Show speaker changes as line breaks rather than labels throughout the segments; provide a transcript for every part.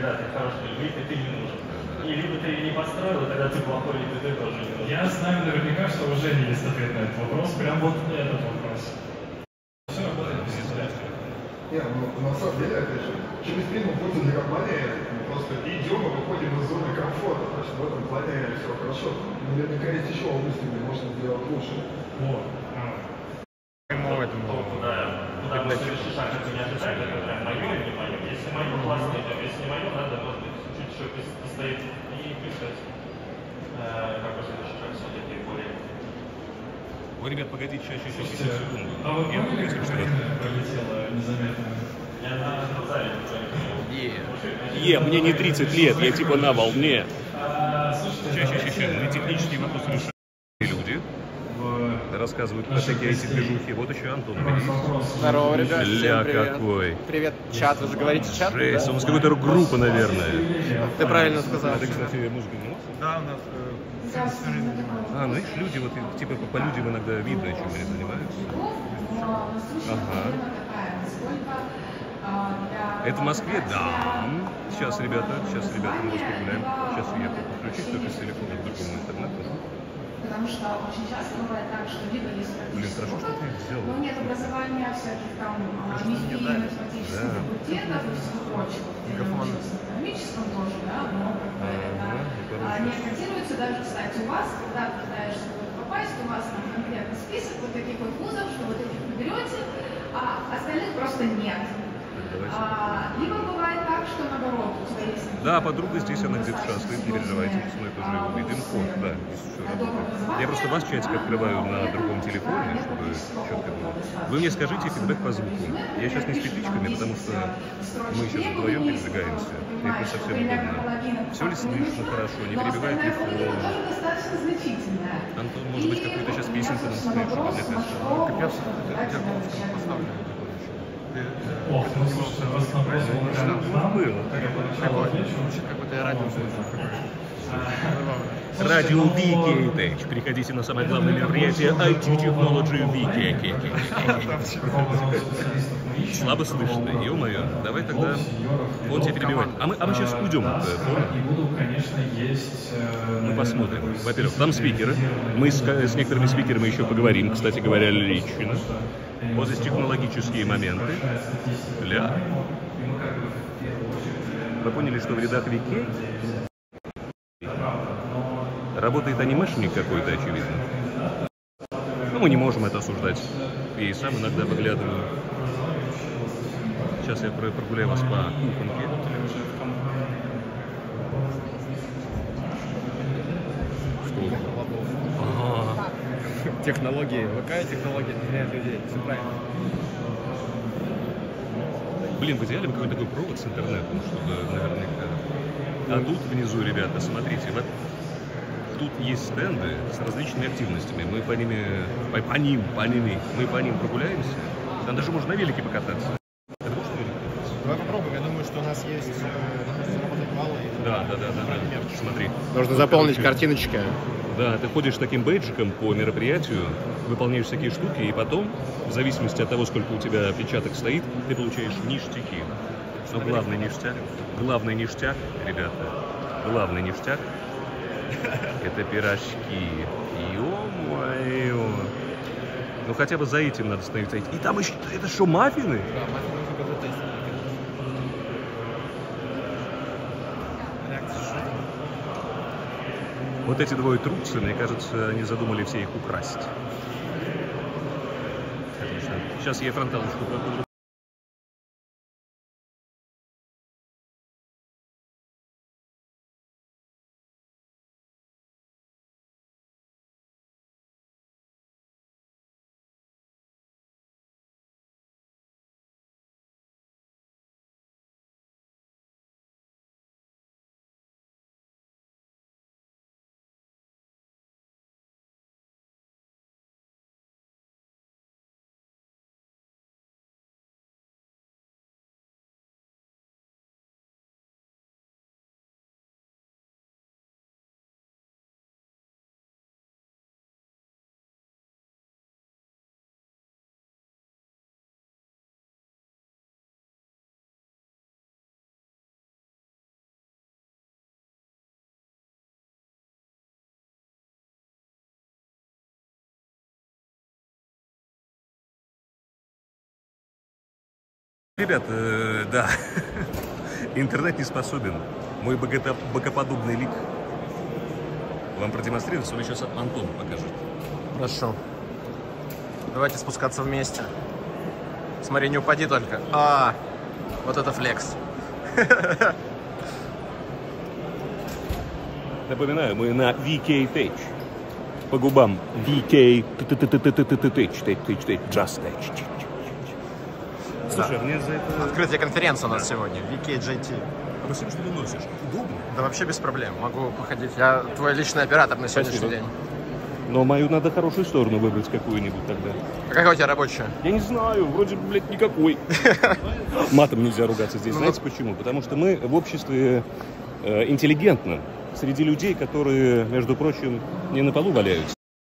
когда ты хороший лид, и ты не нужен. И либо ты ее не построил, и тогда ты плохой лид, и ты тоже не нужен.
Я знаю наверняка, что уже не есть ответ на этот вопрос, прям вот этот вопрос. Все работает без издательства.
Нет, ну, на самом деле, опять же, через фильм пользу для компании, мы просто идем и выходим из зоны комфорта, так что в этом плане все хорошо. Наверняка есть еще области, где можно сделать лучше.
Вот.
Куда вы совершишь, а как меня ожидает, это прям мое или не мое. Если мое, классно идет. Если не мое, надо, может быть, чуть что постоит и писать. Какой следующий шаг все-таки более...
Ой, ребят, погодите, сейчас
Слушайте,
секунду.
а вы помните, как время пролетело незаметно?
Я на зале.
Мне не 30 лет, я типа на волне.
Слушайте,
Сейчас, мы технические вопросы решаем. Люди рассказывают про всякие эти движухи. Вот еще Антон.
Здорово, ребят.
Ля
Всем привет.
какой.
Привет, чат. Вы же говорите чат?
Жесть,
да?
у нас какая-то рок-группа, наверное.
Ты правильно сказал.
Это, кстати, музыка не носит?
Да, у нас
Ну видишь, люди, вот типа по людям иногда видно, чем они занимаются. Ага. Это в Москве? Да. Сейчас, ребята, мы вас погуляем. Сейчас я подключусь только с телефона к другому интернету.
Потому что очень часто бывает так, что либо есть
Блин, хорошо, что ты взял.
но нет образования всяких там мифии, математических факультетов и всего прочего. Где научился в экономическом тоже, да, но как бы это не акцентируется даже, кстати, у вас, когда ты пытаешься попасть, у вас там конкретный список вот таких вот вузов, что вот этих вы берете, а остальных просто нет. Либо бывает так, что наоборот, у тебя есть...
Да, подруга здесь, она где-то шастает, не переживайте, мы тоже его видим. Код, да, здесь все работает. Я просто вас чатик открываю на другом телефоне, чтобы четко было. Вы мне скажите фидбэк по звуку. Я сейчас не с петличками, потому что мы сейчас вдвоем передвигаемся. И это совсем удобно. Все ли слышно хорошо, не перебивает ли фон? Антон, может быть, какую-то сейчас песенку нам споет, чтобы мне кажется.
капец, это поставлю.
Ох, ну слушайте, вас набросил нам было.
Какое-то я радио слышу.
Радио VKTH. Приходите на самое главное мероприятие IT Technology VKTH. Слабо слышно, ё-моё. Давай тогда... Он тебя перебивает. А мы сейчас уйдем. Мы посмотрим. Во-первых, там спикеры. Мы с некоторыми спикерами еще поговорим. Кстати говоря, лично. Вот здесь технологические моменты. Ля. Вы поняли, что в рядах VK работает анимешник какой-то, очевидно. Но мы не можем это осуждать. Я и сам иногда выглядываю. Сейчас я прогуляю вас по кухонке. Что? Ага.
Технологии. ВК технологии меняют людей. Все правильно.
Блин, в идеале какой-то такой провод с интернетом, чтобы наверняка. А тут внизу, ребята, смотрите, вот тут есть стенды с различными активностями. Мы по ним прогуляемся. Там даже можно на велике покататься. Это можно на велике покататься?
Давай попробуем. Я думаю, что у нас есть заработать мало.
Да. Смотри.
Нужно заполнить картиночкой.
Да, ты ходишь таким бейджиком по мероприятию, выполняешь всякие штуки, и потом, в зависимости от того, сколько у тебя печаток стоит, ты получаешь ништяки. Но главный ништяк, ребята, главный ништяк — это пирожки. Ё-моё! Ну хотя бы за этим надо становиться. И там еще, это что, маффины?
Да, маффины уже тестить.
Вот эти двое трутся, мне кажется, они задумали все их украсть. Отлично. Сейчас я фронталочку покажу. Ребят, да, интернет не способен. Мой богоподобный лик вам продемонстрируется, он сейчас Антон покажет.
Хорошо. Давайте спускаться вместе. Смотри, не упади только. Вот это флекс.
Напоминаю, мы на VK Tech. По губам VK Tech, Just Tech. Слушай, мне за это...
Открытие конференции у нас сегодня. VKJT.
А вы что ты носишь? Удобно?
Да вообще без проблем. Могу походить. Я твой личный оператор на сегодняшний день.
Но мою надо хорошую сторону выбрать какую-нибудь тогда.
А какая у тебя рабочая?
Я не знаю, вроде, блядь, никакой. Матом нельзя ругаться здесь. Знаете почему? Потому что мы в обществе интеллигентно. Среди людей, которые, между прочим, не на полу валяются.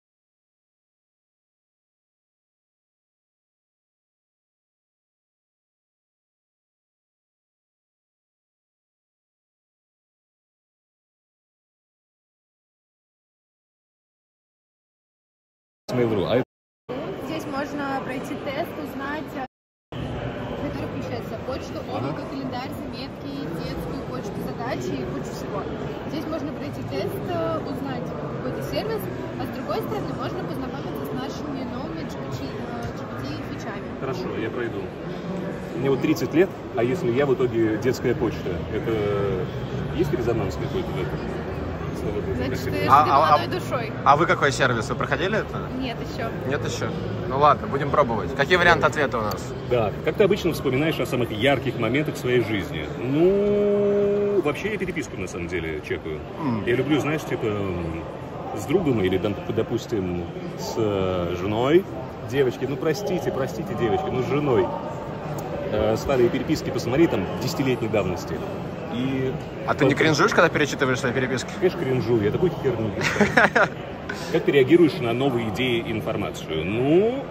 Здесь можно пройти тест, узнать, который включается в почту, облако, календарь, заметки, детскую почту, задачи и кучу всего. Здесь можно пройти тест, узнать какой-то сервис, а с другой стороны можно познакомиться с нашими новыми GPT-фичами.
Хорошо, я пройду. Мне вот 30 лет, а если я в итоге детская почта, это есть резонанс какой-то в этом?
Значит, ты молодой душой.
А вы какой сервис? Вы проходили это?
Нет еще.
Нет еще? Ну ладно, будем пробовать. Какие варианты ответа у нас?
Да, как ты обычно вспоминаешь о самых ярких моментах своей жизни? Ну, вообще я переписку на самом деле чекаю. Я люблю, знаешь, типа с другом или, допустим, с женой. Девочки, ну простите, девочки, ну с женой. Старые переписки посмотри, там, 10-летней давности. И
а ты не кринжуешь, когда перечитываешь свои переписки?
Конечно, кринжу, я такой херню. Как ты реагируешь на новые идеи и информацию? Ну,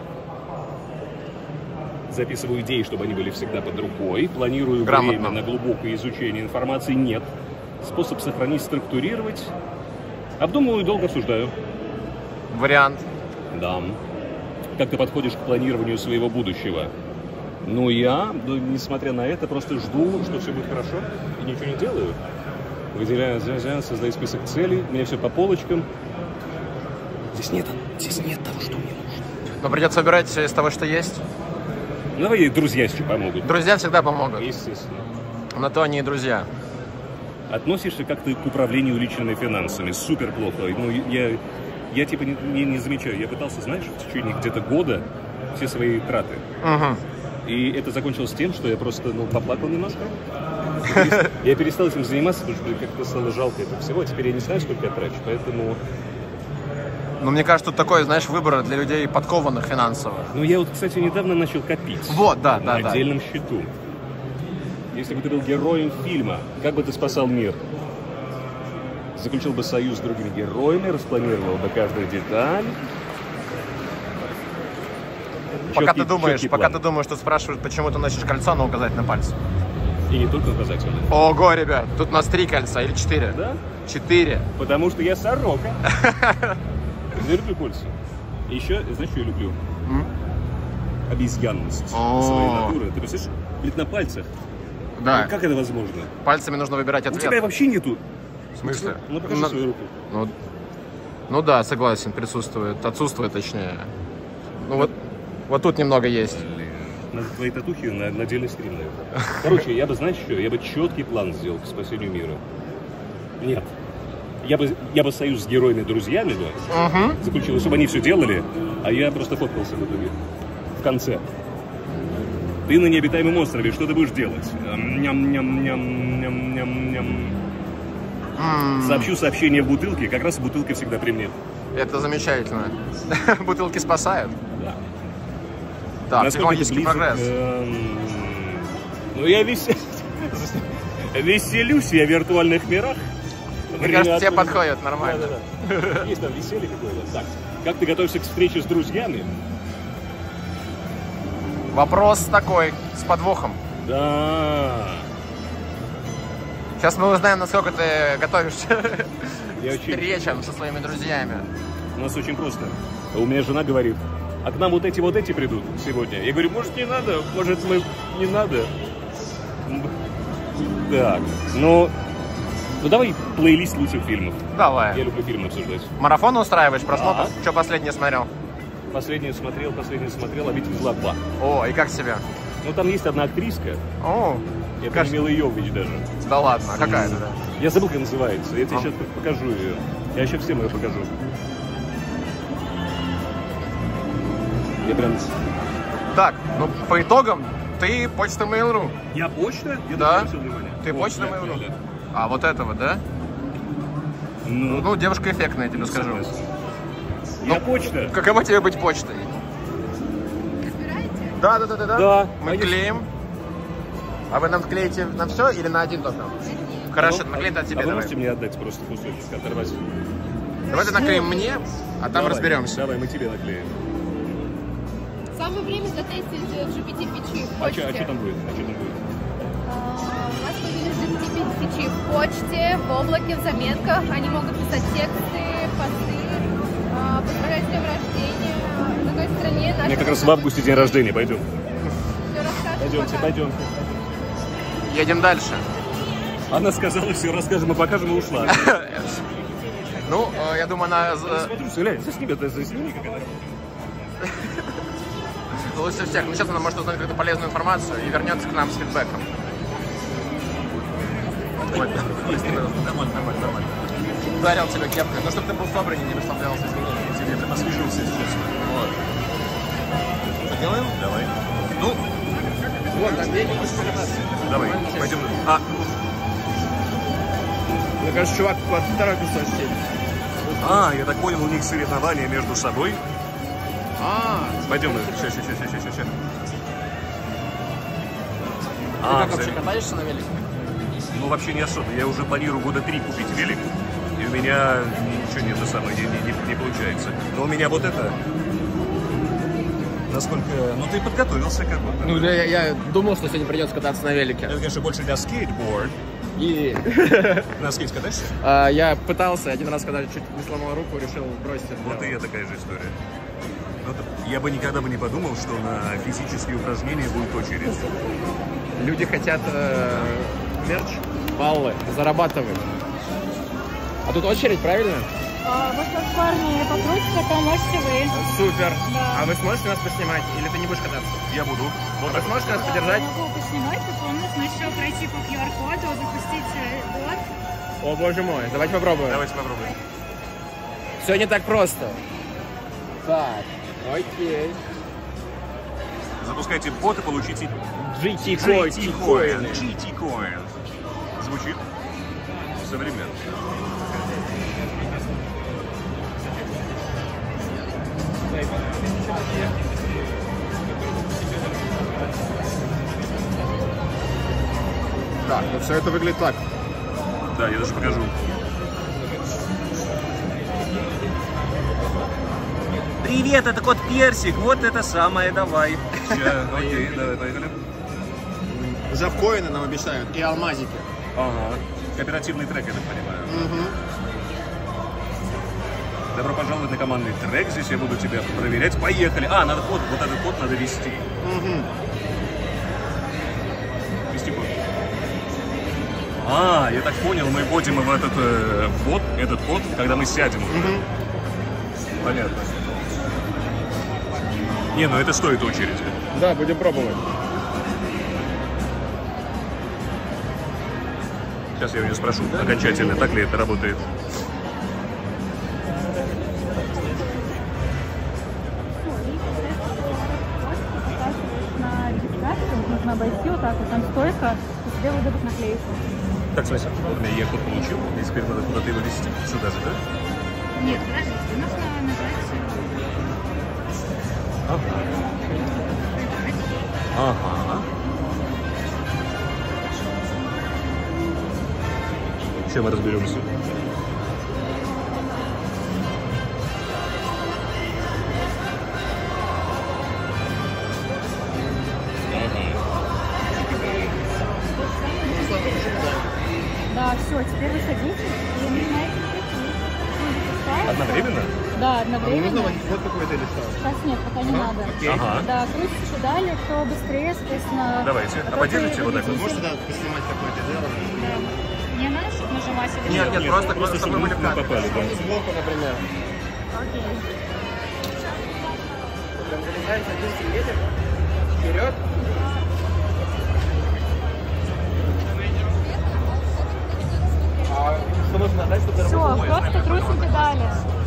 записываю идеи, чтобы они были всегда под рукой. Планирую время на глубокое изучение информации. Нет. Способ сохранить, структурировать. Обдумываю и долго обсуждаю.
Вариант?
Да. Как ты подходишь к планированию своего будущего? Ну, я, несмотря на это, просто жду, что все будет хорошо, и ничего не делаю. Выделяю, создаю список целей, у меня все по полочкам. Здесь нет того, что мне нужно.
Но придется выбирать из того, что есть.
Давай друзья еще помогут.
Друзья всегда помогут.
Естественно.
На то они и друзья.
Относишься как-то к управлению личными финансами? Супер плохо. Ну, я типа не замечаю. Я пытался, знаешь, в течение где-то года все свои траты. И это закончилось тем, что я просто, поплакал немножко. Я перестал этим заниматься, потому что как-то стало жалко этого всего. Теперь я не знаю, сколько я трачу, поэтому...
Ну, мне кажется, тут такой, знаешь, выбор для людей подкованных финансово.
Ну, я вот, кстати, недавно начал копить.
Вот, да.
На отдельном счету. Если бы ты был героем фильма, как бы ты спасал мир? Заключил бы союз с другими героями, распланировал бы каждую деталь.
Пока ты думаешь, что спрашивают, почему ты носишь кольцо на указательном пальце.
И не только указательное.
Ого, ребят, тут у нас 3 кольца или 4?
Да?
4.
Потому что я сорока. Я люблю кольца. И еще, знаешь, что я люблю? Обезьянность своей натуры. Ты представляешь, ведь на пальцах.
Да.
Как это возможно?
Пальцами нужно выбирать ответ.
У тебя вообще нету.
В смысле?
Ну, покажи свою руку.
Ну да, согласен, отсутствует точнее. Ну вот тут немного есть.
Надо твои татухи на отдельный стрим, наверное. Короче, я бы четкий план сделал к спасению мира. Нет. Я бы союз с героями-друзьями заключил, чтобы они все делали, а я просто фоткался в итоге. В конце. Ты на необитаемом острове, что ты будешь делать? Сообщу сообщение в бутылке, как раз бутылка всегда при мне.
Это замечательно. Бутылки спасают.
Да.
Да, технологический прогресс.
Ну, я веселюсь я в виртуальных мирах.
Мне кажется, тебе подходит нормально.
Да. Есть там веселье какое-то. Так, как ты готовишься к встрече с друзьями?
Вопрос такой, с подвохом.
Да.
Сейчас мы узнаем, насколько ты готовишься к встречам со своими друзьями.
У нас очень просто. У меня жена говорит, а к нам вот эти придут сегодня. Я говорю, может, не надо, может, мы не надо. Так, ну давай плейлист лучших фильмов.
Давай.
Я люблю фильмы обсуждать.
Марафон устраиваешь, просмотр?
Ага.
Что последнее смотрел?
Последнее смотрел «Обитель зла 2».
О, и как тебе?
Ну, там есть одна актриска.
О,
Я
кажется-
не имел ее увидеть даже.
да ладно, а какая это?
Я забыл, как называется. Я тебе
А.
сейчас покажу ее. Я еще всем ее покажу. Я прям...
Так, ну по итогам ты почта Mail.ru.
Я почта? Я
Да.
обратил внимание.
Ты
Вот,
почта
да,
Mail.ru?
да, да.
А вот этого, да?
Ну,
Ну, девушка эффектная, я тебе скажу.
соответственно.
Ну,
Я почта?
Каково тебе быть почтой?
Разбираете?
Да.
Да.
Мы
А если-
клеим. А вы нам клеите на все или на один только? Хорошо,
Ну,
наклеить от
А
тебе
вы
давай.
можете мне отдать просто кусочек, оторвать?
Давай ты наклеим мне, а там
Давай,
разберемся.
Давай, мы тебе наклеим.
Самое время затестить GPT-фичи в
А
почте.
что там будет?
У вас появились GPT-фичи в почте, в облаке, в заметках. Они могут писать тексты, посты, поздравлять с днем рождения. На той стороне
У меня как раз в августе день рождения, пойдем.
Все расскажем.
Пойдемте.
Едем дальше.
Она сказала, все расскажем и покажем, и ушла.
Ну, я думаю, она
Смотрю, глянь, засними, засними, как это.
лучше всех. Ну, сейчас она может узнать какую-то полезную информацию и вернется к нам с фидбэком. Нормально. Ударил тебя кепкой. Ну, чтобы ты был собраннее, не выставлялся, извини.
Я прям освежился, если честно.
Вот. Делаем?
Давай.
Ну, вот, там деньги будешь покататься.
Давай, пойдем.
Мне кажется, чувак под второй кусочек.
Я так понял, у них соревнования между собой. Пойдем, сейчас.
Ты как вообще катаешься на велике?
Ну, вообще не особо. Я уже планирую года 3 купить велик. И у меня ничего не получается. Но у меня вот это... Насколько... Ну, ты подготовился как будто.
Ну, я думал, что сегодня придется кататься на велике.
Это, конечно, больше для скейтборд.
И
На скейте катаешься?
я пытался один раз, когда чуть не сломал руку, решил бросить это
Вот
дело.
и я такая же история. Я бы никогда не подумал, что на физические упражнения будет очередь.
Люди хотят мерч, баллы, зарабатывать. А тут очередь, правильно?
Вот как парни попросят, потом можете вы.
Супер.
Да.
А вы сможете нас поснимать? Или ты не будешь кататься?
Я буду. Вот
Вы сможете нас поддержать?
Я могу поснимать, потом нужно еще пройти по QR-коду, запустить бот.
О, боже мой. Давайте попробуем.
Давайте попробуем.
Все не так просто. Так, окей.
Запускайте бот и получите
GT-Coin.
GT-Coin. Звучит современно.
Так, ну все это выглядит так.
Да, я даже покажу. Привет, это кот Персик. Вот это самое, давай. Окей, давай, поехали.
Завкоины нам обещают и алмазики.
Ага. Кооперативный трек, я так понимаю. Добро пожаловать на командный трек. Здесь я буду тебя проверять. Поехали. Надо код. Вот этот код надо ввести. Ввести код. Я так понял, мы вводим в этот бот, этот код, когда мы сядем. Понятно. Не, ну это стоит очередь.
Да, будем пробовать.
Сейчас я у нее спрошу окончательно, так ли это работает.
На регистрацию нужно обойти вот так вот, там стойка, и тебе выдадут наклейку.
Так, спасибо. Вот у меня я код получил, и теперь надо куда-то его вести. Сюда же, да?
Нет, подождите, нужно нажать.
Ага. Сейчас мы разберемся.
Да, все, теперь вы садитесь и нажимаете кнопку.
Одновременно?
Да, одновременно.
Вот какой-то или что?
Сейчас нет, пока не надо.
Ага.
Да, крутите далее, кто быстрее, соответственно.
Давайте. А подержите вот так вот.
Можете поснимать какое-то дело?
Да. Не надо, чтобы нажимать или
Нет,
что?
нет, просто чтобы мы были в кадре.
попали, да.
Сбоку, например.
Окей.
Прям залетаете 1 сантиметр вперед. Что нужно нажать, чтобы
Все, просто крутим педали.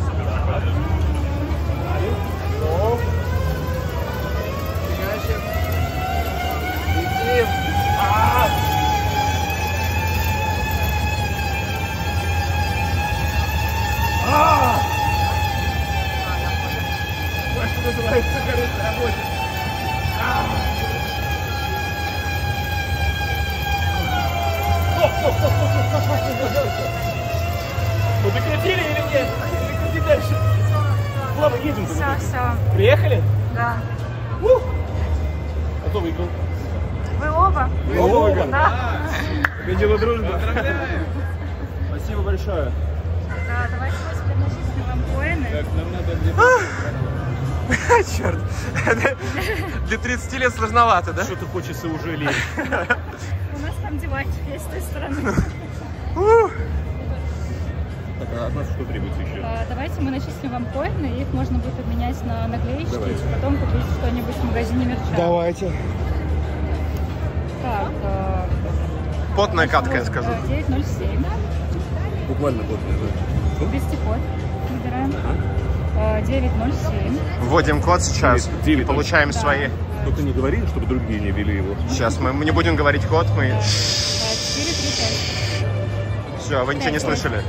Вы прекратили или нет? Или дальше? Ладно, едем.
Все.
Приехали?
Да.
А кто выиграл?
Вы оба?
Вы оба?
Да.
Победила дружба. Спасибо большое.
Да, давайте теперь начислим вам коины.
Так, нам надо где-то...
Черт. Для 30 лет сложновато, да?
Что-то хочется уже лечь.
У нас там диванчик есть с той стороны.
Так, а от нас что требуется еще?
Давайте мы начислим вам коины, их можно будет обменять на наклеечки,
Давайте.
и потом купить что-нибудь в магазине мерча.
Давайте.
Так,
Потная катка, я скажу.
907.
Буквально плотно, да.
Ввести код. Набираем. 907.
Вводим код сейчас
9.
и получаем свои.
Только не говори, чтобы другие не ввели его.
Сейчас мы не будем говорить код, мы...
435.
Все, вы ничего не слышали.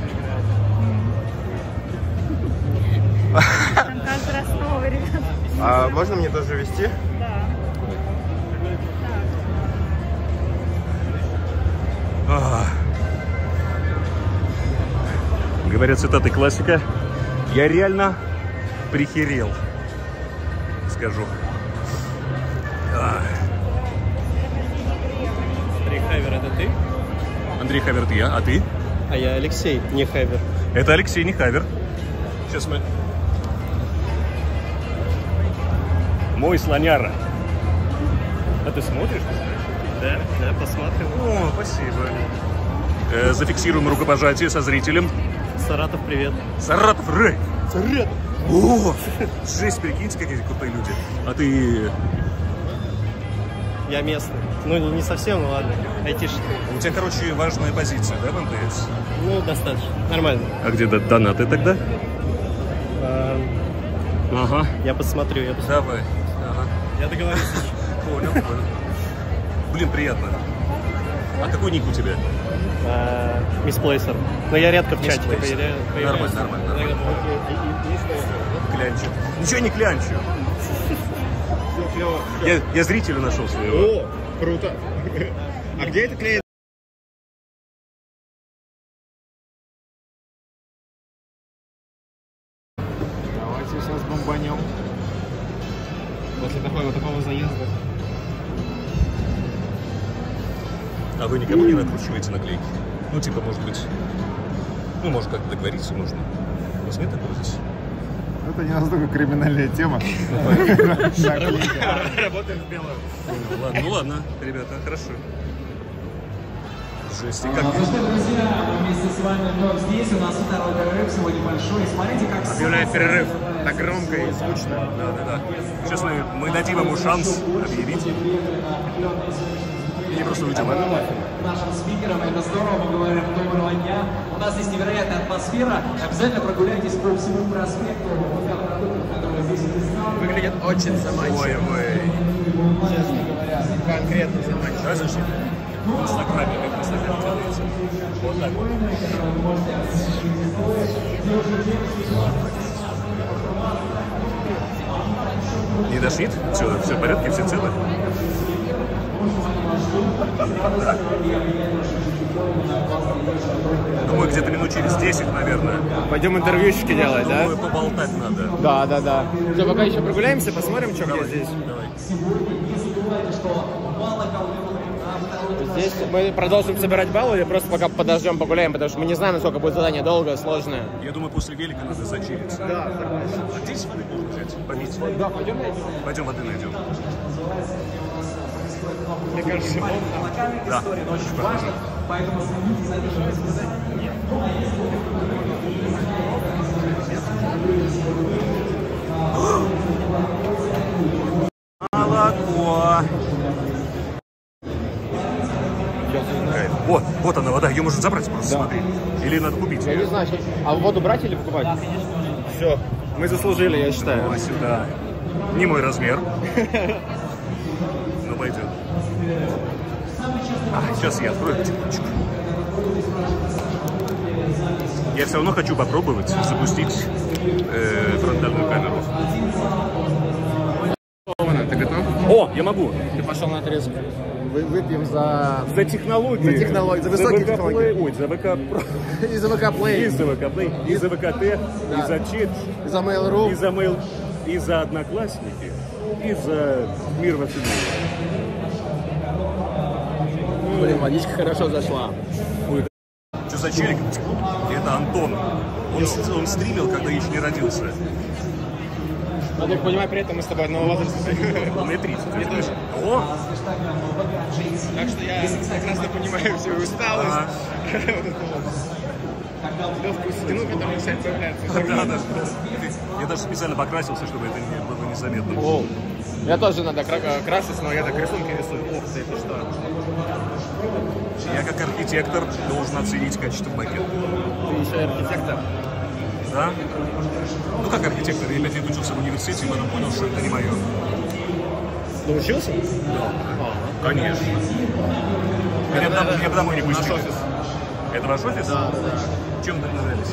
Там каждый раз новый, ребят.
А можно мне тоже ввести?
Да.
Говорят цитаты классика. Я реально прихерел. Скажу.
Андрей Хайвер, это ты?
Андрей Хайвер, это я, а ты?
А я Алексей, не Хайвер.
Это Алексей Нехайвер. Сейчас мы... Мой слоняра. А ты смотришь?
Да, посмотрим.
О, спасибо. Зафиксируем рукопожатие со зрителем.
Саратов, привет.
Саратов, Рэй! Саратов! О, жесть, прикиньте, какие крутые люди. А ты...
Я местный. Ну, не совсем, но ладно. Айтишник.
У тебя, короче, важная позиция, да, в МТС?
Ну, достаточно. Нормально.
А где донаты тогда? Ага.
Я посмотрю,
Давай. Ага.
Я договорюсь.
Понял. Блин, приятно. А какой ник у тебя?
Мисплейсер. Но я редко в чате
Мисплейсер.
появляюсь.
Нормально. Клянчу. Ничего не клянчу. Я зрителя нашел своего.
О, круто. А где это клеит? Давайте сейчас бомбанем. После такого заезда.
А вы никому не накручиваете наклейки? Ну, типа, может быть... Ну, может, как-то договориться можно. У вас нет такого здесь?
Это не настолько криминальная тема.
Работаем в белом.
Ну ладно, ребята, хорошо. Жесть,
Ну что, друзья, мы вместе с вами вновь здесь. У нас второй перерыв сегодня большой. Смотрите, как...
Объявляет перерыв. Так громко и звучно.
Да. Сейчас мы дадим ему шанс объявить. Или просто уйдем.
Нашим спикерам это здорово, мы говорим доброго дня. У нас здесь невероятная атмосфера. Обязательно прогуляйтесь по всему проспекту. Которые здесь
Выглядит очень заманчиво. Честно говоря, конкретно заманчиво.
Слышишь? В Инстаграме, как в Инстаграме делается. Вот так вот. Не дошнит? Все в порядке, все целы? Думаю, где-то минут через 10, наверное.
Пойдем интервьюшки делать, да?
Думаю, поболтать надо.
Да. Все, пока еще прогуляемся, посмотрим, что где здесь.
Давай.
Сегодня не забывайте, что мало кого
Здесь мы продолжим собирать баллы или просто пока подождем, погуляем, потому что мы не знаем, насколько будет задание долгое, сложное.
Я думаю, после велика надо зачилиться.
Да, согласен.
А здесь воды можно взять, попить?
Да, пойдем найдем.
Пойдем воды найдем.
Мне кажется,
да, очень похоже.
Поэтому следите за ними.
Молоко. Вот она вода, ее можно забрать просто, да. Смотри. Или надо купить?
Я не знаю, а воду брать или покупать? Все, мы заслужили, я считаю.
О, сюда. Не мой размер. Но пойдет. Сейчас я открою потихонечку. Я все равно хочу попробовать запустить фронтальную камеру.
Ты готов?
О, я могу.
Ты пошел на отрезок. Выпьем за
технологии.
За технологии, за высокие технологии.
Ой, за ВК.
И за ВК Play.
И за ВК Play, и за ВКТ, да. И за Чит.
И за Mail.ru.
И за Mail. И за Одноклассники. И за Мир во всем мире.
Блин, водичка хорошо зашла.
Ой, что за челик? Это Антон. Он стримил, когда еще не родился.
Я так понимаю, при этом мы с тобой одного возраста.
Мне 30.
Мне тоже.
О!
Так что я прекрасно понимаю всю усталость. Легкую седину, которая вся появляется.
Да. Я даже специально покрасился, чтобы это было незаметно.
О, я тоже иногда крашусь, но я так рисунки рисую. Ох ты, это что?
Я как архитектор должен оценить качество макета.
Ты еще и архитектор?
Да? Ну как архитектор, я 5 лет учился в университете и потом понял, что это не мое.
Научился?
Да. Конечно. Меня бы домой не пустили.
Наш офис.
Это ваш офис?
Да.
Чем вы нравились?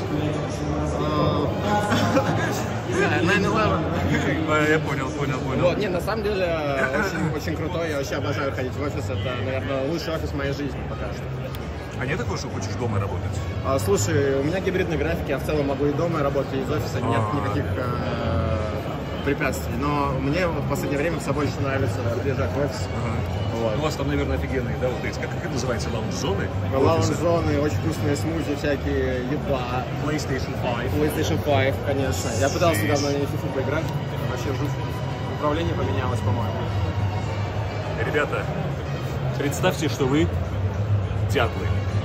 9/11.
Я понял.
Вот, не, на самом деле очень крутой, я вообще обожаю ходить в офис, это, наверное, лучший офис в моей жизни пока что.
А нет такого, что хочешь дома работать?
Слушай, у меня гибридный график, я в целом могу и дома работать, и из офиса, нет никаких препятствий. Но мне в последнее время с собой очень нравится приезжать в офис. Вот.
У вас там, наверное, офигенные, да, вот эти, как это называется, лаунж-зоны?
Лаунж-зоны, очень вкусные смузи, всякие, еда.
PlayStation 5.
PlayStation 5, конечно. Я пытался недавно на FIFA поиграть, вообще жуть. Управление поменялось, по-моему.
Ребята, представьте, что вы дятлы.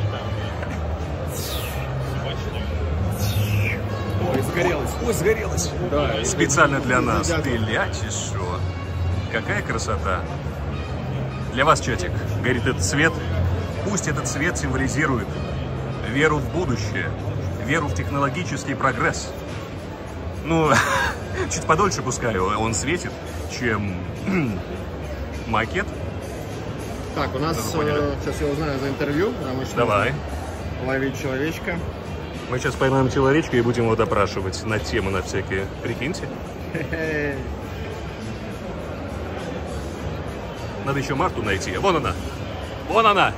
Ой, сгорелось.
Да,
специально для нас. Блядь, и шо? Какая красота. Для вас, чатик, горит этот цвет. Пусть этот цвет символизирует веру в будущее, веру в технологический прогресс. Ну, чуть подольше пускай он светит, чем макет.
Так, у нас, сейчас я узнаю за интервью.
Давай.
Ловить человечка.
Мы сейчас поймаем человечка и будем его допрашивать на темы, на всякие. Прикиньте. Надо еще Марту найти. Вон она. Вон она.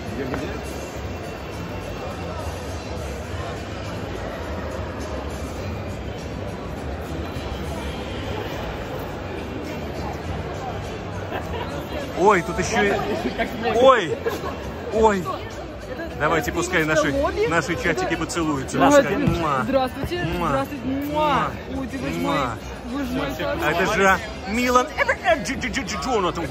Ой, тут еще и... Ой! Ой! Давайте, пускай наши чатики поцелуются.
Здравствуйте. Здравствуйте. Ой, ты мой.
А это же Милан. Джонатан.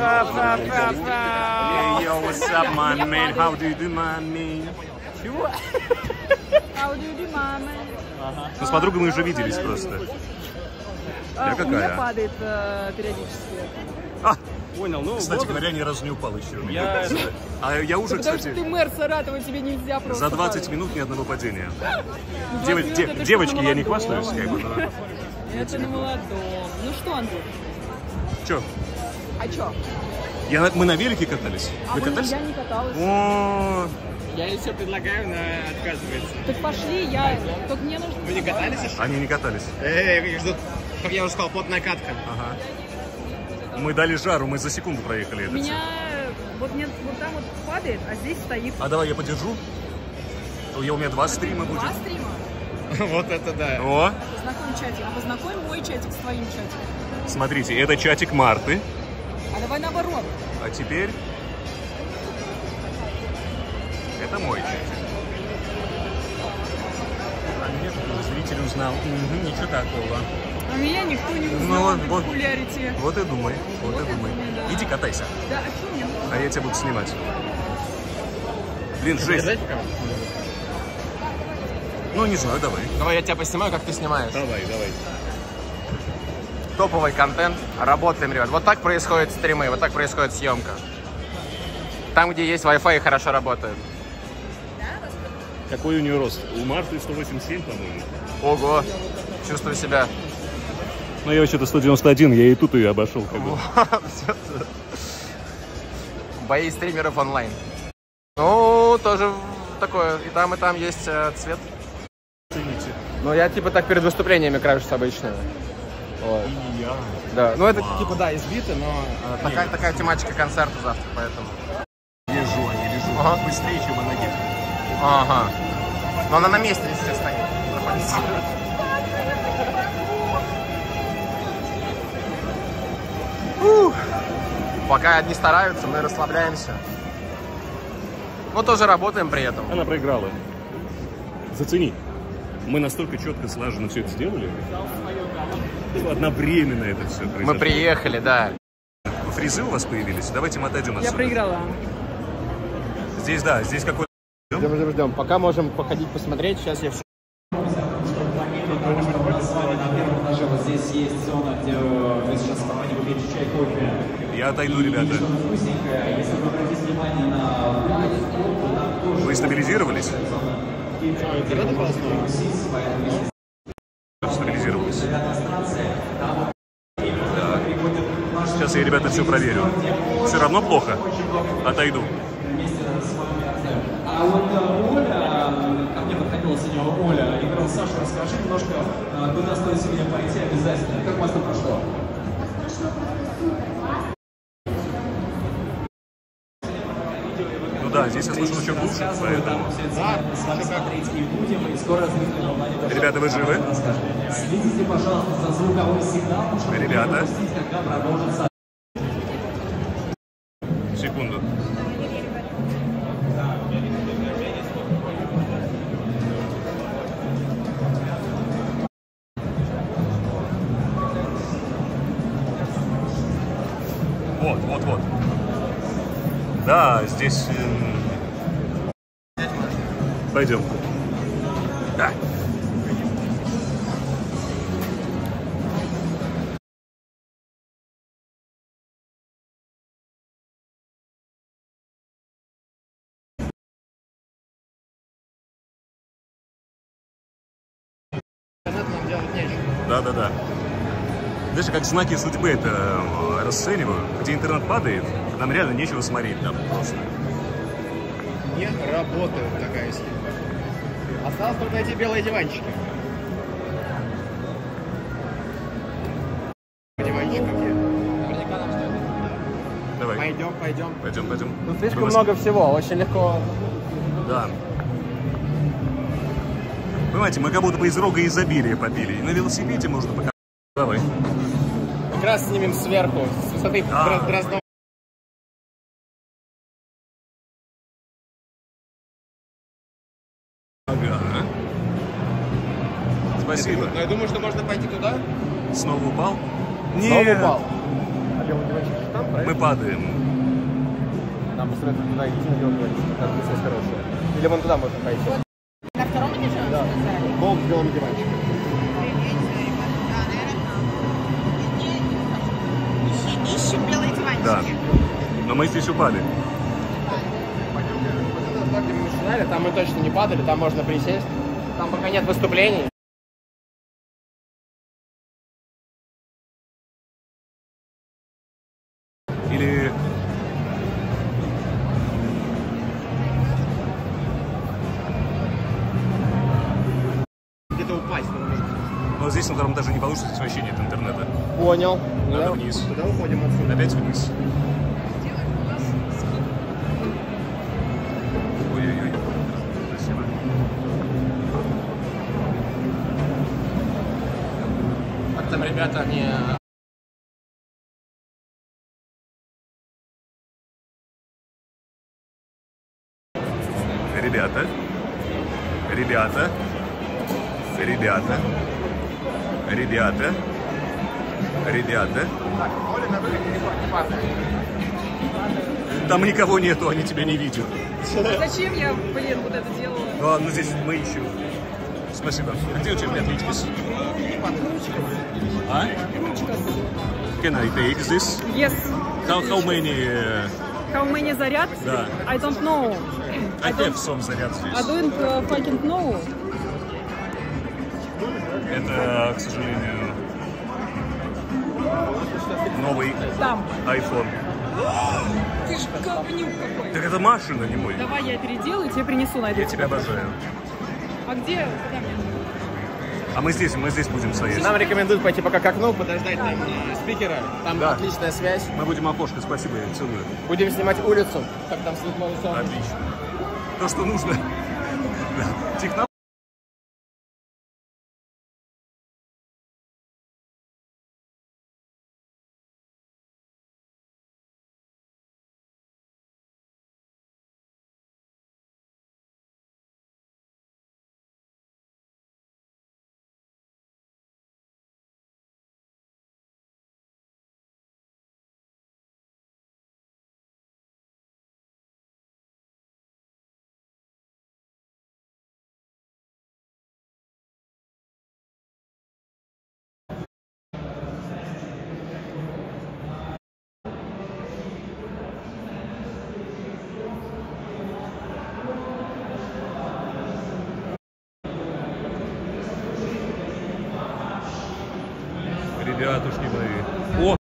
Yo, what's up, my man? How do you do, my man? Чего?
How do you do, my man?
Ну, с подругой мы уже виделись просто.
У меня падает периодически.
Понял, ну, кстати говоря, ни разу не упал еще. А я уже,
потому
кстати...
что ты мэр Саратова, тебе нельзя просто
За 20 минут ни одного падения. Девочки, я не хвастаюсь, как бы, но...
Это на молодом. Ну что, Андрей?
Чё?
А чё?
Мы на велике катались. Вы катались?
Я не каталась.
О,
Я ей все предлагаю, но отказывается.
Так пошли, только мне нужно...
Вы не катались еще?
Они не катались.
Ждут, как я уже сказал, плотная катка.
Ага. Мы дали жару, мы за секунду проехали это.
Меня вот там вот падает, а здесь стоит.
А давай я подержу. У меня 2 стрима будет.
2 стрима?
Вот это да.
О!
Познакомь чатик. А познакомь мой чатик с твоим чатиком.
Смотрите, это чатик Марты.
А давай наоборот.
А теперь... Это мой чатик. А меня зритель узнал. Угу, ничего такого.
А меня никто не
Ну,
узнал в
вот,
популярите.
вот и думай, вот и думай.
Да.
Иди катайся.
Да, а что мне?
А я тебя буду снимать. Блин, жесть. Ну, не знаю, давай.
Давай я тебя поснимаю, как ты снимаешь.
Давай.
Топовый контент. Работаем, ребят. Вот так происходят стримы, вот так происходит съемка. Там, где есть Wi-Fi, хорошо работает.
Какой у нее рост? У Марты 187, по-моему.
Ого, чувствую себя.
Ну, я вообще-то 191, я и тут ее обошел. Как бы.
Бои стримеров онлайн. Ну, тоже такое. И там есть цвет.
Цените.
Ну, я типа так перед выступлениями крашусь обычно. Вот.
И я.
Да, ну это типа, да, избито, но такая тематика концерта завтра, поэтому.
Лежу. Ага. Быстрее, чем она едет.
Ага. Но она на месте не сейчас стоит. Находится. Пока одни стараются, мы расслабляемся. Но тоже работаем при этом.
Она проиграла. Зацени. Мы настолько четко, слаженно все это сделали. Одновременно это все произошло.
Мы приехали, да.
Фризы у вас появились? Давайте мы отойдем отсюда.
Я проиграла.
Здесь, да, здесь какой-то...
Ждем. Пока можем походить, посмотреть. Сейчас я все...
Вот здесь есть зона, где вы сейчас спокойно купите чай, кофе.
Я отойду, ребята.
Если вы обратите внимание на...
Вы стабилизировались? Стабилизировались. Так. Сейчас я, ребята, все проверю. Все равно плохо? Отойду.
А вот Оля, ко мне подходила сегодня Оля и говорила: Саша, расскажи немножко, куда стоит сегодня пойти обязательно. Как у вас там прошло?
Ну да, здесь я слышу еще глубже, поэтому... Ребята, вы живы?
Следите, пожалуйста, за звуковым сигналом, чтобы
Ребята.
пропустить, когда продолжится.
Секунду. Вот. Да, здесь... Пойдем. Да. Да. Знаешь, как знаки судьбы это расцениваю. Где интернет падает, нам реально нечего смотреть там просто.
Не работает такая схема. Осталось только найти белые диванчики. Диванчики какие? Наверняка нам стоит.
Давай. Пойдем.
Тут слишком много всего, очень легко.
Да. Понимаете, мы как будто бы из рога изобилия побили. И на велосипеде можно пока... Давай.
Как раз снимем сверху, с высоты Дроздова.
Ага. Спасибо.
Но я думаю, что можно пойти туда.
Снова упал?
Снова упал. А белый диванчик там, правильно?
Мы падаем.
Нам устроится туда идти на белый диванчик, там связь хорошая. Или вон туда можно пойти.
На втором этаже?
Да. Пол с белым диванчиком.
Ищем белые диванчики.
Да. Но мы здесь упали.
Так, где мы начинали, там мы точно не падали, там можно присесть. Там пока нет выступлений.
Или...
Где-то упасть можно.
Но здесь на втором этаже не получится, здесь вообще нет интернета.
Понял.
Надо вниз.
Куда уходим отсюда?
Опять вниз. Ой-ой-ой. Спасибо.
Как там ребята, они...
Ребята. Ребята. Ребята. Ребята. Ребята. Там никого нету, они тебя не видят.
Зачем я, блин, вот это делала?
Ладно, здесь мы ищем. Спасибо. Где у тебя Атлетикис? А? Can I take this?
Yes.
How many?
How many заряд?
Да.
I don't know.
I have some заряд здесь.
I don't fucking know.
Это, к сожалению, новый
Там.
iPhone.
Ты ж говнюк какой.
Так это машина, не мой.
Давай я переделаю и тебе принесу на это.
Я тебя обожаю.
А где? Куда мне?
А мы здесь будем стоять.
Нам рекомендуют пойти пока к окну, подождать там спикера. Там
Да.
отличная связь.
Мы будем окошко, спасибо, я целую.
Будем снимать улицу, как там светло и солнечно.
Отлично. То, что нужно. Технология. Ребятушки мои. О!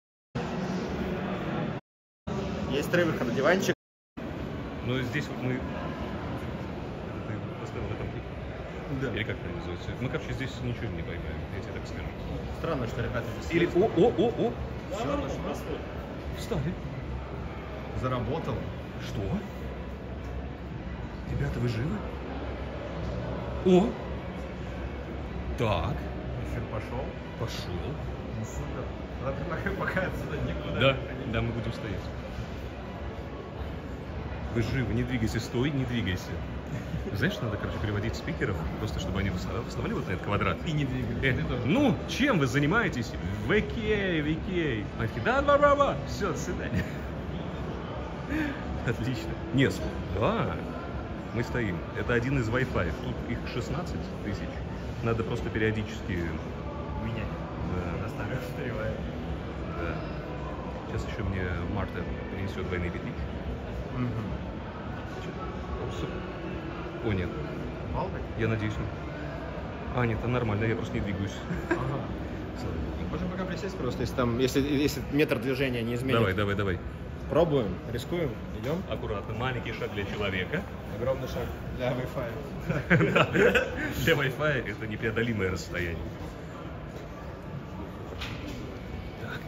Есть 3 выхода. Диванчик.
Ну здесь вот мы... Ты поставил на компьютер? Да. Или как это называется? Мы, короче, здесь ничего не поймаем, я тебе так скажу.
Странно, что ребята здесь...
Или... О!
Все, наш простой.
Встали.
Заработал.
Что? Ребята, вы живы? О! Так.
Эфир пошел.
Пошел.
Ну, супер. Надо предлагаю пока отсюда никуда.
Да, мы будем стоять. Вы живы, не двигайся, стой, не двигайся. Знаешь, надо, короче, переводить спикеров, просто чтобы они вставали вот на этот квадрат.
И не двигались.
Ну, чем вы занимаетесь? ВК. Да, все, до свидания. Отлично. Нет, да, мы стоим. Это один из Wi-Fi. Тут их 16 тысяч. Надо просто периодически
Менять.
Да.
Оставим, устареваем.
Да. Сейчас еще мне Марта принесет двойные петли. О, нет.
Палкой?
Я надеюсь. А, нет, это нормально, я просто не двигаюсь.
Ага. Можем пока присесть просто, если метр движения не изменит.
Давай.
Пробуем, рискуем, идем.
Аккуратно, маленький шаг для человека.
Огромный шаг для Wi-Fi.
Для Wi-Fi это непреодолимое расстояние. Так.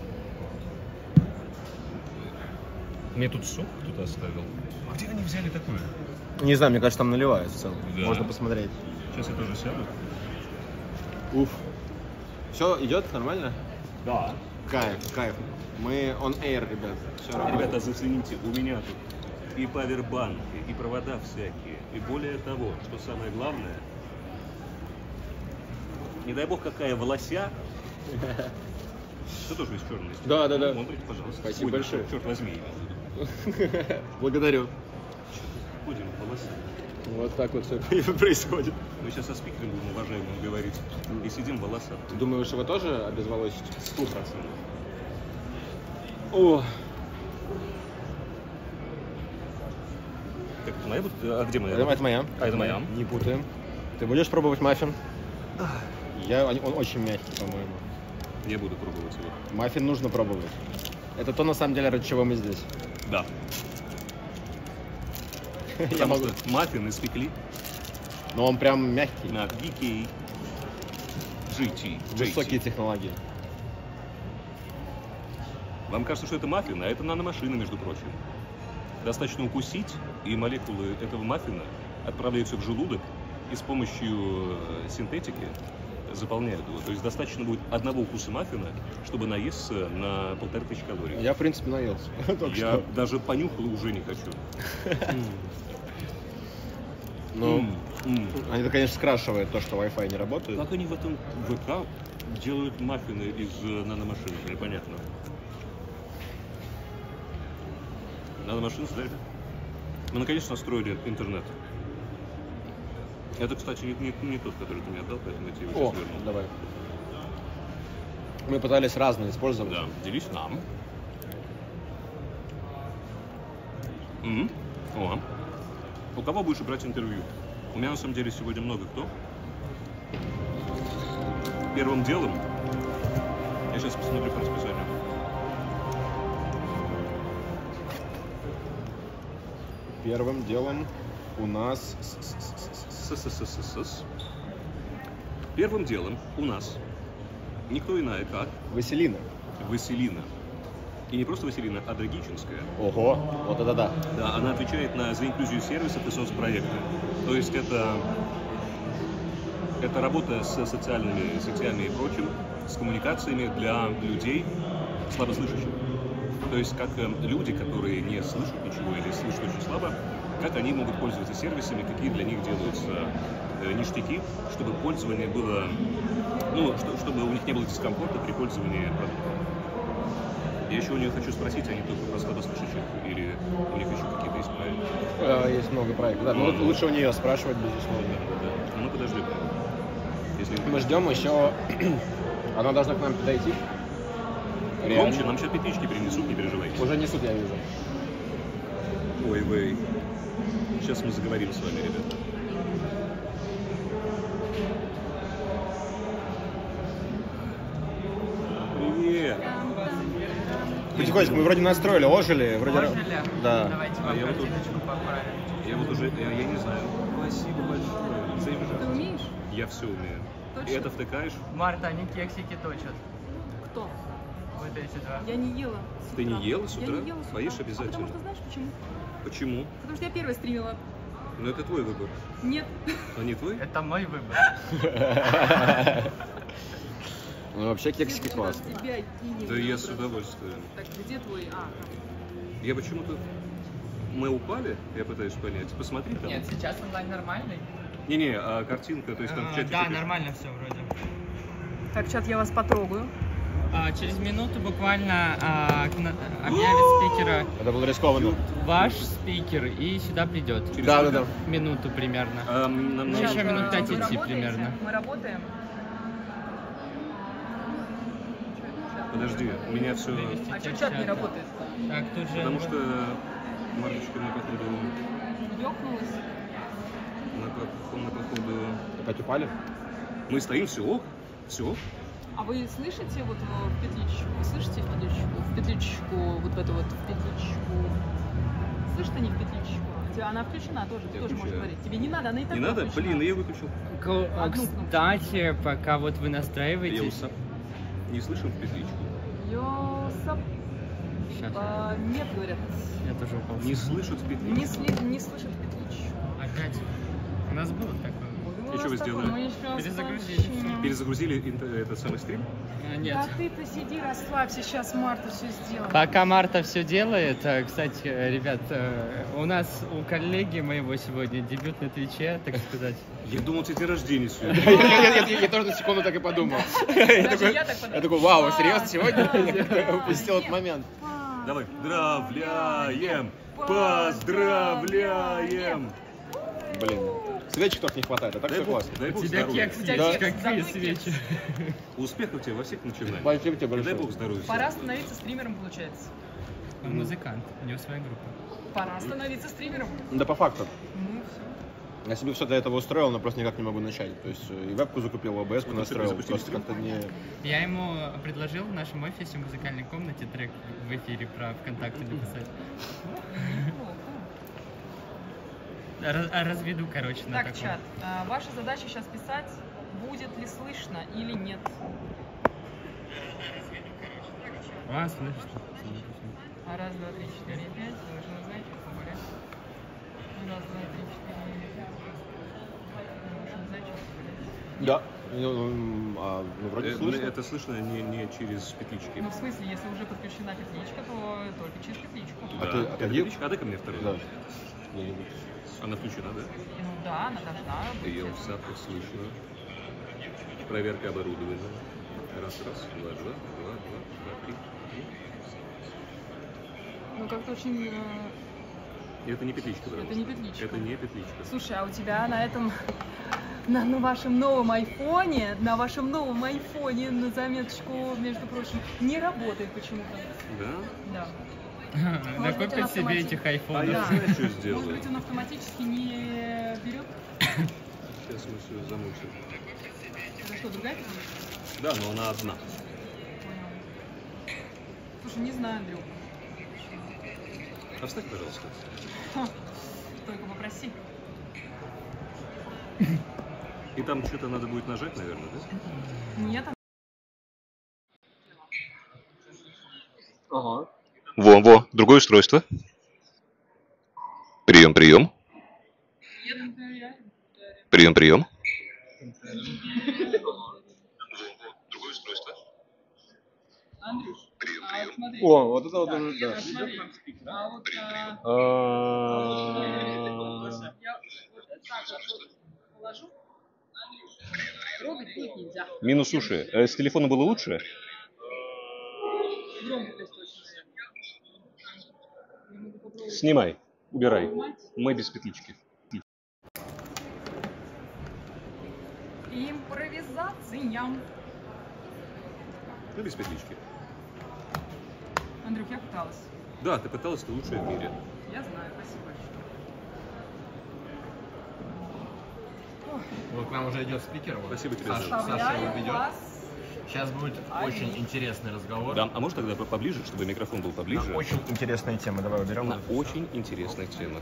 Мне тут сок кто-то оставил. А где они взяли такое?
Не знаю, мне кажется, там наливают в целом.
Да.
Можно посмотреть.
Сейчас я тоже сяду.
Уф. Все идет нормально?
Да.
Кайф. Мы on air, ребят. Все работает.
Ребята, зацените, у меня тут и павербанки, и провода всякие. И более того, что самое главное, не дай бог какая волося. Ты тоже из черного?
Да.
Смотрите, пожалуйста.
Спасибо большое.
Черт возьми.
Благодарю.
Ходим в волосе.
Вот так вот все происходит.
Мы сейчас со спикером будем уважаемым говорить. И сидим в волосах.
Думаешь, его тоже обезволосить?
100%.
О.
Так, это моя будет? А где моя?
Это моя.
А, это моя.
Не путаем. Ты будешь пробовать маффин? Он очень мягкий, по-моему.
Я буду пробовать его.
Маффин нужно пробовать. Это то, на самом деле, ради чего мы здесь.
Да.
Я могу.
Маффин испекли.
Но он прям мягкий.
На DK GT.
Высокие технологии.
Вам кажется, что это маффин, а это наномашина, между прочим. Достаточно укусить, и молекулы этого маффина отправляются в желудок и с помощью синтетики заполняют его. То есть достаточно будет одного укуса маффина, чтобы наесться на 1500 калорий.
Я, в принципе, наелся.
Я даже понюхал и уже не хочу.
Ну, они, конечно, скрашивают то, что Wi-Fi не работает.
Как они в этом ВК делают маффины из наномашин? Непонятно. Наномашин сдали. Мы наконец-то настроили интернет. Это, кстати, не тот, который ты мне отдал, поэтому я тебе его сейчас вернул.
Давай. Мы пытались разные использовать.
Да, делись нам. О. У кого будешь брать интервью? У меня на самом деле сегодня много кто. Первым делом, я сейчас посмотрю по расписанию.
Первым делом у нас...
Первым делом у нас никто иная, как...
Василина.
Василина. И не просто Василина, а Драгичинская.
Ого, вот это да.
Да, она отвечает за инклюзию сервисов и соцпроекты. То есть это работа с социальными сетями и прочим, с коммуникациями для людей слабослышащих. То есть как люди, которые не слышат ничего или слышат очень слабо, как они могут пользоваться сервисами, какие для них делаются ништяки, чтобы пользование было, ну, чтобы у них не было дискомфорта при пользовании продуктом. Я еще у нее хочу спросить, они только про слабослышащих или у них еще какие-то есть проекты?
Есть много проектов, да. Но лучше у нее спрашивать, безусловно.
Да. Ну подожди. Если...
Мы ждем еще... Она должна к нам подойти.
Громче, нам сейчас петлички принесут, не переживайте.
Уже несут, я вижу.
Ой, вы. Сейчас мы заговорим с вами, ребята. Привет!
Потихонечку, мы вроде настроили, ожили. Вроде... Да.
Давайте
я вот уже, я не знаю. Спасибо большое. Взаимно.
Ты умеешь?
Я все умею.
Точно?
И это втыкаешь?
Марта, они кексики точат.
Кто?
Вот эти два.
Я не ела с утра.
Ты не ела с утра?
Я не ела с утра.
Поешь обязательно.
Потому что знаешь почему?
Почему?
Потому что я первая стримила.
Ну это твой выбор.
Нет.
А не твой?
Это мой выбор.
Ну вообще кексики классные.
Да я с удовольствием.
Так, где твой?
Я почему-то... Мы упали, я пытаюсь понять. Посмотри там.
Нет, сейчас онлайн нормальный.
Не-не, а картинка, то есть там в чате...
Да, нормально все вроде.
Так, чат, я вас потрогаю.
Через минуту буквально объявит спикера.
Это было рискованно.
Ваш спикер и сюда придет.
Да.
Минуту примерно.
Нам
еще минут 5 идти примерно.
Мы работаем.
Подожди, у меня все...
А что чат не работает?
Так, тут же...
Потому что Марочка на походу...
Ёкнулась?
На походу...
Опять упали?
Мы стоим, все.
А вы слышите вот в петличку? Вы слышите в петличку, вот в эту вот в петличку? Слышите они в петличку? Она включена тоже, ты тоже можешь говорить. Тебе не надо, она и так
не надо?
включена.
Блин, я выключил.
Кстати, пока вот вы настраиваетесь...
Не слышим в петличку.
Йосап. Нет, говорят.
Я тоже упал.
Не слышат в петличку.
Не слышат в петличку.
Опять. У нас было такое.
И что вы сделали?
Перезагрузили.
Перезагрузили этот самый стрим?
Нет.
Да ты-то сиди, расслабься, сейчас Марта все сделает.
Пока Марта все делает, кстати, ребят, у нас, у коллеги моего сегодня дебют на Твиче, так сказать.
Я думал, тебе день рождения сегодня.
Я тоже на секунду так и подумал. Я такой, вау, серьезно, сегодня? Я как-то упустил этот момент.
Давай, поздравляем!
Блин, свечек только не хватает, а так все классно.
Дай бог
тебя
здоровья.
кекс есть, какие свечи.
Успехов тебе во всех начинаниях.
Спасибо тебе
Дай
большое.
бог здоровья.
Пора становиться стримером, получается.
Он музыкант, у него своя группа.
Пора становиться стримером.
Да по факту.
Ну, все.
Я себе все для этого устроил, но просто никак не могу начать. То есть и вебку закупил, ОБС-ку настроил, просто как-то не...
Я ему предложил в нашем офисе в музыкальной комнате трек в эфире про ВКонтакте написать. Разведу, короче, на
так,
таком.
чат, ваша задача сейчас писать, будет ли слышно или нет.
Слышно.
Раз, два, три, четыре, пять. Вы должны знать, как по порядку. Раз, два, три, четыре, пять. Вы должны знать, как по порядку.
Да. Ну, вроде слышно.
Это слышно не через петлички.
Ну, в смысле, если уже подключена петличка, то только через петличку.
Да. А дай ко мне второй.
Да.
какого-нибудь. Она включена, да?
Ну да, она должна быть.
Прием в САПах слышно. Проверка оборудования. Раз, два, два, три.
Ну как-то очень...
Это не петличка, правда?
Это не петличка.
Это не петличка.
Слушай, а у тебя на этом... На вашем новом айфоне, на заметочку, между прочим, не работает почему-то.
Да?
Да.
Накопить себе этих айфонов.
А я знаю, что сделаю.
Может быть, он автоматически не берет?
Сейчас мы все замутим.
Это что, другая петличка?
Да, но она одна.
Слушай, не знаю, Андрюк.
Оставь, пожалуйста.
Только попроси.
И там что-то надо будет нажать, наверное, да?
Нет.
Ага. Во, другое устройство. Прием. Прием. Другое устройство.
Андрюш,
прием.
Смотри.
О, вот это вот уже, да.
Смотри. А вот... Я так положу. Трогать будет нельзя.
Минус уши. С телефона было лучше?
Громкость очень.
Снимай, убирай. Мы без петлички.
Импровизация.
Ну, без петлички.
Андрюх, я пыталась.
Да, ты пыталась, ты лучшая в мире.
Я знаю, спасибо большое.
Вот к нам уже идет спикер. Вот.
Спасибо тебе.
Саша его ведет. Сейчас будет очень интересный разговор.
Да, а может тогда поближе, чтобы микрофон был поближе?
На очень интересная тема. Давай уберем.
На очень интересная тема.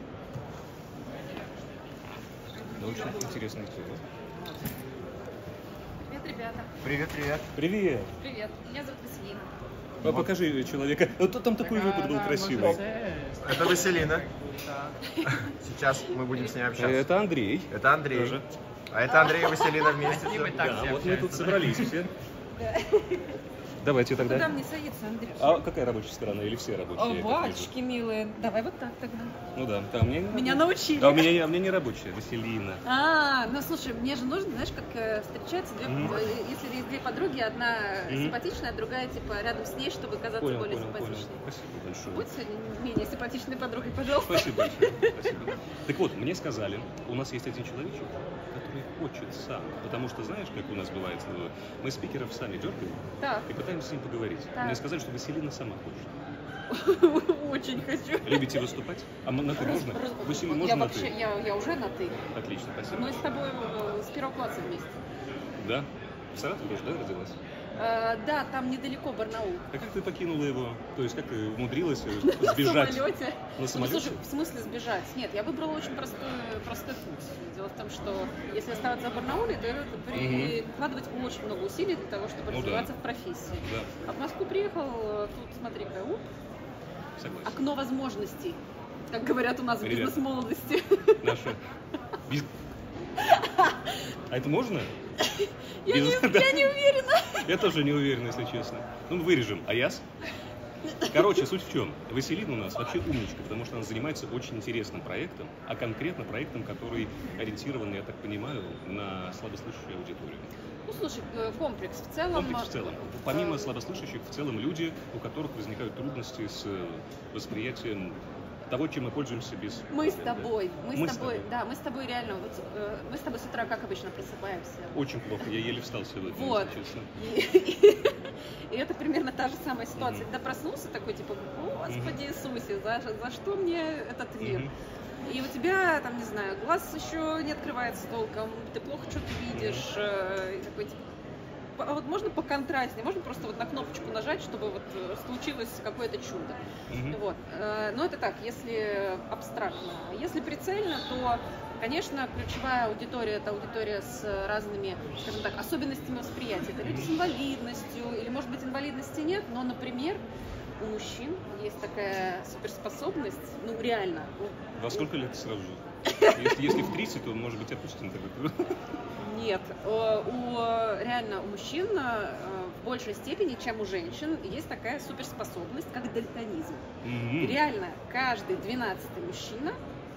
На очень интересная тема.
Привет, ребята.
Привет.
Привет.
Привет. Меня зовут Василина.
Покажи человека. Вот там такой выпад был красивый.
Это Василина. Сейчас мы будем с ней общаться.
Это Андрей.
Это Андрей.
Тоже.
А это Андрей и Василина вместе.
Да, вот мы тут собрались все. Давайте тогда.
Куда мне садиться, Андрюш?
А какая рабочая сторона или все рабочие?
О, батюшки милые. Давай вот так тогда.
Ну да. А мне
Меня научили.
А у меня не рабочая, Василина.
Ну слушай, мне же нужно, знаешь, как встречаются две, если есть две подруги, одна симпатичная, другая типа рядом с ней, чтобы казаться более симпатичной.
Спасибо большое.
Будь сегодня менее симпатичной подругой, пожалуйста.
Спасибо большое. Спасибо. Так вот, мне сказали, у нас есть один человечек, который хочет сам. Потому что, знаешь, как у нас бывает, мы спикеров сами дергаем и пытаемся с ним поговорить.
Так.
Мне сказали, что Василина сама хочет.
Очень хочу.
Любите выступать? А на ты можно? Василина, можно на ты?
Я уже на ты.
Отлично, спасибо.
Мы с тобой с первого класса вместе.
Да? В Саратове тоже, да, родилась?
Да, там недалеко Барнаул.
А как ты покинула его? То есть как ты умудрилась сбежать?
На самолете.
На самолете?
Слушай, в смысле сбежать? Нет, я выбрала очень простой путь. Дело в том, что если оставаться в Барнауле, то это прикладывать очень много усилий для того, чтобы развиваться в профессии.
Да.
А в Москву приехал, тут смотри-ка, окно возможностей. Как говорят у нас в бизнес-молодости.
Наша. А это можно?
Я не уверена.
Я тоже не уверен, если честно. Ну, вырежем. А яс? Короче, суть в чем? Василина у нас вообще умничка, потому что она занимается очень интересным проектом, а конкретно проектом, который ориентирован, я так понимаю, на слабослышащую аудиторию.
Ну, слушай, комплекс в целом.
Комплекс в целом. Помимо слабослышащих, в целом люди, у которых возникают трудности с восприятием того, чем мы пользуемся без...
Мы с тобой реально, мы с тобой с утра, как обычно, просыпаемся.
Очень плохо, я еле встал сегодня,
вот.
Честно.
И это примерно та же самая ситуация. Когда проснулся такой, типа, Господи Иисусе, за что мне этот мир? И у тебя, там, не знаю, глаз еще не открывается толком, ты плохо что-то видишь, такой, типа, вот можно поконтрастнее, можно просто вот на кнопочку нажать, чтобы вот случилось какое-то чудо. Вот. Но это так, если абстрактно. Если прицельно, то, конечно, ключевая аудитория — это аудитория с разными, скажем так, особенностями восприятия. Это люди с инвалидностью, или, может быть, инвалидности нет, но, например, у мужчин есть такая суперспособность, ну, реально.
Во сколько лет сразу же? Если в 30, то, может быть, опустим тогда.
Нет, реально у мужчин в большей степени, чем у женщин, есть такая суперспособность, как дальтонизм. И реально каждый 12-й мужчина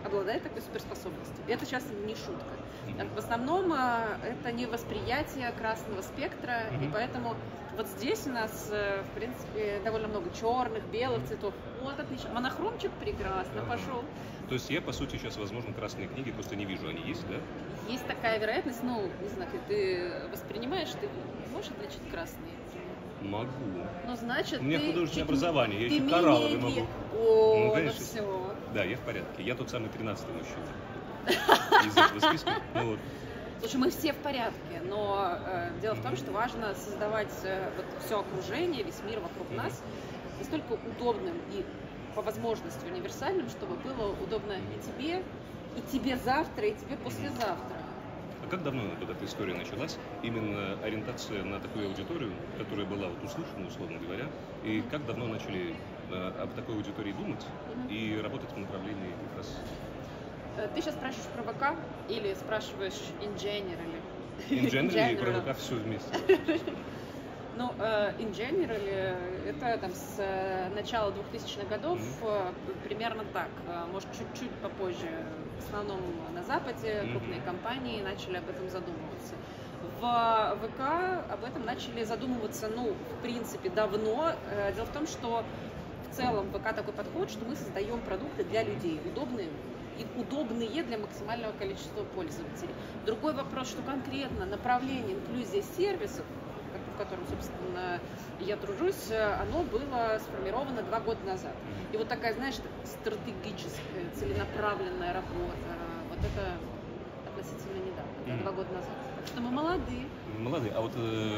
обладает такой суперспособностью. Это сейчас не шутка. В основном это не восприятие красного спектра, и поэтому вот здесь у нас, в принципе, довольно много черных, белых цветов. Вот, отлично. Монохромчик прекрасно пошел.
То есть я, по сути, сейчас, возможно, красные книги просто не вижу. Они есть, да?
Есть такая вероятность, ну, не знаю, ты воспринимаешь, ты можешь отличить красные?
Могу.
Ну, значит,
у меня художественное образование, я
ты
еще коралловый могу.
О,
ну, конечно.
все.
Да, я в порядке. Я тот самый 13-й мужчина из этого списка. Ну, вот.
Слушай, мы все в порядке, но дело в том, что важно создавать вот все окружение, весь мир вокруг нас настолько удобным и по возможности универсальным, чтобы было удобно и тебе завтра, и тебе послезавтра.
А как давно вот эта история началась? Именно ориентация на такую аудиторию, которая была вот услышана, условно говоря, и как давно начали об такой аудитории думать и работать в направлении как раз...
Ты сейчас спрашиваешь про ВК или спрашиваешь in general?
In general и про ВК все вместе.
Ну, in general, это там с начала 2000-х годов примерно так, может чуть-чуть попозже. В основном на Западе крупные компании начали об этом задумываться. В ВК об этом начали задумываться, ну, в принципе, давно. Дело в том, что в целом ВК такой подход, что мы создаем продукты для людей, удобные для максимального количества пользователей. Другой вопрос, что конкретно направление инклюзия сервисов, в котором, собственно, я тружусь, оно было сформировано 2 года назад. И вот такая, знаешь, стратегическая, целенаправленная работа, вот это относительно недавно, 2 года назад. Так что мы молодые.
Молодые. А вот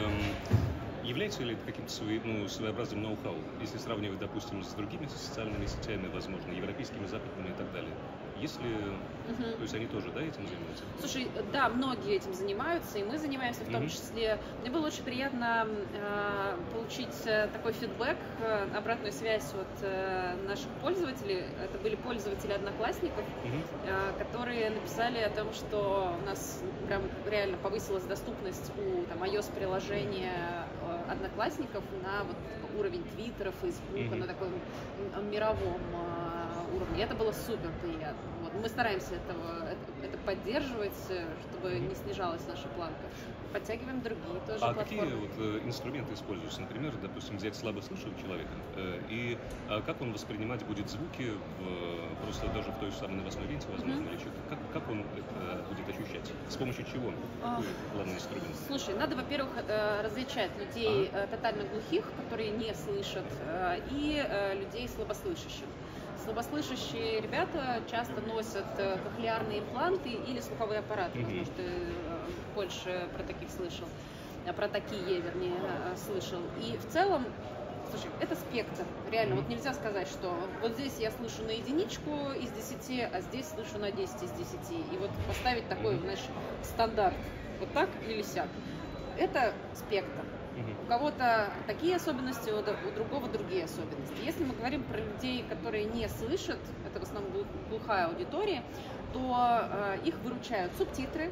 является ли это каким-то своеобразным ноу-хау, если сравнивать, допустим, с другими социальными сетями, возможно, европейскими, западными и так далее? Если, то есть они тоже, да, этим занимаются?
Слушай, да, многие этим занимаются, и мы занимаемся в том числе. Мне было очень приятно получить такой фидбэк, обратную связь от наших пользователей. Это были пользователи Одноклассников, которые написали о том, что у нас прям реально повысилась доступность у iOS-приложения Одноклассников на вот уровень Твиттера, Фейсбука, на таком мировом уровне. И это было супер приятно. Вот. Мы стараемся это поддерживать, чтобы не снижалась наша планка. Подтягиваем другие тоже платформы.
Какие вот инструменты используются? Например, допустим, взять слабослышащего человека, и как он воспринимать будет звуки просто даже в той же самой новостной ленте, возможно, или что-то? Как он это будет ощущать? С помощью чего? Какой главный инструмент?
Слушай, надо, во-первых, различать людей тотально глухих, которые не слышат, и людей слабослышащих. Слабослышащие ребята часто носят кохлеарные импланты или слуховые аппараты. Возможно, ты больше про таких слышал, про такие, вернее, слышал. И в целом, слушай, это спектр. Реально, вот нельзя сказать, что вот здесь я слышу на 1 из 10, а здесь слышу на 10 из 10. И вот поставить такой, знаешь, стандарт, вот так или сяк. Это спектр. У кого-то такие особенности, у другого другие особенности. Если мы говорим про людей, которые не слышат, это в основном глухая аудитория, то их выручают субтитры,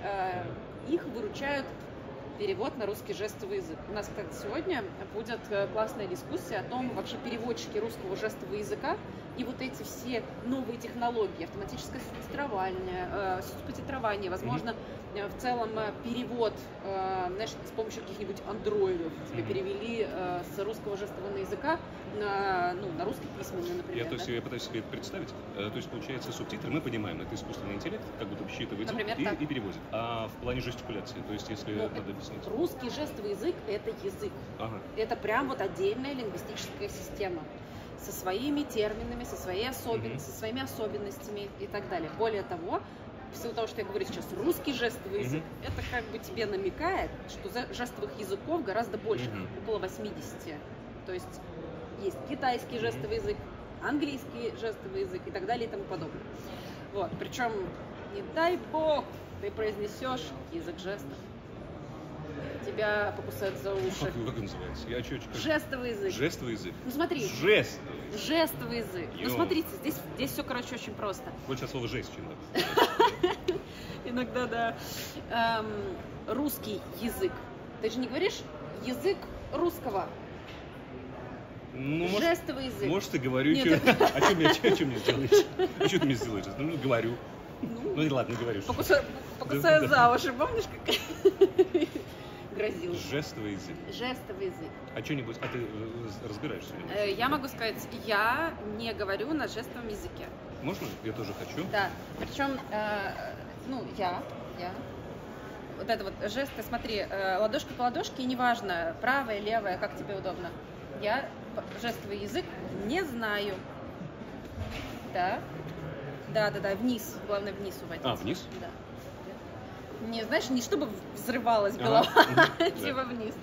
их выручают перевод на русский жестовый язык. У нас, кстати, сегодня будет классная дискуссия о том, вообще переводчики русского жестового языка и вот эти все новые технологии, автоматическое субтитрование, возможно, в целом перевод, знаешь, с помощью каких-нибудь андроидов тебе перевели с русского жестового языка на русский письменный, например.
Я пытаюсь себе это представить. То есть, получается, субтитры мы понимаем, это искусственный интеллект, как будто считывает звук и переводит. А в плане жестикуляции, то есть, если надо объяснить.
Русский жестовый язык – это язык. Это прям вот отдельная лингвистическая система со своими терминами, со своими особенностями и так далее. Более того, в силу того, что я говорю сейчас русский жестовый язык, это как бы тебе намекает, что жестовых языков гораздо больше, около 80. То есть есть китайский жестовый язык, английский жестовый язык и так далее и тому подобное. Вот. Причем, не дай бог, ты произнесешь язык жестов. Тебя покусают за уши.
Как он называется?
Жестовый язык.
Жестовый язык?
Ну смотри. Жестовый язык. Ну смотрите, здесь все, короче, очень просто.
Больше от слова жесть, чем
Иногда, да. Русский язык. Ты же не говоришь язык русского.
Ну,
Жестовый язык.
Может, и говорю.
Нет,
А что мне сделаешь? А что ты мне сделаешь? Ну, говорю. Ну, ладно, не говорю.
Покусаю за уши, помнишь, как грозил?
Жестовый язык.
Жестовый язык.
А что-нибудь, а ты разбираешься?
Я могу сказать, я не говорю на жестовом языке.
Можно? Я тоже хочу.
Да. Причем, я. Вот это вот жесты, смотри, ладошка по ладошке, и неважно, правая, левая, как тебе удобно. Я жестовый язык не знаю. Да. Да, вниз. Главное, вниз уводить.
А, вниз?
Да. Не, знаешь, не чтобы взрывалась голова, типа вниз.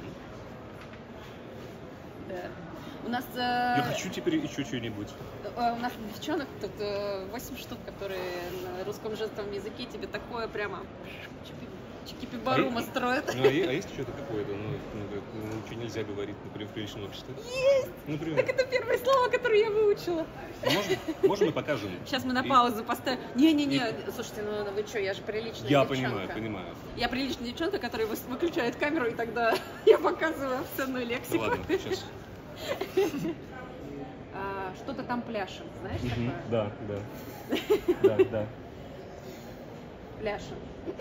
Да. У нас...
Я хочу теперь еще что-нибудь.
У нас девчонок тут 8 штук, которые на русском жестовом языке тебе такое прямо чики-пи-барума строят.
А есть что-то какое-то, ничего нельзя говорить, например, в приличном обществе?
Есть!
Например?
Так это первое слово, которое я выучила.
Можно мы покажем?
Сейчас мы на паузу поставим. Не, слушайте, вы что, я же приличная девчонка.
Я понимаю.
Я приличная девчонка, которая выключает камеру, и тогда я показываю обсценную лексику.
Ну ладно, сейчас.
Что-то там пляшем, знаешь такое?
Да.
Пляшем.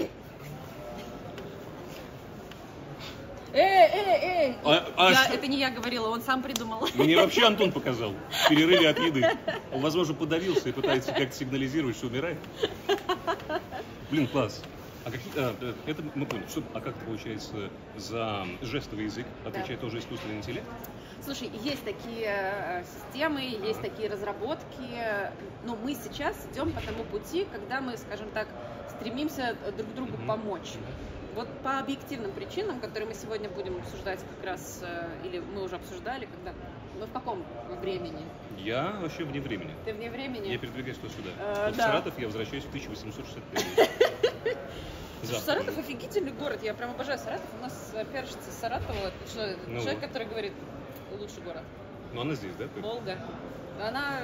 Эй! Это не я говорила, он сам придумал.
Мне вообще Антон показал. В перерыве от еды. Он, возможно, подавился и пытается как-то сигнализировать, что умирает. Блин, класс. Это мы поняли. А как получается за жестовый язык отвечает тоже искусственный интеллект?
Слушай, есть такие системы, есть такие разработки, но мы сейчас идем по тому пути, когда мы, скажем так, стремимся друг другу помочь. Вот по объективным причинам, которые мы сегодня будем обсуждать как раз, или мы уже обсуждали, когда... Мы в каком времени?
Я вообще вне времени.
Ты вне времени?
Я передвигаюсь туда-сюда. В Саратов я возвращаюсь в 1865 год.
Саратов офигительный город, я прям обожаю Саратов. У нас пиарщица Саратова, человек, который говорит, лучший город.
Ну она здесь, да?
Волга. Она,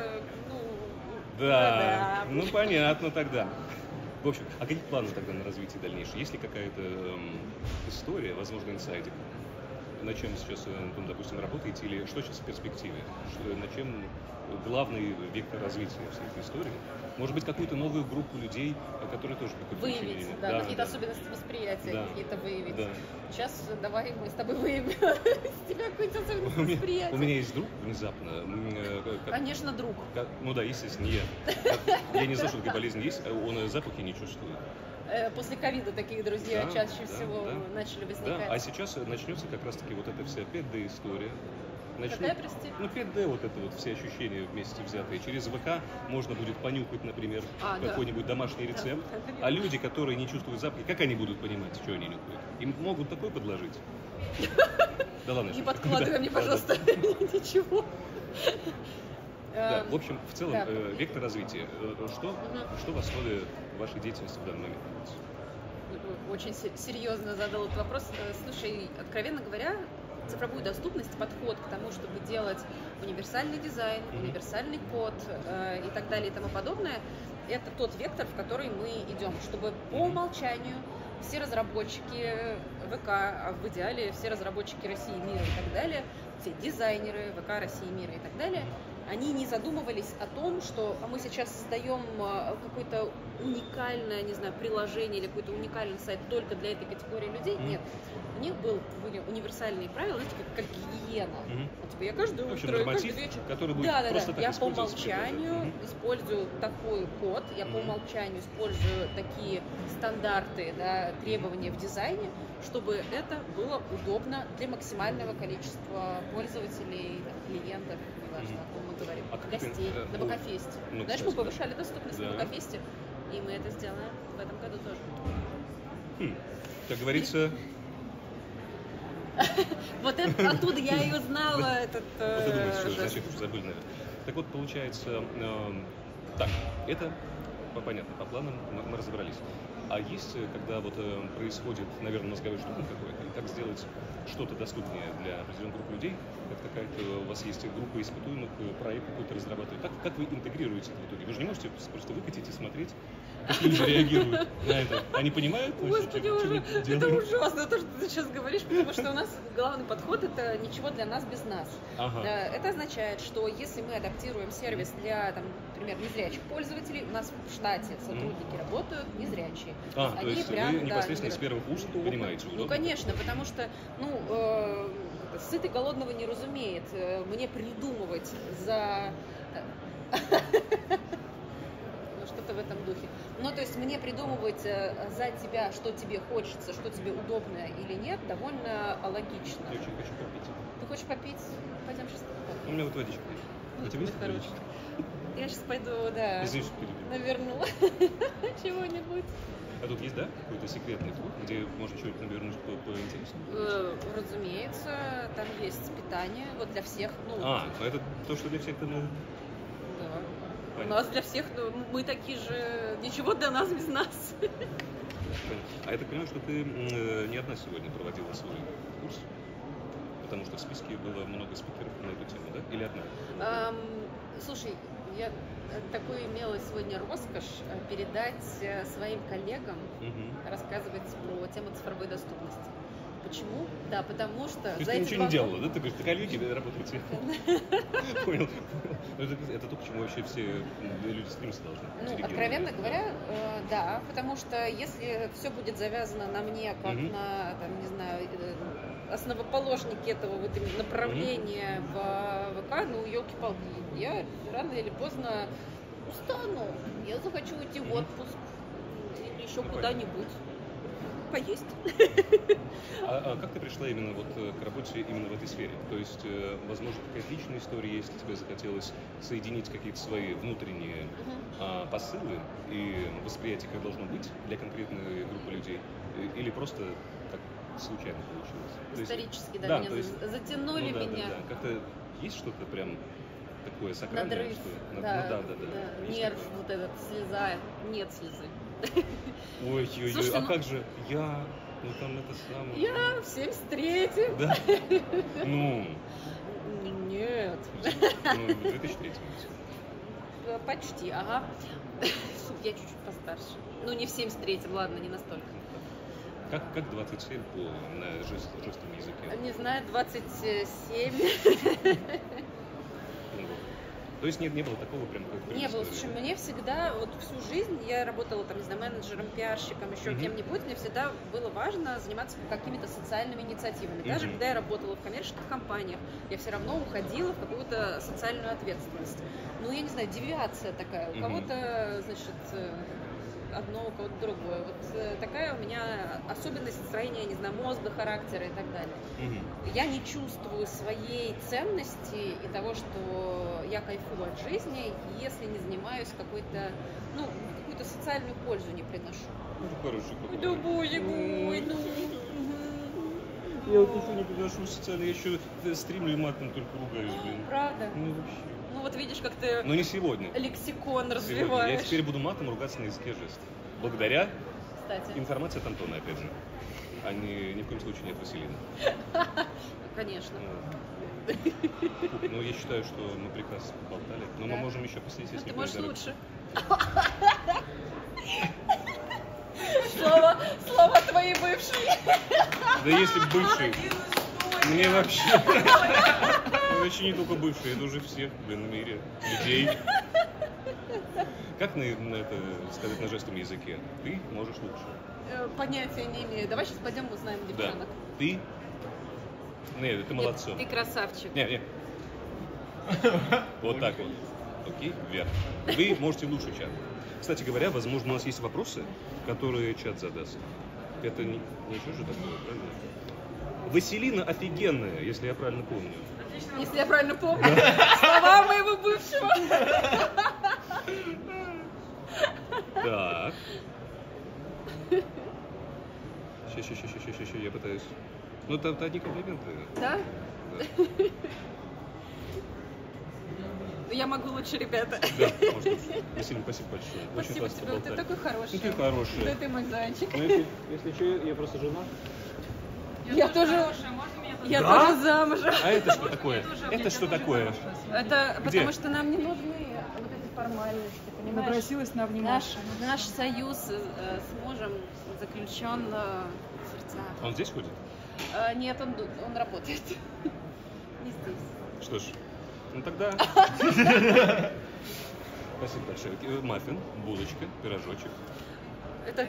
Да, ну понятно тогда. В общем, а какие планы тогда на развитие дальнейшее? Есть ли какая-то история, возможно, инсайдик? На чем сейчас, допустим, работаете, или что сейчас в перспективе? На чем главный вектор развития всей этой истории? Может быть, какую-то новую группу людей, которые тоже какое-то
выявить, какие-то особенности восприятия, какие-то выявить. Да. Сейчас давай мы с тобой выявим из тебя какую-то особенность восприятия.
У меня есть друг внезапно.
Конечно, друг.
Ну да, естественно, не я. Я не знаю, что такая болезнь есть, он запахи не чувствует.
После ковида такие друзья чаще всего начали возникать.
Да, а сейчас начнется как раз-таки вот эта вся 5D-история.
Какая, прости?
5D, вот это вот все ощущения вместе взятые. Через ВК можно будет понюхать, например, какой-нибудь домашний рецепт. А люди, которые не чувствуют запахи, как они будут понимать, что они нюхают? Им могут такой подложить? Да ладно.
Не подкладывай мне, пожалуйста, ничего.
Да, в общем, в целом, вектор развития. Что в основе вашей деятельности в данный момент находится?
Очень серьезно задал этот вопрос. Слушай, откровенно говоря, цифровую доступность, подход к тому, чтобы делать универсальный дизайн, универсальный код и так далее и тому подобное, это тот вектор, в который мы идем, чтобы по умолчанию все разработчики ВК, а в идеале все разработчики России, мира и так далее, все дизайнеры ВК, России, мира и так далее, они не задумывались о том, что мы сейчас создаем какое-то уникальное, не знаю, приложение или какой-то уникальный сайт только для этой категории людей. Нет. У них были универсальные правила, знаете, как гигиена. Типа я каждое утро, каждый вечер.
Который будет просто так
я по умолчанию использую такой код, я по умолчанию использую такие стандарты, требования в дизайне, чтобы это было удобно для максимального количества пользователей, клиентов, неважно, о ком мы говорим, гостей, на Бакафесте. Знаешь, мы повышали доступность на Бакафесте, и мы это сделаем в этом году тоже.
Как говорится...
Вот это оттуда я и узнала этот...
Ты думаешь, что значит, забыли, наверное. Так вот, получается, так, это понятно, по планам мы разобрались. А есть, когда вот происходит, наверное, мозговой штурм какой-то, и как сделать что-то доступнее для определенной группы людей, как какая-то у вас есть группа испытуемых, проект какой-то разрабатывать. Как вы интегрируете это в итоге? Вы же не можете просто выкатить и смотреть. Какие люди реагируют на это? Они понимают?
Господи, это ужасно, то, что ты сейчас говоришь, потому что у нас главный подход — это ничего для нас без нас.
Ага.
Это означает, что если мы адаптируем сервис для, там, например, незрячих пользователей, у нас в штате сотрудники работают незрячие.
То есть
прям,
вы непосредственно с первых уст понимаете?
Ну, конечно, потому что, сытый голодного не разумеет. Мне придумывать за... что-то в этом духе. Ну, то есть мне придумывать за тебя, что тебе хочется, что тебе удобно или нет, довольно логично.
Я очень хочу попить.
Ты хочешь попить? Пойдем сейчас.
У меня вот водичка есть. У тебя есть водичка?
Я сейчас пойду, да,
извините, перебил.
наверну чего-нибудь.
А тут есть, да, какой-то секретный клуб, где можно что-нибудь навернуть поинтереснее?
Разумеется, там есть питание, вот для всех.
Это то, что для всех, то,
да. У нас для всех, мы такие же, ничего для нас без нас.
А я так понимаю, что ты не одна сегодня проводила свой курс? Потому что в списке было много спикеров на эту тему, да? Или одна?
Слушай, я такую имела сегодня роскошь передать своим коллегам, рассказывать про тему цифровой доступности. Почему? Да, потому что...
То есть ты ничего не делала, да? Ты говоришь, ты коллеги работаете. Понял. Это то, к чему вообще все люди стремятся должны.
Откровенно говоря, да, потому что если все будет завязано на мне, как на, там, не знаю, основоположники этого вот именно направления в ВК, елки-палки, я рано или поздно устану. Я захочу уйти в отпуск или еще куда-нибудь. Поесть.
А как ты пришла именно вот к работе именно в этой сфере? То есть, возможно, какая-то личная история, если тебе захотелось соединить какие-то свои внутренние посылы и восприятие, как должно быть для конкретной группы людей, или просто так случайно получилось?
Исторически, да, меня затянули меня.
Да. Как-то есть что-то прям такое сакральное?
Надрыв, да. Нерв, вот этот, слеза, нет слезы.
Ой, а как же я, там это самое...
Я в 73-м.
Да?
Нет.
В 2003-м.
Почти, ага. Я чуть-чуть постарше. Не в 73-м, ладно, не настолько.
Как 27 на жестом языке?
Не знаю, 27.
То есть не было такого прям как...
Не было. Слушай, мне всегда, вот всю жизнь я работала там, не знаю, менеджером, пиарщиком, еще кем-нибудь, мне всегда было важно заниматься какими-то социальными инициативами. Даже когда я работала в коммерческих компаниях, я все равно уходила в какую-то социальную ответственность. Я не знаю, девиация такая. У кого-то, значит, одно, у кого-то другое. Вот такая у меня особенность строения, не знаю, мозга, характера и так далее. Я не чувствую своей ценности и того, что я кайфую от жизни, если не занимаюсь какой-то, какую-то социальную пользу не приношу.
Хороший какой.
Да, боже мой,
Я вот ничего не приношу социально, я еще стримлю и матом только ругаюсь, блин.
Правда?
Вообще.
Вот видишь, как ты
не сегодня.
Лексикон развиваешь.
Я теперь буду матом ругаться на языке жестов. Благодаря
информации
от Антона, опять же. А ни в коем случае нет Василина.
Конечно.
Я считаю, что мы прекрасно поболтали. Но мы можем еще посидеть, если
ты можешь лучше. Слова твои бывшие.
Да если бывшие. Мне вообще... Вообще не только бывшие, это уже всех, в мире людей. Как на это сказать на жестом языке? Ты можешь лучше.
Понятия не имею. Давай сейчас пойдем узнаем девчонок.
Да. Ты? Нет, ты молодцом.
Ты красавчик.
Нет. Вот так вот. Окей, вверх. Вы можете лучше чат. Кстати говоря, возможно, у нас есть вопросы, которые чат задаст. Это не что же такое, правильно? Василина офигенная, если я правильно помню.
Если я правильно помню. Слова моего бывшего.
Так. Сейчас, я пытаюсь. Это одни комплименты.
Да? Я могу лучше, ребята.
Да, может быть. Василий, спасибо большое.
Спасибо тебе, ты такой хороший.
Ты хороший.
Да ты мой зайчик.
Если что, я просто жена.
Я тоже замужем.
А это что такое? Это что такое?
Это потому что нам не нужны вот эти формальности. Понимаешь?
Напросилась на внимание.
Наш союз с мужем заключен в сердцах.
Он здесь ходит?
Нет, он работает. Не здесь.
Что ж, ну тогда... Спасибо большое. Маффин, булочка, пирожочек.
Это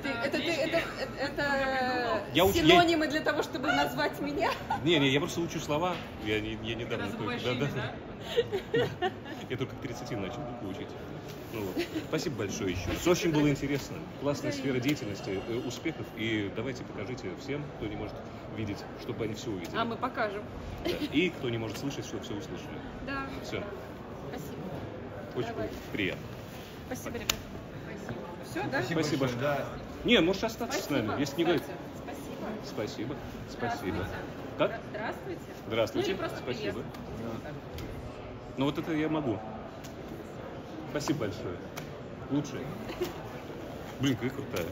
синонимы для того, чтобы назвать меня?
Не, я просто учу слова. Я недавно... Я только к 30 начал букву учить. Ну, вот. Спасибо большое еще. Очень было интересно. Классная сфера деятельности, успехов. И давайте покажите всем, кто не может видеть, чтобы они все увидели.
А мы покажем.
Да. И кто не может слышать, чтобы все услышали.
Да.
Все.
Спасибо.
Очень приятно.
Спасибо, ребята. Все, да?
Спасибо. Да. Не, можешь остаться с нами, если не говорить.
Спасибо.
Спасибо. Как?
Здравствуйте.
Здравствуйте.
Ну, или просто
спасибо.
приезд.
Ну вот это я могу. Спасибо большое. Лучшее. Блин, какая крутая.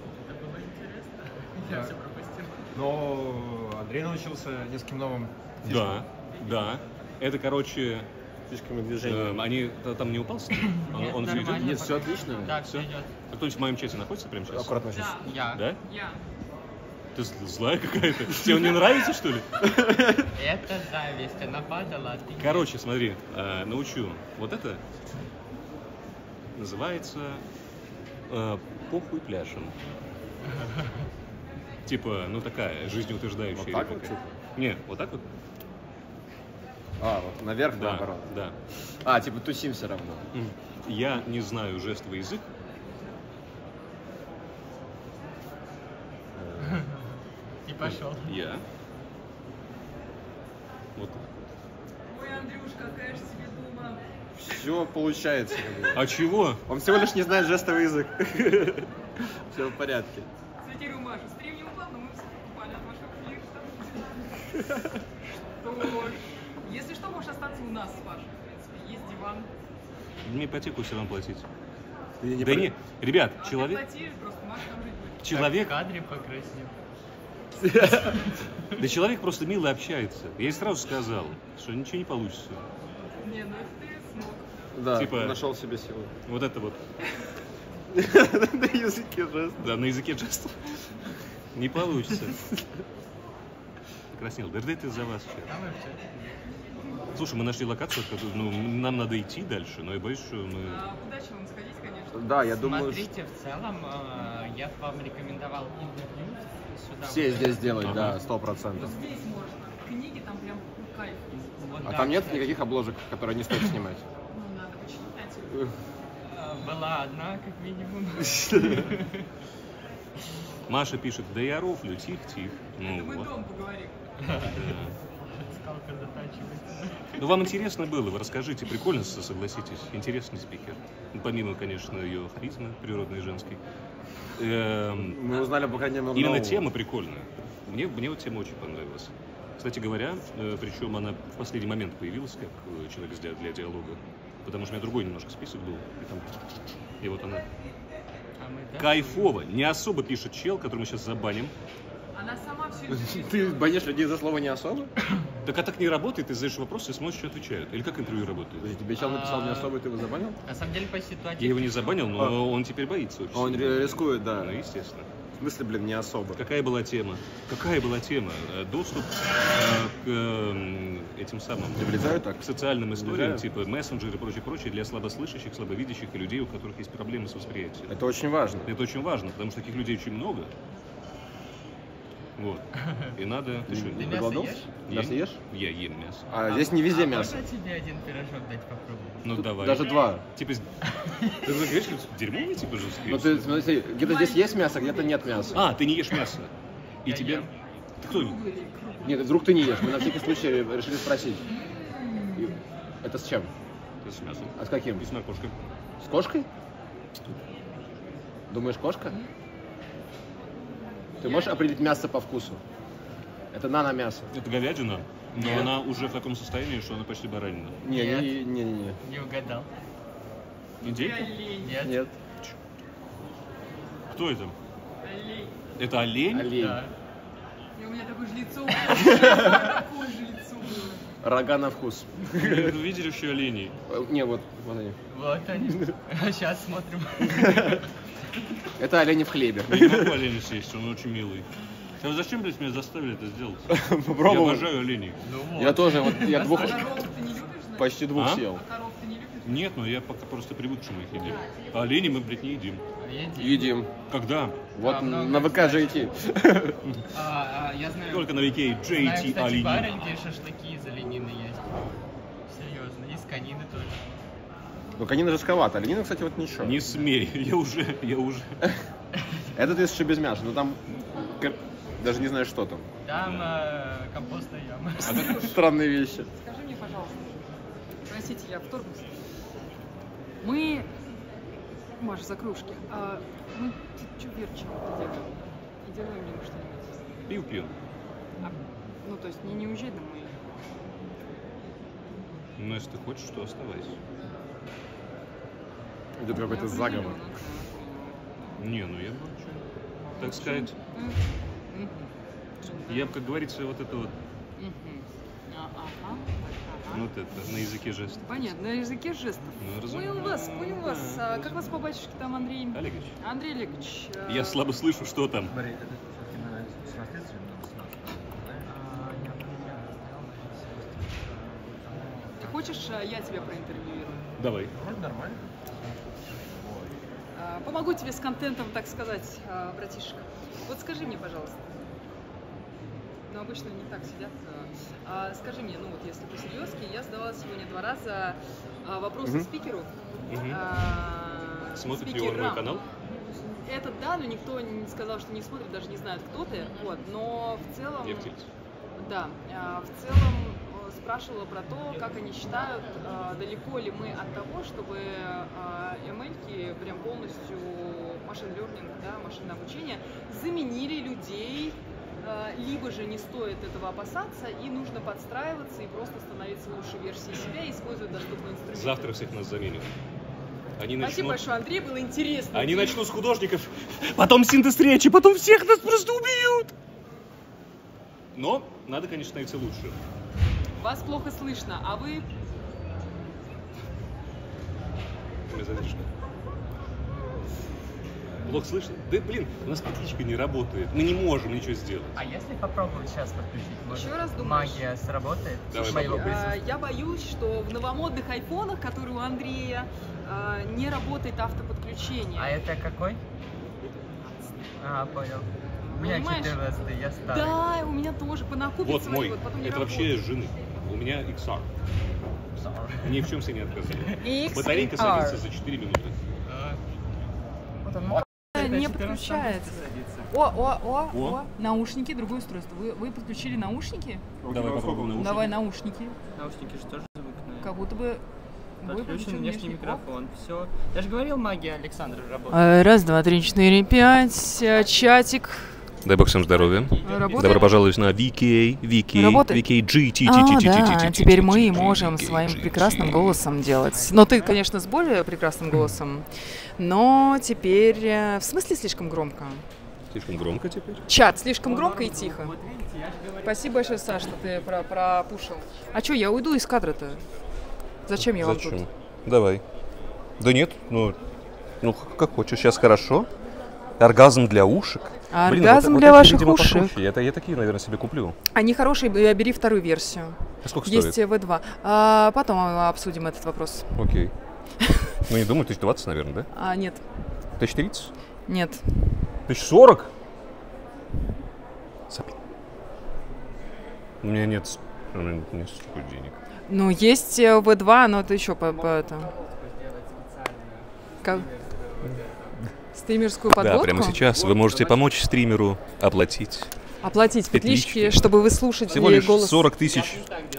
Я все пропустил. Но Андрей научился нескольким новым
фишкам. Да. Это, короче...
Фишками движения.
Они там не упался? Он все идет?
Нет, все отлично.
Да, все идет.
А кто-нибудь в моем чате находится прямо сейчас?
Аккуратно сейчас.
Я.
Да?
Я.
Ты злая какая-то? Тебе он не нравится, что ли?
Это зависть, она падала, а ты...
Короче, смотри, научу. Вот это называется похуй пляшем. Типа, ну такая, жизнеутверждающая.
Вот так вот?
Не, вот так вот?
А, вот наверх,
да,
наоборот.
Да.
А, типа тусим все равно.
Я не знаю жестовый язык.
И пошел.
Я. Вот.
Ой, Андрюшка, какая же тебе дума.
Все получается.
А чего?
Он всего лишь не знает жестовый язык. Все в порядке.
Цитирую Машу. Стрим не упал, но мы все покупали от вашего флирта. Что ж, если что, можешь остаться у нас с Пашей. В принципе, есть диван.
Мне ипотеку все равно платить. Да не, ребят, человек...
Ты платишь, просто Маша там жить будет.
Человек...
В кадре покраснел.
Да человек просто мило общается. Я ей сразу сказал, что ничего не получится.
Не, ну это ты смог.
Да,
типа,
нашел себе силу.
Вот это вот.
На языке жестов.
Да, на языке жестов. Не получится. Покраснел. Да это из-за вас сейчас. Слушай, мы нашли локацию, ну, нам надо идти дальше, но я боюсь, что мы...
Удачи вам сходить, конечно.
Да, я думаю,
Смотрите, в целом, я бы вам рекомендовал интервью сюда.
Все здесь делать, да, 100%.
Здесь можно. Книги там прям кайф.
Вот,
А
да,
там нет
кстати.
никаких обложек, которые не стоит снимать?
Ну, надо почитать.
Была одна, как минимум.
Маша пишет, да я рофлю, тихо-тихо. Ну,
Мы
вот.
дом поговорим.
Скалка затачивается.
Ну, вам интересно было, вы расскажите, прикольно, согласитесь, интересный спикер. Ну, помимо, конечно, ее харизмы природной и женской.
Мы узнали, по крайней мере,
именно
нового.
тема прикольная. Мне вот тема очень понравилась. Кстати говоря, причем она в последний момент появилась, как человек для диалога. Потому что у меня другой немножко список был. И вот она. Кайфово. Не особо пишет чел, который мы сейчас забаним.
Она сама все это...
Ты банишь людей за слово не особо?
Так а так не работает, ты задаешь вопросы и смотришь, что отвечают. Или как интервью работает?
Тебе чел написал не особо, и ты его забанил?
На самом деле, по ситуации...
Я его не забанил, но он теперь боится очень.
Он рискует, да.
Ну, естественно.
В смысле, блин, не особо.
Какая была тема? Доступ к этим самым...
Так?
К социальным историям, типа мессенджеры и прочее, для слабослышащих, слабовидящих и людей, у которых есть проблемы с восприятием.
Это очень важно.
Это очень важно, потому что таких людей очень много. Вот. И надо...
Ты
мясо
голодался?
ешь?
Мясо ешь?
Я ем мясо.
А здесь не везде мясо.
Можно тебе один пирожок дать попробовать?
Ну давай.
Даже два.
Типа, ты говоришь, дерьмовый типа же
Ну ты смотри, где-то здесь есть мясо, где-то нет мяса.
А, ты не ешь мясо. И
Я
тебе...
ем.
Ты кто?
Нет, вдруг ты не ешь. Мы на всякий случай решили спросить. Это с чем?
Это с мясом.
А с каким?
И с моркошкой.
С кошкой? Думаешь, кошка? Ты можешь определить мясо по вкусу? Это нано-мясо.
Это говядина, но
Нет.
она уже в таком состоянии, что она почти баранина.
Не.
Не угадал.
Индейка?
Нет.
Нет.
Кто это?
Олень.
Это олень?
Олень.
Да.
И у меня такое же лицо было. Такое же лицо было.
Рога на вкус.
Вы видели еще оленей?
Не, вот они.
Вот они. Сейчас смотрим.
Это олени в хлебе.
Я не могу оленя съесть, он очень милый. А зачем, блядь, меня заставили это сделать?
Попробовал.
Я обожаю оленей.
Я тоже, вот я почти двух съел.
Нет, но я пока просто привык, что мы их едим. А оленей мы, блядь, не едим.
Едим.
Когда?
Вот на ВК JT.
Я знаю.
Только на ВК JT
кстати,
олени.
баренькие шашлыки из оленины есть. Серьезно, из конины тоже.
Ну, конина жестковато, оленина, кстати, вот ничего.
Не смей, я уже.
Этот есть еще без мяса, но там даже не знаю, что там.
Там компостная яма.
Странные вещи.
Скажи мне, пожалуйста, простите, я вторгнусь. Мы, Маша, за кружки, мы что верчим делаем? И делаем ли мы что-нибудь?
Пью.
Ну, то есть не уезжай домой.
Ну, если ты хочешь, то оставайся.
Идет какой-то заговор.
Не, ну я бы так сказать. Я бы, как говорится, вот это вот. Вот это, на языке жестов.
Понятно, на языке жестов.
Ну,
понял вас. А как вас по батюшке там, Андрей?
Олегович.
Андрей Олегович.
Я слабо слышу, что там.
Ты хочешь, я тебя проинтервьюирую?
Давай.
Нормально.
Помогу тебе с контентом, так сказать, братишка. Вот скажи мне, пожалуйста. Ну, обычно не так сидят. Скажи мне, ну вот если по-серьезки, я задавала сегодня 2 раза вопросы спикеру.
Смотрит ли он мой канал?
Это да, но никто не сказал, что не смотрит, даже не знает, кто ты. Вот, но в целом...
Я в тельце.
Да, в целом спрашивала про то, как они считают, далеко ли мы от того, чтобы ML-ки прям полностью машин learning, да, машинное обучение, заменили людей, либо же не стоит этого опасаться и нужно подстраиваться и просто становиться лучшей версией себя и использовать доступные инструменты.
Завтра всех нас заменят.
Спасибо большое, Андрей, было интересно.
Они начнут с художников, потом синтез речи, потом всех нас просто убьют. Но надо, конечно, становиться лучше.
Вас плохо слышно, а вы...
Плохо слышно? Да блин, у нас петличка не работает. Мы не можем ничего сделать.
А если попробовать сейчас подключить? Может,
еще раз думаешь?
Магия сработает?
Давай,
я боюсь, что в новомодных айфонах, которые у Андрея, не работает автоподключение.
А это какой? Понял. У меня 14, я старый.
Да, у меня тоже понакупится.
Вот мой.
Вот, потом
это вообще жены. У меня XR. Ни в чем себе не отказали. Батарейка садится за 4 минуты.
Вот он. Не подключается. О, наушники, другое устройство. Вы подключили наушники?
Давай попробуем наушники.
Давай наушники.
Наушники же тоже звук.
Как будто бы
подключен внешний микрофон. Все. Я же говорил, магия Александра работает.
1, 2, 3, 4, 5. Чатик.
Дай бог всем здоровья.
Работает?
Добро пожаловать на VK GT.
Да, теперь мы можем своим прекрасным голосом делать. Но ты, конечно, с более прекрасным голосом. Но теперь... В смысле слишком громко?
Слишком громко теперь?
Чат, слишком громко и тихо. Спасибо большое, Саш, что ты пропушил. А что, я уйду из кадра-то? Зачем я вам тут?
Давай. Да нет, ну как хочешь. Сейчас хорошо. Оргазм для ушек.
Оргазм для ваших ушек.
Я такие, наверное, себе куплю.
Они хорошие, бери вторую версию.
А сколько
есть
стоит?
V2. Потом обсудим этот вопрос.
Окей. Ну, не думаю, 1020, наверное, да?
Нет.
1030?
Нет.
1040? У меня нет столько денег.
Ну, есть V2, но это еще по это... Как? Стримерскую подводку?
Да, прямо сейчас вы можете помочь стримеру оплатить
петлички, чтобы вы слушали
всего лишь
голос.
40 тысяч.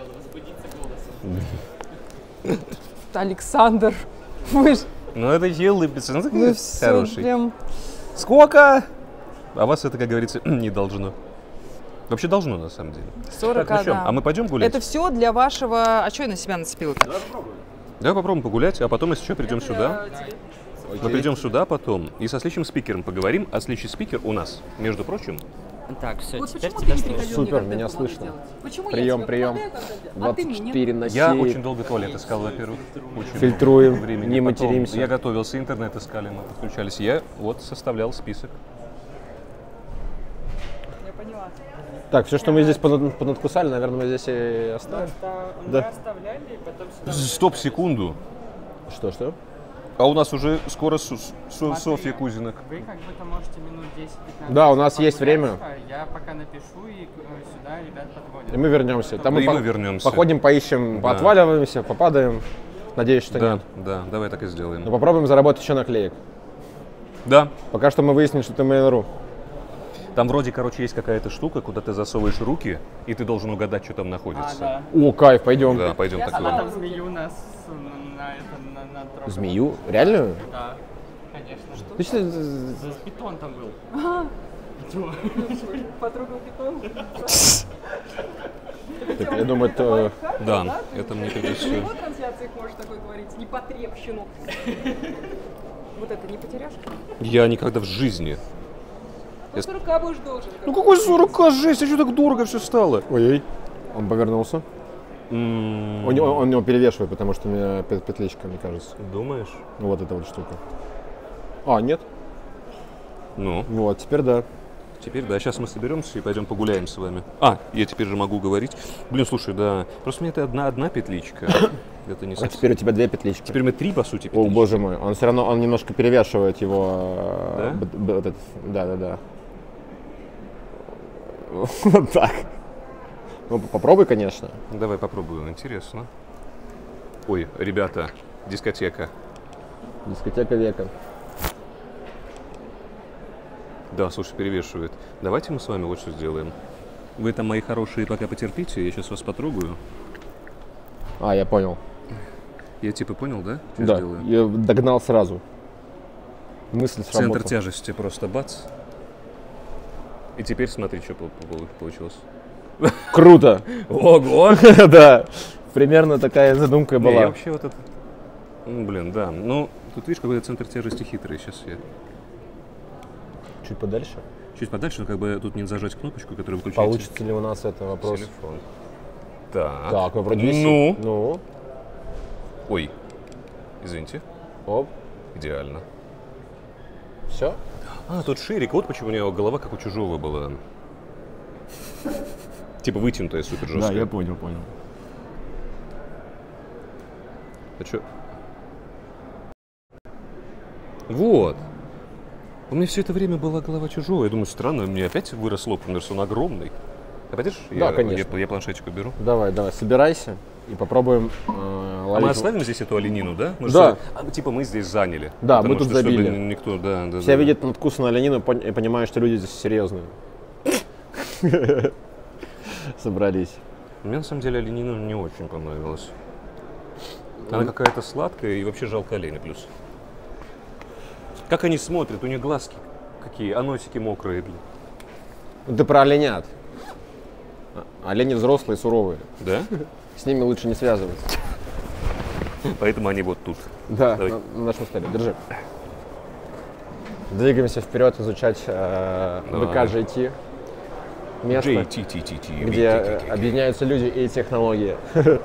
Александр, вы ж...
Ну это елыбится, ну такой хороший.
Прям...
Сколько? А вас это, как говорится, не должно. Вообще должно, на самом деле.
40,
так, ну
да.
А мы пойдем гулять?
Это все для вашего... А что я на себя нацепила-то?
Давай попробуем погулять, а потом, если что, придем сюда. Мы придем сюда потом и со следующим спикером поговорим. А следующий спикер у нас, между прочим,
Так, все,
Вот
теперь
почему ты
тебя
не
слышно.
приходил
Супер,
мне
меня
контент надо
слышно.
делать? Почему
Прием,
я тебе
прием.
помогаю контент делать, а ты мне?
24/7.
Я очень долго туалет искал, во-первых. Очень
Фильтруем,
много времени.
не
Потом
материмся.
Я готовился, интернет искали, мы подключались. Я вот составлял список.
Я поняла.
Так, все, что мы здесь понадкусали, наверное, мы здесь и оставим.
Мы оставляли, потом сюда...
Стоп, секунду.
Что?
А у нас уже скоро Софья Кузина.
Вы как бы-то можете минут 10-15.
Да, у нас есть время.
Я пока напишу, и сюда ребят подводят.
И мы вернемся. Там
мы вернемся.
Походим, поищем,
Да.
поотваливаемся, попадаем. Надеюсь, что нет.
Да, давай так и сделаем.
Но попробуем заработать еще наклеек.
Да.
Пока что мы выяснили, что это Mail.ru.
Там вроде, короче, есть какая-то штука, куда ты засовываешь руки, и ты должен угадать, что там находится.
О, кайф, пойдем.
Да, пойдем
А
такое.
там змею нас на трогал.
Змею? Реальную?
Да, конечно. Что?
Ты что?
Питон там был.
Ага. Потрогал питон?
Я думаю, это...
Да, это мне придется...
На его трансляциях можешь такое говорить, непотребщину. Вот это не потеряшка?
Я никогда в жизни...
Ну, 40 будешь должен.
Ну какой 40, жесть, а что так дорого все стало?
Ой-ой, он повернулся. Он его перевешивает, потому что у меня петличка, мне кажется.
Думаешь?
Вот эта вот штука. А, нет?
Ну?
Вот, теперь да.
Теперь, да, сейчас мы соберемся и пойдем погуляем с вами. А, я теперь же могу говорить. Блин, слушай, да, просто у меня это одна петличка. Это не
А теперь у тебя две петлички.
Теперь мы три, по сути,
петлички. О, боже мой, он все равно, он немножко перевешивает его...
Да?
Да. Вот так. Ну, попробуй, конечно.
Давай попробую, интересно. Ой, ребята, дискотека.
Дискотека века.
Да, слушай, перевешивает. Давайте мы с вами вот что сделаем. Вы там, мои хорошие, пока потерпите, я сейчас вас потрогаю.
А, я понял.
Я типа понял, да? Что
да,
сделаю?
я догнал сразу. Мысль сработала.
Центр тяжести просто бац. И теперь смотри, что получилось.
Круто!
Ого!
Да, примерно такая задумка была.
Я вообще вот это... Ну, блин, да. Ну, тут видишь, какой-то центр тяжести хитрый. Сейчас я...
Чуть подальше?
Чуть подальше, но как бы тут не зажать кнопочку, которая выключает...
Получится ли у нас это вопрос?
Телефон. Так.
Так, мы вроде
Ну? Ой, извините.
Оп.
Идеально.
Все?
А, тут ширик. Вот почему у него голова как у чужого была. Типа вытянутая, супер жесткая.
Да, я понял.
А чё? Вот. У меня все это время была голова чужого. Я думаю, странно, у меня опять вырос лоб, потому что он огромный. А пойдешь?
Да, конечно.
Я планшетик уберу.
Давай, собирайся и попробуем
А мы оставим здесь эту оленину, да?
Да.
Типа мы здесь заняли.
Да, мы тут забили.
Никто, да.
Все видят надкусанную оленину и понимают, что люди здесь серьезные. Собрались.
Мне на самом деле оленина не очень понравилась. Она какая-то сладкая и вообще жалко оленя плюс. Как они смотрят, у них глазки какие, а носики мокрые, блин.
Ты про оленят. Олени взрослые, суровые.
Да?
С ними лучше не связываться.
Поэтому они вот тут.
Да, на нашем столе. Держи. Двигаемся вперед изучать ВК GT. Место, где объединяются люди и технологии.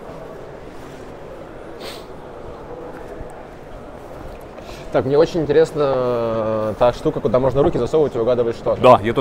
Так, мне очень интересна та штука, куда можно руки засовывать и угадывать что.
Да, я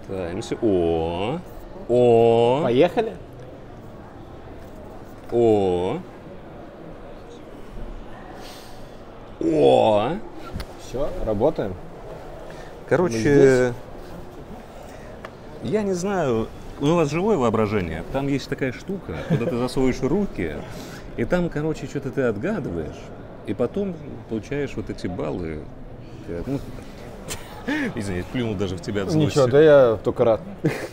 Пытаемся. О.
Поехали.
О.
Все, работаем.
Короче, я не знаю, у вас живое воображение. Там есть такая штука, куда ты засовываешь руки, и там, короче, что-то ты отгадываешь, и потом получаешь вот эти баллы. Извините, плюнул даже в тебя от злости.
Ничего, да я только рад.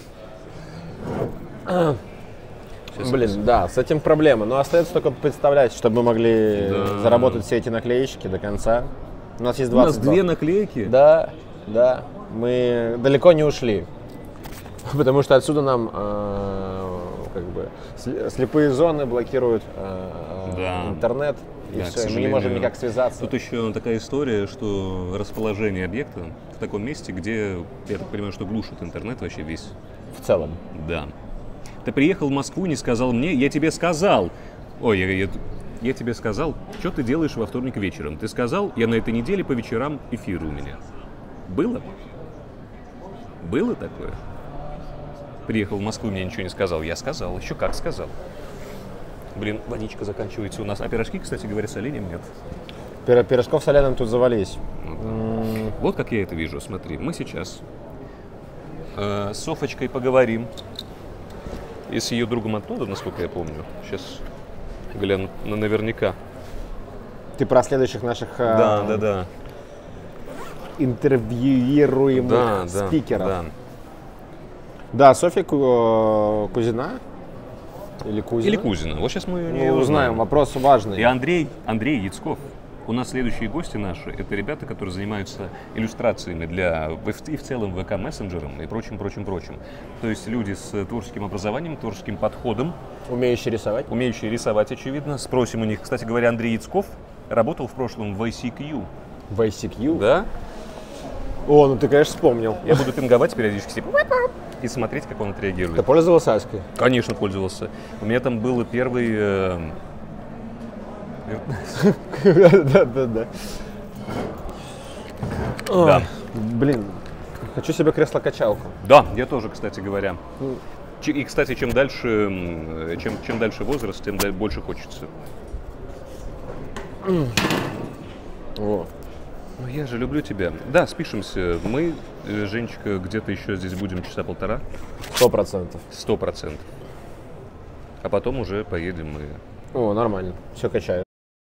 Блин, да, с этим проблема. Но остается только представлять, чтобы мы могли заработать все эти наклеечки до конца. У нас есть 20.
У нас 2 наклейки?
Да, да. Мы далеко не ушли. Потому что отсюда нам как бы слепые зоны блокируют интернет. И все, мы не можем никак связаться.
Тут еще такая история, что расположение объекта в таком месте, где, я так понимаю, что глушит интернет вообще весь.
В целом.
Да. Ты приехал в Москву, не сказал мне, я тебе сказал. Ой, я тебе сказал, что ты делаешь во вторник вечером. Ты сказал, я на этой неделе по вечерам эфиры у меня. Было? Было такое? Приехал в Москву, мне ничего не сказал. Я сказал, еще как сказал. Блин, водичка заканчивается у нас. А пирожки, кстати говоря, с оленем нет.
Пирожков с оленем тут завались.
Вот как я это вижу, смотри. Мы сейчас с Софочкой поговорим. И с ее другом оттуда, насколько я помню. Сейчас гляну наверняка.
Ты про следующих наших
да.
интервьюируемых спикеров. Да, Софья Кузина. Или Кузина.
Или Кузина. Вот сейчас мы ее
узнаем. Вопрос важный.
И Андрей Яцков. У нас следующие гости наши, это ребята, которые занимаются иллюстрациями для и в целом ВК-мессенджером и прочим. То есть люди с творческим образованием, творческим подходом.
Умеющие рисовать.
Умеющие рисовать, очевидно. Спросим у них. Кстати говоря, Андрей Яцков работал в прошлом в ICQ.
В ICQ?
Да.
О, ну ты, конечно, вспомнил.
Я буду пинговать периодически, типа, и смотреть, как он отреагирует.
Ты пользовался Аськой?
Конечно, пользовался. У меня там был первый...
Да. Блин, хочу себе кресло-качалку.
Да, я тоже, кстати говоря. И, кстати, чем дальше возраст, тем больше хочется.
О.
Ну, я же люблю тебя. Да, спишемся. Мы, Женечка, где-то еще здесь будем часа полтора.
100%.
100%. А потом уже поедем мы.
О, нормально. Все качаю.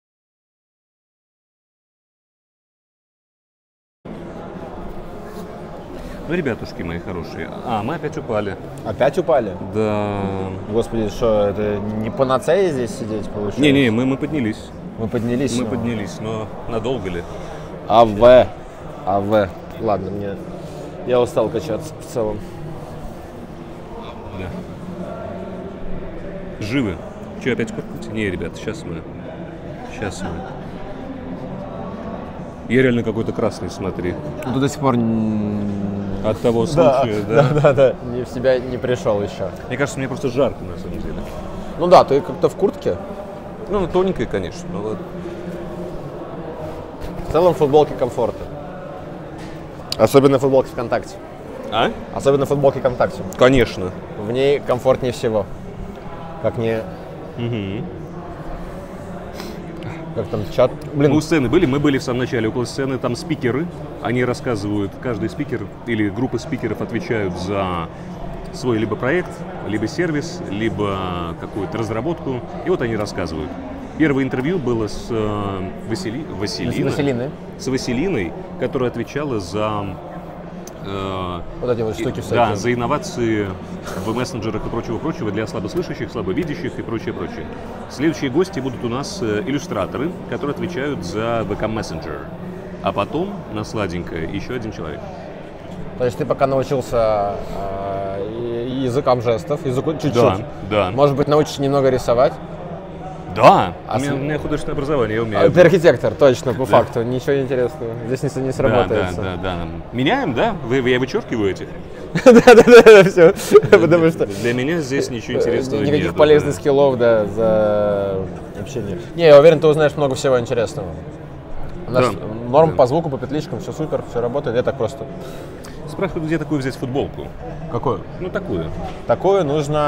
Ну, ребятушки мои хорошие. Мы опять упали.
Опять упали?
Да.
Господи, что, это не панацея здесь сидеть, получается?
Не, мы поднялись.
Мы поднялись?
Мы поднялись, но надолго ли?
АВ. Ладно, я устал качаться в целом.
Да. Живы. Че, опять куркнуть? Не, ребят, сейчас мы. Я реально какой-то красный, смотри.
Ну, ты до сих пор...
От того случая, да?
Да. В себя не пришел еще.
Мне кажется, мне просто жарко, на самом деле.
Ну да, ты как-то в куртке.
Ну, тоненькая, конечно, но ладно.
В целом футболки комфортно. Особенно футболки ВКонтакте. Особенно футболки ВКонтакте.
Конечно.
В ней комфортнее всего. Как не... Как там чат?
Блин. Мы у сцены были, мы были в самом начале около сцены, там спикеры, они рассказывают, каждый спикер или группа спикеров отвечают за свой либо проект, либо сервис, либо какую-то разработку, и вот они рассказывают. Первое интервью было с Василиной, которая отвечала за
вот эти вот штуки всякие.
Да, за инновации в мессенджерах и прочего для слабослышащих, слабовидящих и прочее. Следующие гости будут у нас иллюстраторы, которые отвечают за ВК Messenger. А потом, на сладенькое, еще один человек.
То есть ты пока научился языкам жестов, языку чуть-чуть.
Да.
Может быть, научишься немного рисовать?
Да, у меня художественное образование, я умею.
Ты архитектор, точно, по факту. Ничего интересного. Здесь не сработается.
Да. Меняем, да? Я вычеркиваю этих?
Да, все. Потому что
для меня здесь ничего интересного нет.
Никаких полезных скиллов, за общение. Не, я уверен, ты узнаешь много всего интересного. У нас норм по звуку, по петличкам, все супер, все работает. Я так просто
Спрашивают, где такую взять футболку.
Какую?
Ну, такую.
Такую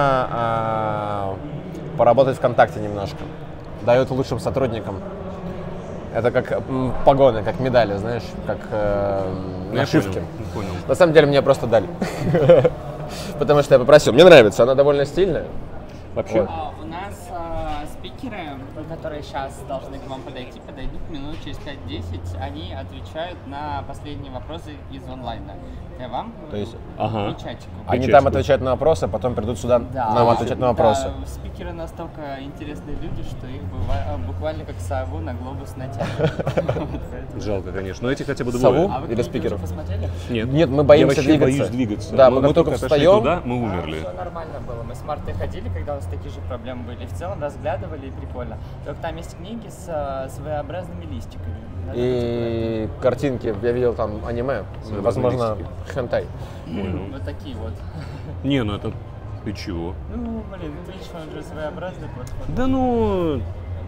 нужно поработать ВКонтакте немножко. Дают лучшим сотрудникам. Это как погоны, как медали, знаешь, как нашивки.
Понял.
На самом деле мне просто дали. Потому что я попросил. Мне нравится, она довольно стильная.
Вообще?
У нас спикеры, которые сейчас должны к вам подойдут минут через 5-10, они отвечают на последние вопросы из онлайна. Я вам?
То есть,
и чатику.
Они там отвечают на вопросы, а потом придут сюда нам отвечать на вопросы.
Да, спикеры настолько интересные люди, что их буквально как сову на глобус натягивают.
Жалко, конечно. Но эти хотя бы
двое.
А вы
или спикеров?
Посмотрели?
Нет, мы боимся
двигаться. Я вообще
двигаться.
боюсь двигаться.
Да,
мы
только встаем.
Туда, мы умерли.
Все нормально было. Мы с Мартой ходили, когда у нас такие же проблемы были. В целом разглядывали, и прикольно. Только там есть книги с своеобразными листиками.
И картинки, я видел там аниме, возможно, хентай.
Вот такие вот.
Не, ну это... Ты чего?
Ну, блин, Twitch, он же своеобразный платформа.
Да ну...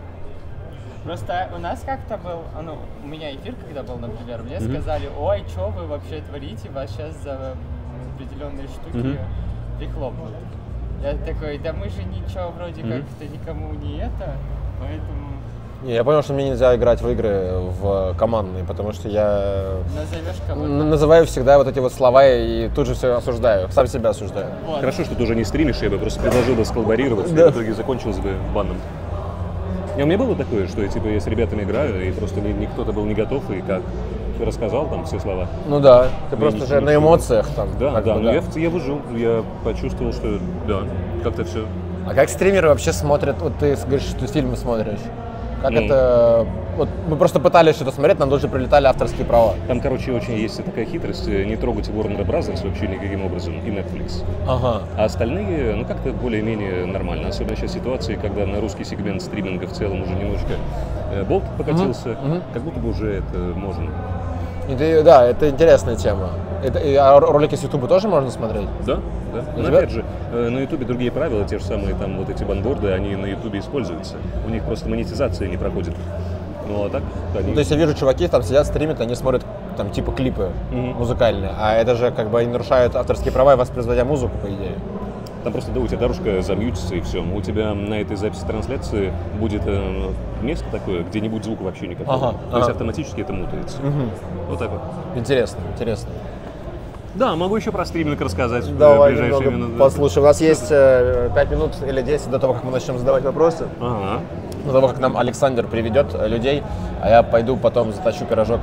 Просто у нас как-то был, ну, у меня эфир, когда был, например, мне сказали, ой, что вы вообще творите, вас сейчас за определенные штуки прихлопнут. Я такой, да мы же ничего вроде как-то никому не это, поэтому...
Не, я понял, что мне нельзя играть в игры в командные, потому что я называю всегда вот эти вот слова и тут же все осуждаю, сам себя осуждаю.
Вот. Хорошо, что ты уже не стримишь, я бы просто предложил бы сколлаборироваться, и в итоге закончилось бы баном. У меня было такое, что типа, я с ребятами играю, и просто кто-то был не готов, и как ты рассказал там все слова.
Ну да, ты просто же на эмоциях там.
Да, но я выжил, я почувствовал, что да, как-то все.
А как стримеры вообще смотрят, вот ты говоришь, что ты фильмы смотришь? Как это... Вот мы просто пытались что-то смотреть, нам тоже прилетали авторские права.
Там, короче, очень есть такая хитрость, не трогать Warner Bros. Вообще никаким образом, и Netflix.
Ага.
А остальные, ну, как-то более-менее нормально. Особенно сейчас ситуации, когда на русский сегмент стриминга в целом уже немножко болт покатился, как будто бы уже это можно.
Да, это интересная тема. А ролики с YouTube тоже можно смотреть?
Да, да. Но опять же, на YouTube другие правила, те же самые там вот эти банборды, они на YouTube используются. У них просто монетизация не проходит. Ну а так они...
Ну, то есть я вижу, чуваки там сидят, стримят, они смотрят там типа клипы музыкальные, а это же как бы они нарушают авторские права, воспроизводя музыку, по идее.
Там просто, да, у тебя дорожка замьютится и все. У тебя на этой записи трансляции будет место такое, где не будет звука вообще никакого. То есть автоматически это мутается. Вот так вот.
Интересно, интересно.
Да, могу еще про стриминг рассказать.
Давай немного послушаем. У нас есть 5 минут или 10 до того, как мы начнем задавать вопросы. До того, как нам Александр приведет людей, а я пойду потом заточу пирожок.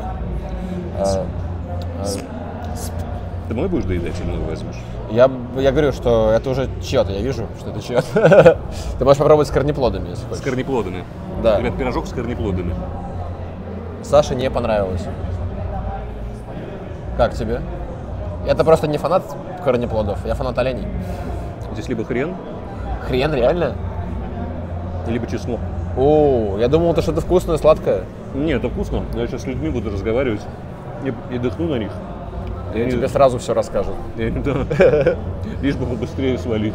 Ты мой будешь доедать или мой возьмешь?
Я говорю, что это уже чьё-то, я вижу, что это чьё-то. Ты можешь попробовать с корнеплодами, если хочешь.
С корнеплодами?
Да.
Ребят, пирожок с корнеплодами.
Саше не понравилось. Как тебе? Я-то просто не фанат корнеплодов, я фанат оленей.
Здесь либо хрен.
Хрен, реально?
Либо чеснок.
О, я думал, это что-то вкусное, сладкое.
Нет, это вкусно. Я сейчас с людьми буду разговаривать и дыхну на них.
И они тебе сразу все расскажут.
Да. Лишь бы побыстрее свалить.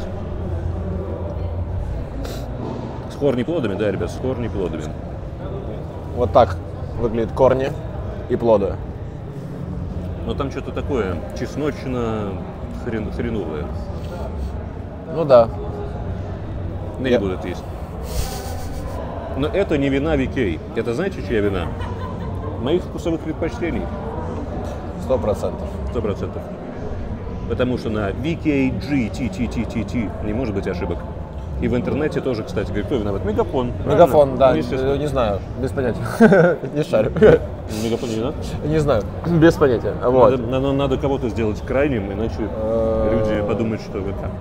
С корнеплодами, да, ребят, с корнеплодами.
Вот так выглядят корни и плоды.
Но там что-то такое чесночно-хреновое.
Ну да.
Я не буду это есть. Но это не вина VK. Это знаете, чья вина? Моих вкусовых предпочтений.
100%.
100%. Потому что на VKG не может быть ошибок. И в интернете тоже, кстати, говорит, кто виноват? Мегафон.
Мегафон, да, не знаю, без понятия. Не шарю.
Мегафон не виноват?
Не знаю, без понятия.
Надо кого-то сделать крайним, иначе люди подумают, что вы как.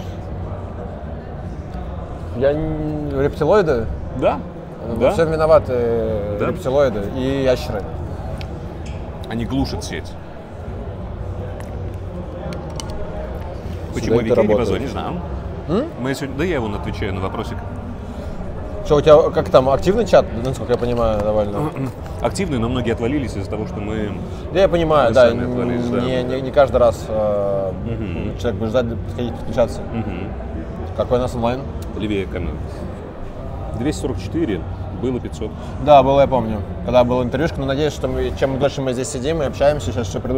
Рептилоиды?
Да.
Во всем виноваты рептилоиды и ящеры.
Они глушат сеть. Почему VK не позвонил? Не знаю. Мы сегодня... Да я вон отвечаю на вопросик.
Что, у тебя как там, активный чат, насколько я понимаю, довольно?
Активный, но многие отвалились из-за того, что мы...
Да, я понимаю, да, не каждый раз человек будет ждать, подходить, подключаться. Какой у нас онлайн?
Левее камеры. 244, было 500.
Да, было, я помню. Когда было интервьюшка, но надеюсь, что чем дольше мы здесь сидим и общаемся, сейчас еще придут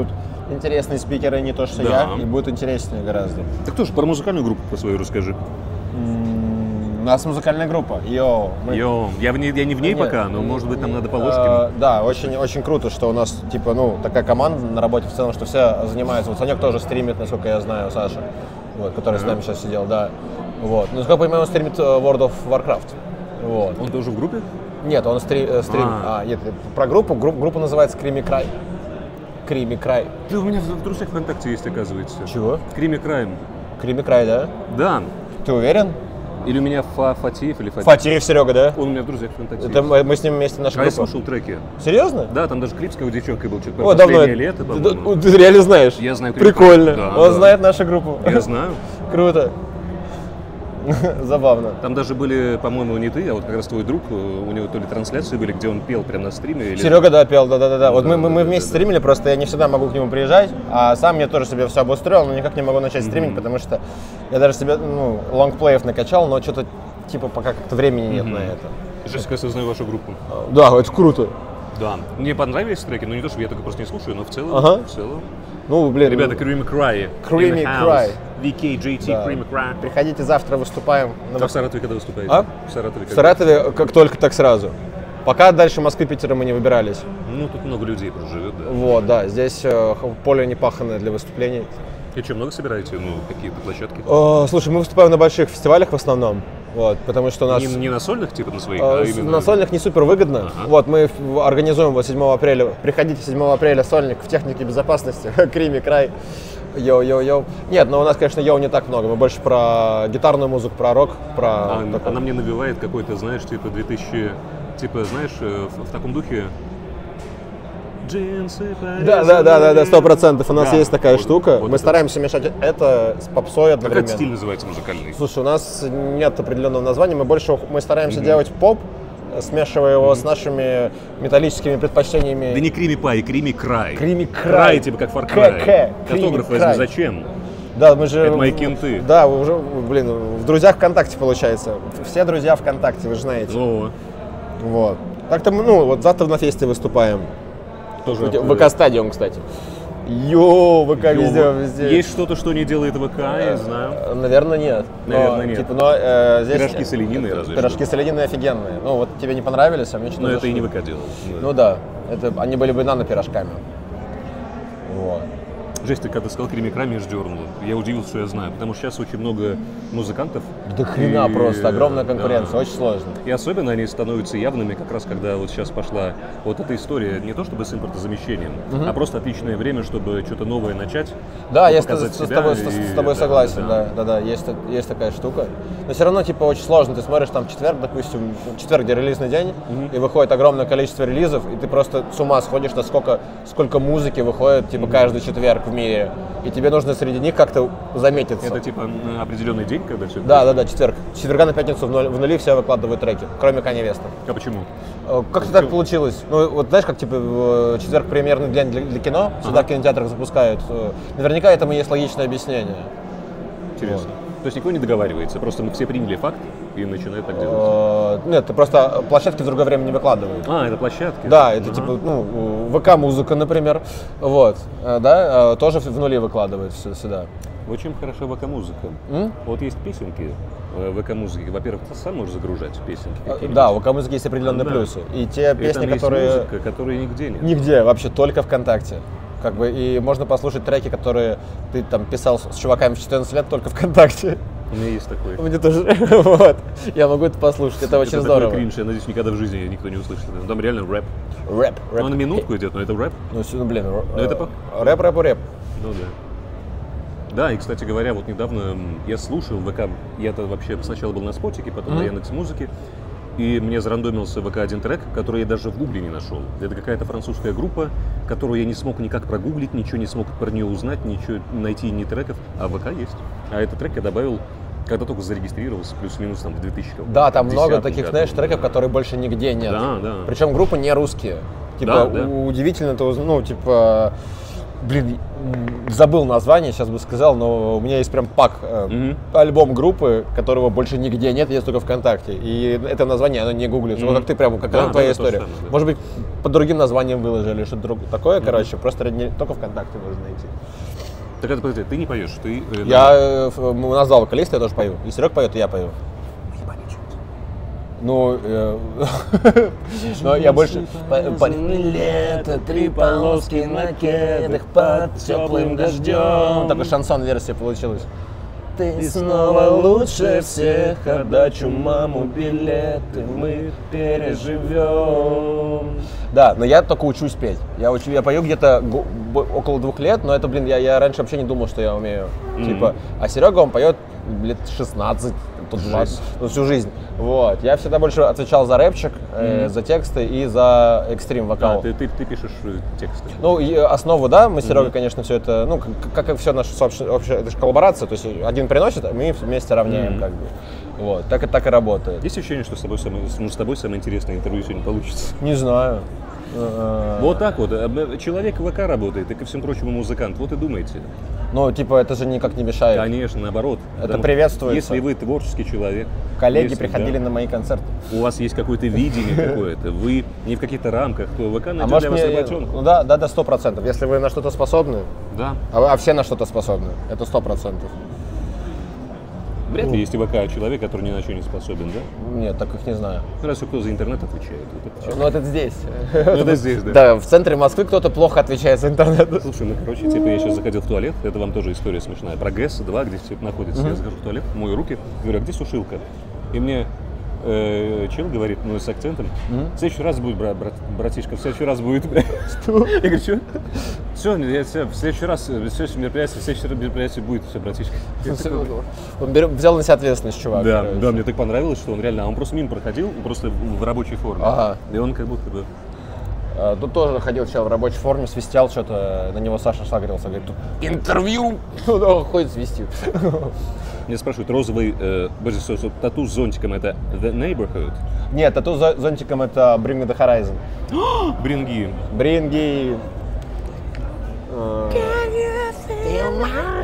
интересные спикеры, не то, что
Да.
я, и будет интереснее гораздо.
Так тоже про музыкальную группу про свою расскажи.
У нас музыкальная группа. Йоу.
Я не в ней пока, но может быть нам надо по ложке.
Да, очень круто, что у нас типа, ну, такая команда на работе в целом, что все занимаются. Вот Санек тоже стримит, насколько я знаю, Саша, вот, который с нами сейчас сидел, да. Вот. Ну, насколько я понимаю, он стримит World of Warcraft. Вот.
Он тоже в группе?
Нет, он нет, про группу. Группа называется Крими Край. Крими Край.
Ты у меня в друзьях ВКонтакте есть, оказывается.
Чего?
Крими Край.
Крими Край, да?
Да.
Ты уверен?
Или у меня Фатиев или Фатиев.
Фатиев Серега, да?
Он у меня в друзьях ВКонтакте.
Это мы с ним вместе наша группа.
Я слушал треки.
Серьезно?
Да, там даже клип с какой девчонкой был. Что-то
О, давно.
лето, по-моему.
Ты реально знаешь?
Я знаю.
Прикольно.
Да,
Он знает нашу группу.
Я знаю.
Круто. Забавно.
Там даже были, по-моему, не ты, а вот как раз твой друг, у него то ли трансляции были, где он пел прямо на стриме. Или...
Серега, да, пел, да. Вот мы вместе стримили, просто я не всегда могу к нему приезжать, а сам я тоже себе все обустроил, но никак не могу начать стримить, потому что я даже себе, лонгплеев накачал, но что-то типа пока как-то времени нет на это.
Жестко я знаю вашу группу.
Да, это круто.
Да. Мне понравились треки, но не то, что я только просто не слушаю, но в целом.
Ну, блин.
Ребята, Creamy Cry.
Creamy Cry.
VK, JT, да. Creamy Cry.
Приходите завтра, выступаем.
А в Саратове когда выступаете?
В Саратове как только, так сразу. Пока дальше Москвы, Питера мы не выбирались.
Ну, тут много людей живет, да.
Вот, да. Здесь поле непаханное для выступлений.
И что, много собираете? Ну, какие-то площадки?
Слушай, мы выступаем на больших фестивалях в основном. Вот, потому что у нас...
Не на сольных, типа на своих, а именно...
На сольных не супер выгодно. Вот, мы организуем вот 7 апреля. Приходите 7 апреля, сольник в технике безопасности. Крими Край. Йоу-йоу-йоу. Нет, но у нас, конечно, йоу не так много. Мы больше про гитарную музыку, про рок, про...
Она мне навевает какой-то, знаешь, типа 2000... Типа, знаешь, в таком духе... Джинсы,
да, 100%. У нас есть такая штука. Мы стараемся мешать это с попсой одновременно.
Как стиль называется музыкальный?
Слушай, у нас нет определенного названия. Мы стараемся делать поп, смешивая его с нашими металлическими предпочтениями.
Да не Крими Пай, Крими Край.
Крими Край.
Край, типа как Far Cry. Автограф возьми, зачем?
Да, мы же...
Это мои кенты.
Да, уже, блин, в друзьях ВКонтакте получается. Все друзья ВКонтакте, вы же знаете. Вот. Так-то мы, вот завтра на фесте выступаем. Тоже ВК Стадиум, кстати. ВК везде.
Есть что-то, что не делает ВК, я знаю.
Наверное, нет.
Наверное, нет.
Типа, здесь
пирожки с олениной разве
Пирожки с олениной офигенные. Ну, вот тебе не понравились, а мне что-то...
Но это и не ВК делал.
Ну да, они были бы нано-пирожками. Вот.
Жесть, ты когда сказал Крими Край, меня аж дернуло. Я удивился, что я знаю, потому что сейчас очень много музыкантов.
Да хрена просто, огромная конкуренция, очень сложно.
И особенно они становятся явными, как раз когда вот сейчас пошла вот эта история, не то чтобы с импортозамещением, а просто отличное время, чтобы что-то новое начать.
Да, я с тобой согласен, да, есть такая штука. Но все равно, типа, очень сложно. Ты смотришь там четверг, допустим, четверг, где релизный день, и выходит огромное количество релизов, и ты просто с ума сходишь, на сколько музыки выходит, типа, каждый четверг в мире, и тебе нужно среди них как-то заметиться.
Это типа определенный день, когда все?
Да, четверг. С четверга на пятницу в нули все выкладывают треки, кроме Kanye West.
А почему?
Как-то так получилось. Ну, вот знаешь, как типа четверг премьерный день для кино, всегда в кинотеатрах запускают. Наверняка этому есть логичное объяснение.
Интересно. То есть никто не договаривается, просто мы все приняли факт и начинают так делать?
Нет, просто площадки в другое время не выкладывают.
Это площадки?
Да, это типа, ВК-музыка, например, вот, да, тоже в нули выкладывают сюда.
Вот чем хорошо ВК-музыка. Вот есть песенки ВК-музыки. Во-первых, ты сам можешь загружать песенки.
Да, у ВК-музыки есть определенные плюсы. И те песни, которые...
Есть музыка, которые нигде нет.
Нигде, вообще только ВКонтакте. Как бы, и можно послушать треки, которые ты там писал с чуваками в 14 лет только ВКонтакте.
У меня есть такой.
У меня тоже. Вот. Я могу это послушать, это очень здорово.
Это кринж, я надеюсь, никогда в жизни никто не услышит. Там реально рэп.
Рэп.
Он на минутку идет, но это рэп.
Блин,
это
рэп.
Ну да. Да, и, кстати говоря, вот недавно я слушал ВК, я-то вообще сначала был на Спотике, потом на Яндекс.Музыке, и мне зарандомился ВК один трек, который я даже в Гугле не нашел. Это какая-то французская группа, которую я не смог никак прогуглить, ничего не смог про нее узнать, ничего найти, ни треков, а ВК есть. А этот трек я добавил, когда только зарегистрировался, плюс-минус там в 2000-м.
Да, там много таких, знаешь, треков, которые больше нигде нет.
Да.
Причем группы не русские. Типа, удивительно, типа... Блин, забыл название, сейчас бы сказал, но у меня есть прям пак, альбом группы, которого больше нигде нет, есть только ВКонтакте. И это название, оно не гуглится. Вот как ты прям, как твоя история. Может быть, под другим названием выложили, что-то такое, короче, просто только ВКонтакте можно найти.
Так это, подожди, ты не поешь, ты...
У нас два вокалиста, я тоже пою. И Серег поет, и я пою. Ну, я больше... Лето, 3 полоски на кедах под теплым дождем. Такой шансон-версия получилась. Ты снова лучше всех, отдачу маму билеты мы переживем. Да, но я только учусь петь. Я пою где-то около 2 лет, но это, блин, я раньше вообще не думал, что я умею. Типа, а Серега, он поет лет 16, тут 20, всю жизнь. Вот. Я всегда больше отвечал за рэпчик, за тексты и за экстрим вокал.
Ты пишешь тексты?
Ну, основу, да, мы с Серегой, конечно, все это, ну, как и все наша общая, это же коллаборация, то есть один приносит, а мы вместе равняем, как бы. Вот, так и работает.
Есть ощущение, что с тобой самое интересное интервью сегодня получится?
Не знаю.
Вот так вот. Человек в ВК работает, и ко всем прочему музыкант. Вот и думайте.
Ну, типа, это же никак не мешает.
Конечно, наоборот.
Это приветствуется.
Если вы творческий человек.
Коллеги приходили на мои концерты.
У вас есть какое-то видение какое-то, вы не в каких-то рамках, то ВК найдет для вас работенку.
Ну да, 100%. Если вы на что-то способны,
да.
А все на что-то способны, это 100%.
Вряд ли есть ВК человек, который ни на что не способен, да?
Нет, так их не знаю.
Разве кто за интернет отвечает?
Ну, это здесь.
Это здесь, да?
Да, в центре Москвы кто-то плохо отвечает за интернет.
Слушай, ну, короче, типа я сейчас заходил в туалет, это вам тоже история смешная. Про ГЭС-2, где все находится. Я захожу в туалет, мою руки, говорю, а где сушилка? И мне чел говорит, ну, с акцентом, в следующий раз будет, братишка, в следующий раз будет. Что? Я говорю, что? Все, в следующий раз, в следующее мероприятие будет, все, братишка.
Он взял на себя ответственность, чувак.
Да, мне так понравилось, что он реально, он просто мимо проходил, просто в рабочей форме.
Ага.
И он как будто бы...
Тут тоже ходил чел в рабочей форме, свистел что-то, на него Саша сагрился, говорит, тут интервью, он ходит свистит.
Меня спрашивают, розовый тату с зонтиком это The Neighborhood?
Нет, тату с зонтиком это Bring Me The Horizon.
Бринги.
Бринги.
Can you feel my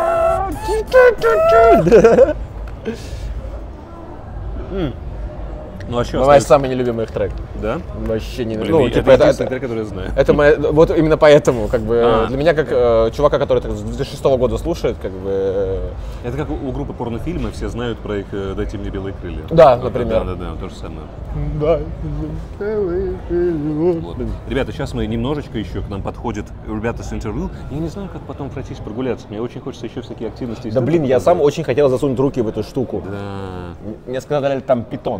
heart?
Ну, а что
мой самый нелюбимый их трек.
Да?
Вообще не...
Блин,
ну, типа,
это трек, который я знаю.
Это вот именно поэтому, как бы, для меня, как чувака, который с 2006 года слушает, как бы...
Это как у группы порнофильмы, все знают про их «Дайте мне белые крылья».
Да, например.
Да, то же самое.
Да.
Вот. Ребята, сейчас мы немножечко еще к нам подходят ребята с интервью. Я не знаю, как потом пройтись прогуляться. Мне очень хочется еще всякие активности.
Да блин, я сам очень хотел засунуть руки в эту штуку.
Да.
Мне сказали, там питон.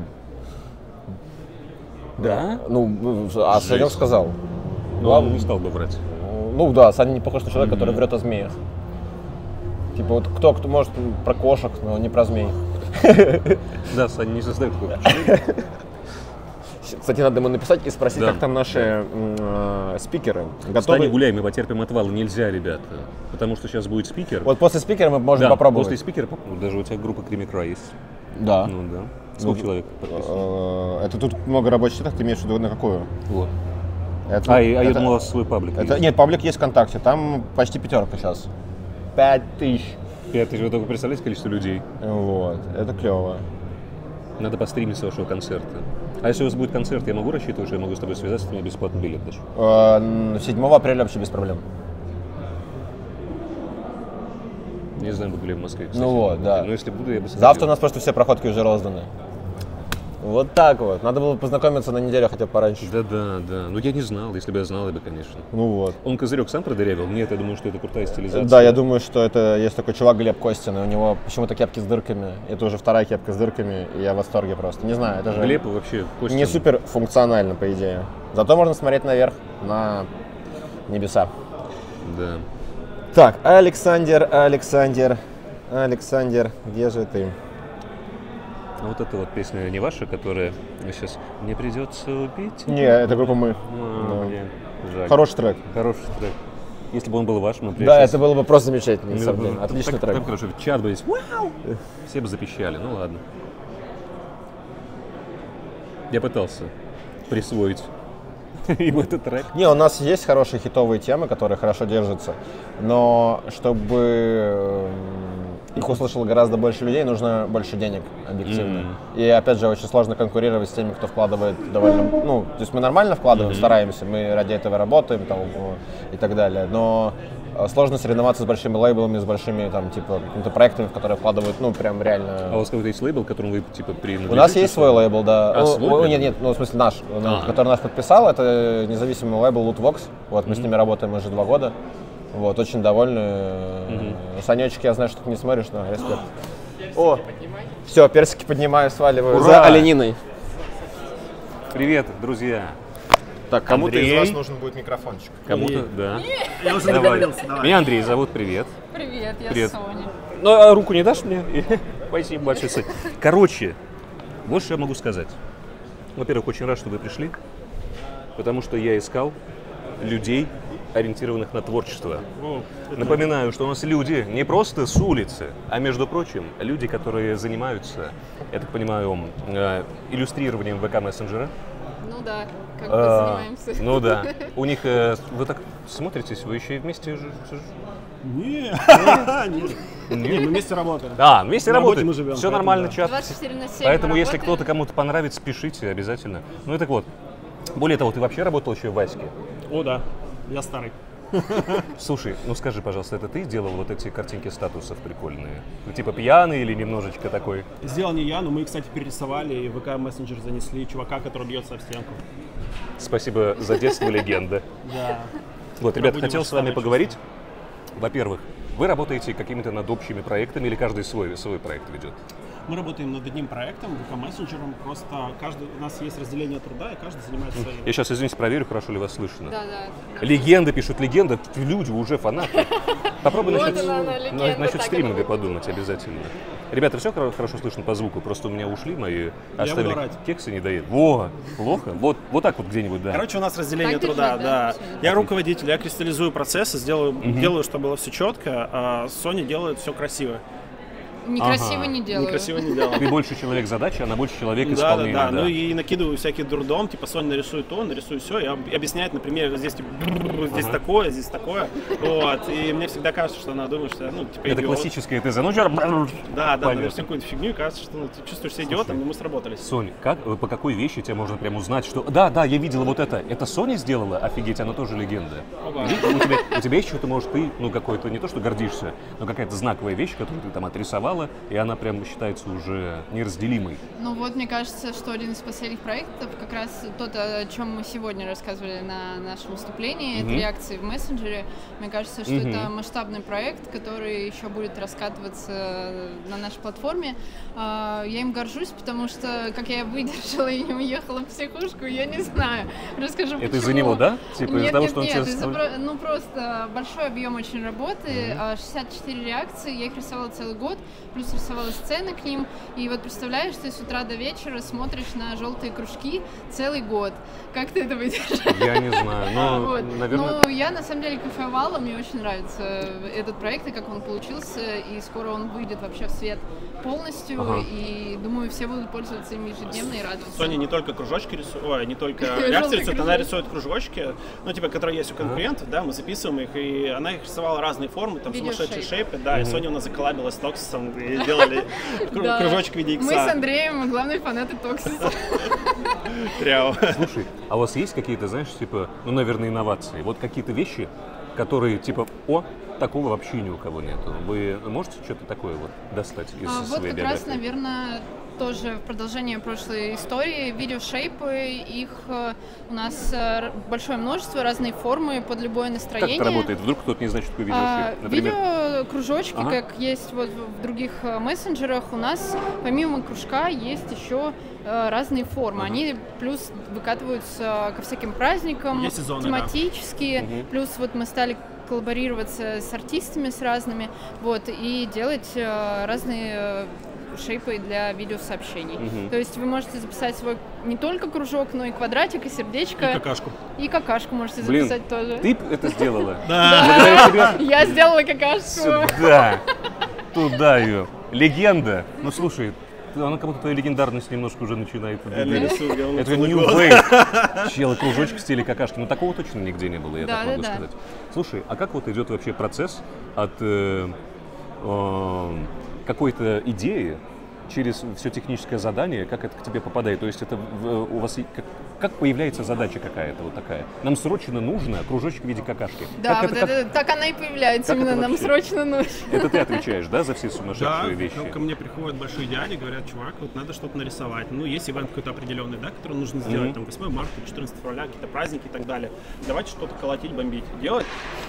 Да?
Ну, а Санек сказал.
Ну, он не стал бы врать.
Ну да, Саня не похож на человека, который врет о змеях. Типа вот кто может про кошек, но не про змей.
Да, Саня не создает такое впечатление.
Кстати, надо ему написать и спросить, как там наши спикеры.
Готовы? Встань, гуляй, мы потерпим отвал. Нельзя, ребята. Потому что сейчас будет спикер.
Вот после спикера мы можем попробовать.
После спикера, даже у тебя группа Кримикра есть.
Да.
Ну да. Сколько человек подписано?
Это тут много рабочих сайтов, ты имеешь в виду на какую?
Вот. Я думал, у вас свой паблик есть.
Нет, паблик есть ВКонтакте, там почти 5 сейчас. 5000.
5000, вы только представляете количество людей?
Вот, это клево.
Надо постримить с вашего концерта. А если у вас будет концерт, я могу рассчитывать, что я могу с тобой связаться, ты мне бесплатный билет дашь?
7 апреля вообще без проблем.
Не знаю, буду ли в Москве, кстати.
Ну вот, да.
Но если буду, я бы сходил.
Завтра у нас просто все проходки уже розданы. Вот так вот. Надо было познакомиться на неделю хотя бы пораньше.
Да. Ну я не знал, если бы я знал, я бы, конечно.
Ну вот.
Он козырек сам продырявил? Нет, я думаю, что это крутая стилизация.
Да, я думаю, что это есть такой чувак Глеб Костин, и у него почему-то кепки с дырками. Это уже вторая кепка с дырками, и я в восторге просто. Не знаю, это же
Глеб вообще Костин.
Не супер функционально, по идее. Зато можно смотреть наверх, на небеса.
Да.
Так, Александр, где же ты?
А вот эта вот песня не ваша, которая сейчас «Мне придется убить»?
Не, это группа «Мы».
Блин, жаль.
Хороший трек.
Хороший трек. Если бы он был ваш, мы
Да, это было бы просто замечательно, на самом деле. Отличный трек.
Там, короче, чат бы здесь, вау! Все бы запищали, ну ладно. Я пытался присвоить им этот трек?
Не, у нас есть хорошие хитовые темы, которые хорошо держатся, но чтобы их услышало гораздо больше людей, нужно больше денег, объективно. И опять же, очень сложно конкурировать с теми, кто вкладывает довольно... Ну, то есть мы нормально вкладываем, стараемся, мы ради этого работаем там, и так далее, но сложно соревноваться с большими лейблами, с большими там, типа, какими-то проектами, в которые вкладывают, ну, прям реально...
А у вас какой-то есть лейбл, которому вы, типа, принадлежите?
У нас есть свой лейбл, да.
А, свой?
Нет, ну, в смысле, наш, который нас подписал, это независимый лейбл Lootvox. Вот, мы с ними работаем уже 2 года. Вот, очень довольны. Санечек, я знаю, что ты не смотришь, но респект. О, все, персики поднимаю, сваливаю.
Ура!
За олениной.
Привет, друзья.
Так, кому-то
Андрей.
из вас нужен будет микрофончик.
Кому-то, да.
Я уже договорился, давай.
Меня Андрей зовут, привет.
Привет, я
Привет.
Соня.
Ну, а руку не дашь мне? Спасибо большое, Соня. Короче, вот что я могу сказать. Во-первых, очень рад, что вы пришли, потому что я искал людей, ориентированных на творчество. Напоминаю, что у нас люди не просто с улицы, а, между прочим, люди, которые занимаются, я так понимаю, иллюстрированием ВК-мессенджера.
Ну да, как бы занимаемся.
Ну да. У них, вы так смотритесь, вы еще и вместе
Не, мы вместе работаем.
Да, вместе
На работе
работаем.
мы живем,
Все
поэтому
нормально,
да.
чат.
24/7
Поэтому,
мы
если
работаем.
кто-то кому-то понравится, пишите обязательно. Ну и так вот. Более того, ты вообще работал еще в Ваське?
О, да, я старый.
Слушай, ну скажи, пожалуйста, это ты делал вот эти картинки статусов прикольные? Ну, типа пьяный или немножечко такой?
Сделал не я, но мы, кстати, перерисовали, и в ВК мессенджер занесли чувака, который бьется об стенку.
Спасибо за детство, легенда.
Да.
Вот, ребята, хотел с вами поговорить. Во-первых, вы работаете какими-то над общими проектами или каждый свой проект ведет?
Мы работаем над одним проектом, ВК-мессенджером, просто у нас есть разделение труда, и каждый занимается своим.
Я сейчас, извините, проверю, хорошо ли вас слышно.
Да.
Легенда пишут, легенда, люди уже фанаты. Попробуй
Вот
насчет,
она, легенда,
насчет
так
стриминга
это
подумать обязательно. Ребята, все хорошо слышно по звуку, просто у меня ушли мои, оставили кексы, не доедут. Во, плохо? Вот так вот где-нибудь, да.
Короче, у нас разделение
Так
труда,
держать,
да.
да?
Я руководитель, я кристаллизую процессы, делаю, чтобы было все четко, а Соня делает все красиво.
Некрасиво не делаю.
Некрасиво не делаю.
Ты больше человек задачи, она больше человек
Да.
исполнения.
Ну и накидываю всякий дурдом, типа Соня нарисует то, нарисует все, и объясняет, например, здесь типа, здесь такое, здесь такое. Вот. И мне всегда кажется, что она думает, что я, ну, типа,
Это
идиот.
классическое, ты занудер.
Да, наверное, какую-то фигню, и кажется, что ты чувствуешь себя идиотом, но мы сработались.
Сонь, по какой вещи тебя можно прям узнать, что да, я видела вот это. Это Соня сделала? Офигеть, она тоже легенда. У тебя есть что-то, может, ты, ну, какой-то, не то, что гордишься, но какая-то знаковая вещь, которую ты там отрисовала, и она прям считается уже неразделимой.
Ну вот, мне кажется, что один из последних проектов, как раз тот, о чем мы сегодня рассказывали на нашем выступлении, это реакции в мессенджере. Мне кажется, что это масштабный проект, который еще будет раскатываться на нашей платформе. Я им горжусь, потому что, как я выдержала и не уехала в психушку, я не знаю. Расскажу, почему.
Это из-за него, да? Типа из-за того, что он тебя
заставляет? Ну просто большой объем очень работы, 64 реакции, я их рисовала целый год, плюс рисовала сцены к ним, и вот представляешь, ты с утра до вечера смотришь на желтые кружки целый год. Как ты это выдержишь?
Я не знаю, но,
вот.
наверное...
Ну, я на самом деле кайфовала, мне очень нравится этот проект и как он получился, и скоро он выйдет вообще в свет полностью, и думаю, все будут пользоваться им ежедневно и радоваться.
Соня не только кружочки рисует, не только реакции рисует, она рисует кружочки, ну, типа, которые есть у конкурентов, да, мы записываем их, и она их рисовала разные формы, там, сумасшедшие шейпы, да, и Соня у нас заколлабилась с Токсисом, и делали кружочек в виде икса.
Мы с Андреем главные фанаты Токсиса.
Слушай, а у вас есть какие-то, знаешь, типа, ну, наверное, инновации? Вот какие-то вещи, которые, типа, такого вообще ни у кого нету. Вы можете что-то такое вот достать из своей биографии?
Вот как раз, наверное, тоже в продолжение прошлой истории, видеошейпы, их у нас большое множество, разные формы под любое настроение.
Как это работает? Вдруг кто-то не знает, что такое видеошейп? Например?
Видеокружочки, как есть вот в других мессенджерах, у нас помимо кружка есть еще разные формы. Они плюс выкатываются ко всяким праздникам,
сезоны,
тематические, плюс вот мы стали коллаборироваться с артистами, с разными, вот, и делать разные шейпы для видеосообщений. То есть вы можете записать свой не только кружок, но и квадратик, и сердечко.
И какашку.
И какашку можете записать тоже.
Ты это сделала?
Да. Я сделала какашку.
Сюда. Туда ее. Легенда. Ну, слушай, она как будто твоя легендарность немножко уже начинает.
Я нарисую, говно
Это
целый
New
год.
Wave. Чел, кружочек в стиле какашки. Ну, такого точно нигде не было, я
Да,
так
да,
могу
да.
сказать. Слушай, а как вот идет вообще процесс от какой-то идеи через все техническое задание, как это к тебе попадает? То есть это у вас как появляется задача какая-то вот такая? Нам срочно нужно кружочек в виде какашки.
Да,
Как
вот
это,
это, так она и появляется,
как
именно
это
нам
вообще?
срочно нужно.
Это ты отвечаешь, да, за все сумасшедшие
Да,
вещи?
ну, ко мне приходят большие дяди, говорят, чувак, вот надо что-то нарисовать. Ну, есть ивент какой-то определенный, да, который нужно сделать, там, 8 марта, 14 февраля, какие-то праздники и так далее. Давайте что-то колотить, бомбить, делать.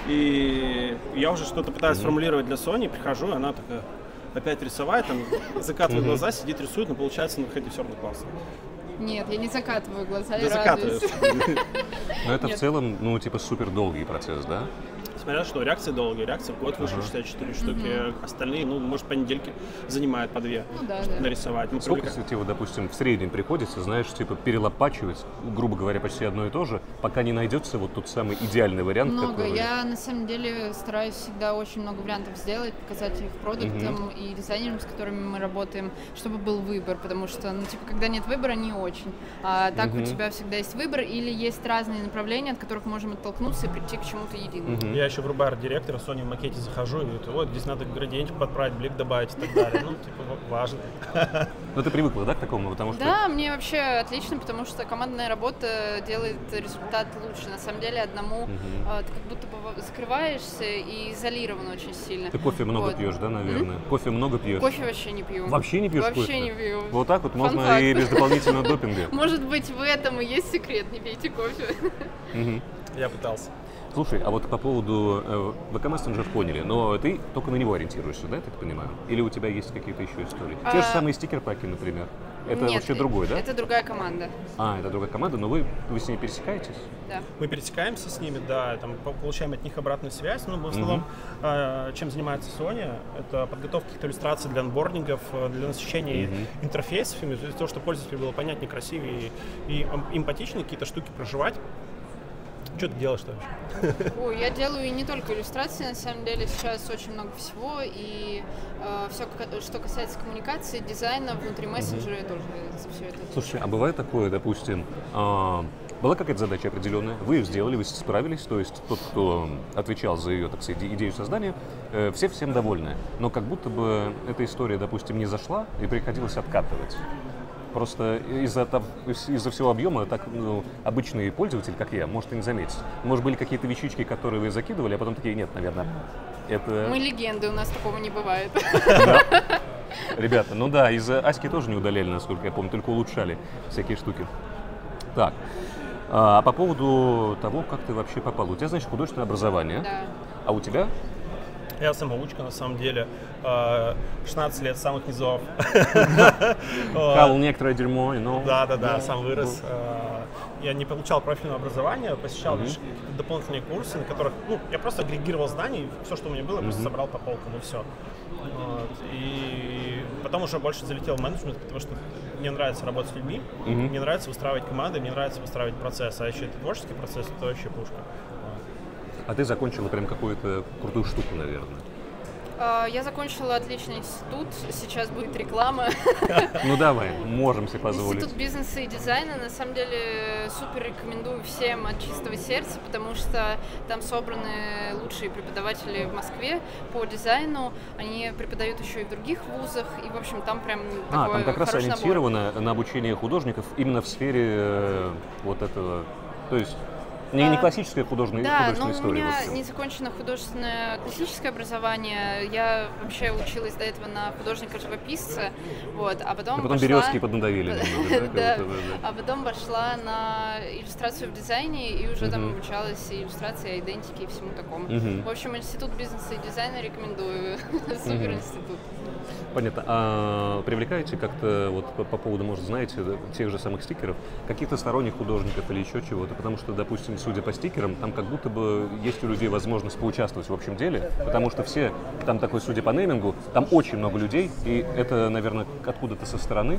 И я уже что-то пытаюсь сформулировать для Сони, прихожу, и она такая опять рисовать, там, закатывает глаза, сидит, рисует, но получается на выходе все равно классно.
Нет, я не закатываю глаза,
Да
я радуюсь.
Но это в
Нет.
целом, ну, типа, супер долгий процесс, да?
Смотря что, реакции долгие, реакции в год вышло 64 штуки, остальные, ну, может, по недельке занимают по 2,
Ну да,
чтобы
да.
нарисовать. Мы
Сколько
привыкаем.
тебе, вот, допустим, в среднем приходится, знаешь, типа, перелопачивать, грубо говоря, почти одно и то же, пока не найдется вот тот самый идеальный вариант,
Много.
который...
Я на самом деле стараюсь всегда очень много вариантов сделать, показать их продуктам и дизайнерам, с которыми мы работаем, чтобы был выбор, потому что, ну, типа, когда нет выбора, не очень. А так у тебя всегда есть выбор, или есть разные направления, от которых можем оттолкнуться и прийти к чему-то единому.
Я еще в рубар директора Sony в макете захожу и говорю, вот здесь надо градиентик подправить, блик добавить и так далее. Ну, типа, важно.
Ну, ты привыкла, да, к такому? Потому что...
Да, мне вообще отлично, потому что командная работа делает результат лучше. На самом деле одному ты как будто бы закрываешься и изолирован очень сильно.
Ты кофе много
Вот.
пьешь, да, наверное? Кофе много пьешь?
Кофе вообще не пью.
Вообще не пьешь
Вообще
кофе?
не пью.
Вот так вот можно
Фан-факт.
и без дополнительного допинга.
Может быть, в этом и есть секрет, не пейте кофе.
Я пытался.
Слушай, а вот по поводу VK Messenger поняли, но ты только на него ориентируешься, да, я так понимаю? Или у тебя есть какие-то еще истории? Те же самые стикер-паки, например. Это
Нет,
вообще другой, да?
это другая команда.
А, это другая команда, но вы с ней пересекаетесь?
Да.
Мы пересекаемся с ними, да, там, получаем от них обратную связь, но в основном, чем занимается Sony, это подготовка каких-то иллюстраций для анбордингов, для насыщения интерфейсов, для того, чтобы пользователю было понятнее, красивее и эмпатичнее какие-то штуки проживать. Что ты делаешь-то вообще?
Ой, я делаю и не только иллюстрации, на самом деле сейчас очень много всего, и все, что касается коммуникации, дизайна внутри мессенджера, я тоже за все это.
Слушай, а бывает такое, допустим, была какая-то задача определенная, вы ее сделали, вы справились, то есть тот, кто отвечал за ее, так сказать, идею создания, все всем довольны, но как будто бы эта история, допустим, не зашла и приходилось откатывать. Просто из-за всего объема так обычный пользователь, как я, может и не заметить. Может, были какие-то вещички, которые вы закидывали, а потом такие, нет, наверное, это...
Мы легенды, у нас такого не бывает.
Да. Ребята, ну да, из-за Аськи тоже не удаляли, насколько я помню, только улучшали всякие штуки. Так, а по поводу того, как ты вообще попал. У тебя, значит, художественное образование,
Да.
а у тебя?
Я самоучка, на самом деле, 16 лет с самых низов.
Хавал некоторое дерьмо, но...
Да, сам вырос. Я не получал профильного образования, посещал лишь дополнительные курсы, на которых, ну, я просто агрегировал знания, и все, что у меня было, я просто собрал по полкам, и все. И потом уже больше залетел в менеджмент, потому что мне нравится работать с людьми, мне нравится выстраивать команды, мне нравится выстраивать процесс, а еще это творческий процесс, это вообще пушка.
А ты закончила прям какую-то крутую штуку, наверное.
Я закончила отличный институт, сейчас будет реклама.
Ну давай, можем себе позволить.
Институт бизнеса и дизайна, на самом деле, супер рекомендую всем от чистого сердца, потому что там собраны лучшие преподаватели в Москве по дизайну, они преподают еще и в других вузах, и, в общем, там прям такой
там как раз
хороший набор.
ориентировано на обучение художников именно в сфере вот этого, то есть не классическая художественная
но
история.
у меня
в общем.
не закончено художественное классическое образование. Я вообще училась до этого на художника-живописца, вот, а потом
потом березки поднадавили немного,
да, а потом пошла на иллюстрацию в дизайне и уже там обучалась и иллюстрации, и идентики, и всему такому. В общем, институт бизнеса и дизайна рекомендую. Супер институт.
Понятно. А привлекаете как-то, вот по поводу, может, знаете, тех же самых стикеров, каких-то сторонних художников или еще чего-то? Потому что, допустим, судя по стикерам, там как будто бы есть у людей возможность поучаствовать в общем деле, потому что все, там такой, судя по неймингу, там очень много людей, и это, наверное, откуда-то со стороны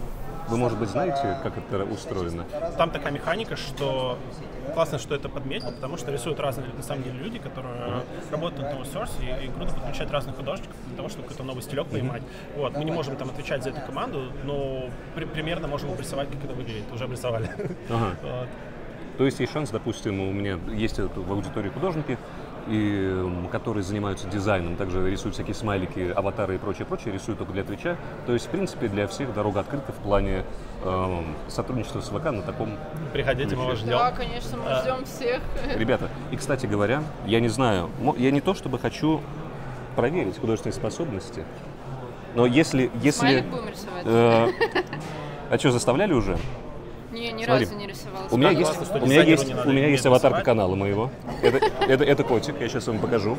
Вы, может быть, знаете, как это устроено?
Там такая механика, что классно, что это подметил, потому что рисуют разные, на самом деле, люди, которые работают на open source, и круто подключать разных художников для того, чтобы какой-то новый стилек поймать. Вот. Мы не можем там отвечать за эту команду, но примерно можем обрисовать, как это выглядит. Уже обрисовали.
Ага. Вот. То есть есть шанс, допустим, у меня есть в аудитории художники, которые занимаются дизайном, также рисуют всякие смайлики, аватары и прочее, рисуют только для Твича. То есть, в принципе, для всех дорога открыта в плане сотрудничества с ВК на таком
Приходите, мы вас ждем.
Да, конечно, мы ждем всех.
Ребята, и, кстати говоря, я не знаю, я не то чтобы хочу проверить художественные способности, но если
Смайлик будем рисовать.
А что, заставляли уже?
Не, ни разу не рисовала.
У меня есть аватарка канала моего. Это котик, я сейчас вам покажу.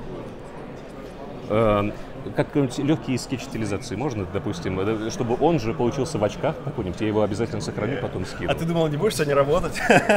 Как-нибудь легкие скетч стилизации можно, допустим, чтобы он же получился в очках какой-нибудь, я его обязательно сохраню, потом скину.
А ты думал, не будешь сегодня работать?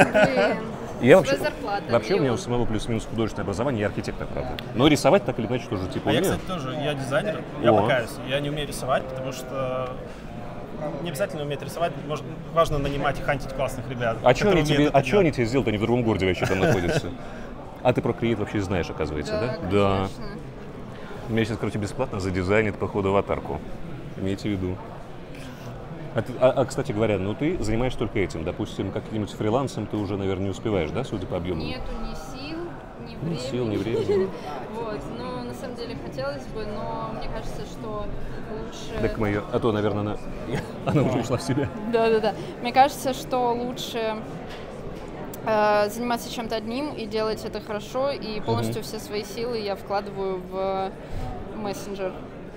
Я вообще у меня у самого плюс-минус художественное образование, я архитектор, правда. Но рисовать так или иначе тоже типа
умею.
Я,
кстати, тоже, я дизайнер, я покаюсь, я не умею рисовать, потому что не обязательно уметь рисовать, важно нанимать и хантить классных ребят.
А что они тебе сделают, они в другом городе вообще там находятся? А ты про Create вообще знаешь, оказывается, да? Да. Меня сейчас, короче, бесплатно задизайнит, походу, аватарку. Имейте в виду. Кстати говоря, ну ты занимаешься только этим. Допустим, каким-нибудь фрилансом ты уже, наверное, не успеваешь, да, судя по объему?
Нету ни сил, ни времени.
Ни сил, ни времени.
Вот, ну, на самом деле, хотелось бы, но мне кажется, что лучше...
Так мы ее... А то, наверное, она уже ушла в себя.
Да. Мне кажется, что лучше заниматься чем-то одним и делать это хорошо, и полностью все свои силы я вкладываю в мессенджер.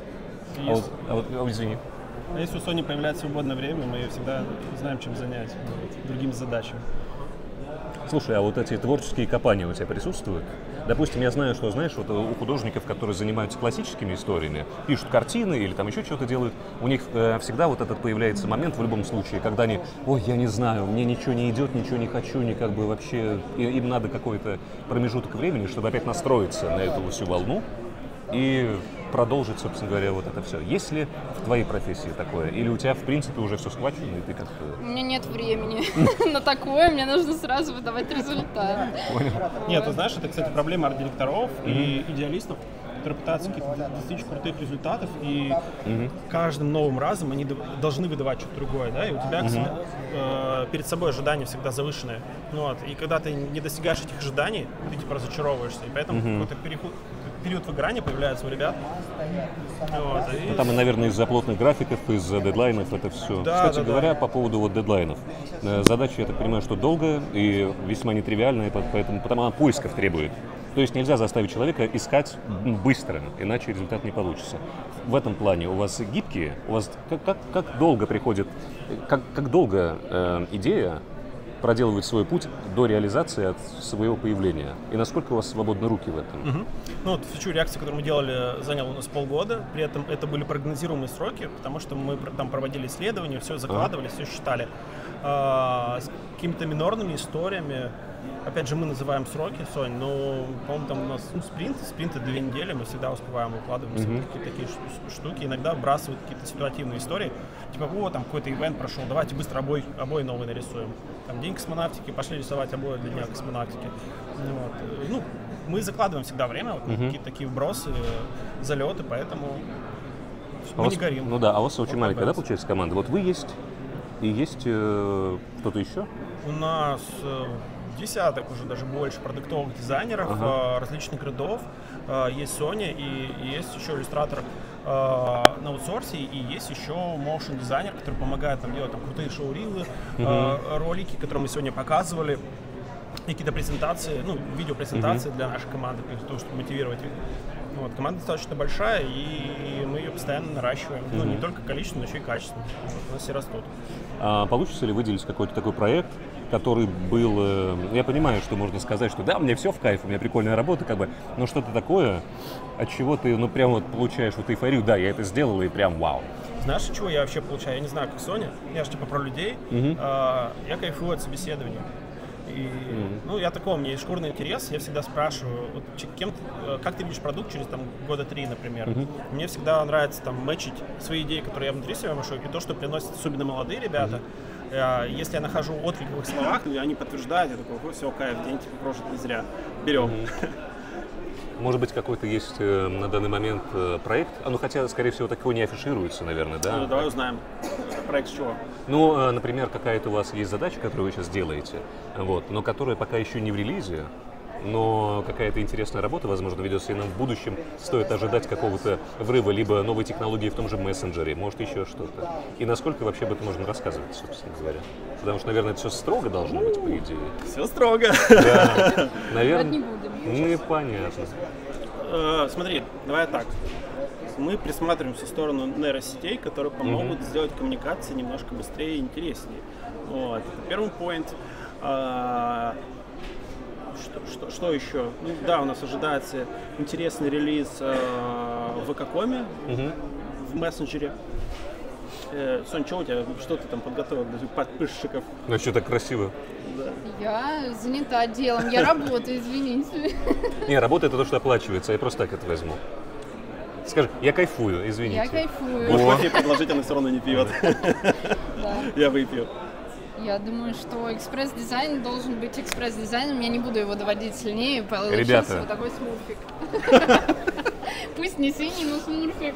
Извини.
А если у Сони появляется свободное время, мы всегда знаем, чем занять, другими задачами.
Слушай, а вот эти творческие копания у тебя присутствуют? Допустим, я знаю, что, знаешь, вот у художников, которые занимаются классическими историями, пишут картины или там еще что-то делают, у них всегда вот этот появляется момент в любом случае, когда они, ой, я не знаю, мне ничего не идет, ничего не хочу, ни как бы вообще, им надо какой-то промежуток времени, чтобы опять настроиться на эту всю волну и продолжить, собственно говоря, вот это все. Есть ли в твоей профессии такое? Или у тебя, в принципе, уже все схвачено, и ты как-то...
У меня нет времени на такое, мне нужно сразу выдавать результат.
Нет, ты знаешь, это, кстати, проблема арт-директоров и идеалистов, которые пытаются достичь крутых результатов, и каждым новым разом они должны выдавать что-то другое, да, и у тебя перед собой ожидания всегда завышенные. Вот, и когда ты не достигаешь этих ожиданий, ты типа разочаровываешься, и поэтому какой-то период выгорания появляется у ребят. Вот,
ну, там, наверное, из-за плотных графиков, из-за дедлайнов это все. Да, кстати говоря, по поводу вот дедлайнов. Задача, я так понимаю, что долгая и весьма нетривиальная, потому она поисков требует. То есть нельзя заставить человека искать быстро, иначе результат не получится. В этом плане у вас гибкие, у вас как долго приходит, как долго идея проделывать свой путь до реализации от своего появления? И насколько у вас свободны руки в этом?
Ну вот фичу реакции, которую мы делали, занял у нас полгода. При этом это были прогнозируемые сроки, потому что мы там проводили исследования, все закладывали, все считали. С какими-то минорными историями. Опять же, мы называем сроки, Сонь, но, по-моему, там у нас спринты 2 недели, мы всегда успеваем укладываемся в какие-то такие штуки. Иногда вбрасывают какие-то ситуативные истории. Типа, там какой-то ивент прошел, давайте быстро обои новые нарисуем. Там День космонавтики, пошли рисовать обои для Дня космонавтики. Вот. Ну, мы закладываем всегда время, вот, какие-то такие вбросы, залеты, поэтому мы не горим.
Ну да, а у вас очень маленькая, да, получается, команда? Вот вы есть, и есть кто-то еще?
У нас десяток, уже даже больше продуктовых дизайнеров различных градов. Есть Соня и есть еще иллюстратор на аутсорсе, и есть еще motion дизайнер, который помогает нам делать там крутые шоу-рилы, ролики, которые мы сегодня показывали, какие-то презентации, ну, видеопрезентации для нашей команды, для того, чтобы мотивировать их. Вот, команда достаточно большая, и мы ее постоянно наращиваем. Ну, не только количественно, но еще и качественно. У нас все растут.
А получится ли выделить какой-то такой проект, который был... Я понимаю, что можно сказать, что да, мне все в кайф, у меня прикольная работа, как бы, но что-то такое, от чего ты, ну, прям вот получаешь вот эйфорию, да, я это сделал, и прям вау.
Знаешь, от чего я вообще получаю? Я не знаю, как Соня, я же типа про людей, я кайфую от собеседования. И, ну, я такой, у меня есть шкурный интерес, я всегда спрашиваю, вот, как ты видишь продукт через там, года 3, например. Мне всегда нравится там мэчить свои идеи, которые я внутри себя ношу, и то, что приносят особенно молодые ребята. Если я нахожу отклик в их словах, то они подтверждают, я такой, все, кайф, день типа прожит не зря, берем.
Может быть, какой-то есть на данный момент проект? Ну, хотя, скорее всего, такого не афишируется, наверное, да?
Ну, давай узнаем. Проект с чего?
Ну, например, какая-то у вас есть задача, которую вы сейчас делаете, вот, но которая пока еще не в релизе, но какая-то интересная работа, возможно, ведется, и нам в будущем стоит ожидать какого-то врыва, либо новой технологии в том же мессенджере, может, еще что-то. И насколько вообще об этом можно рассказывать, собственно говоря? Потому что, наверное, это все строго должно быть, по идее.
Все строго.
Да, наверное. Непонятно.
Смотри, давай так. Мы присматриваемся в сторону нейросетей, которые помогут сделать коммуникации немножко быстрее и интереснее. Вот. Это первый поинт. Что еще? Ну, да, у нас ожидается интересный релиз в ВК-коме, в мессенджере. Сонь, что у тебя? Что ты там подготовил для подписчиков?
Ну, что так красиво?
Да.
Я занята делом, я работаю, извините.
Не, работа — это то, что оплачивается, я просто так это возьму. Скажи, я кайфую, извините.
Я кайфую.
Может, кофе предложить, она все равно не пьет. Я выпью.
Я думаю, что экспресс-дизайн должен быть экспресс-дизайном. Я не буду его доводить сильнее. Получился
Ребята.
вот такой смурфик. Пусть не синий, но смурфик.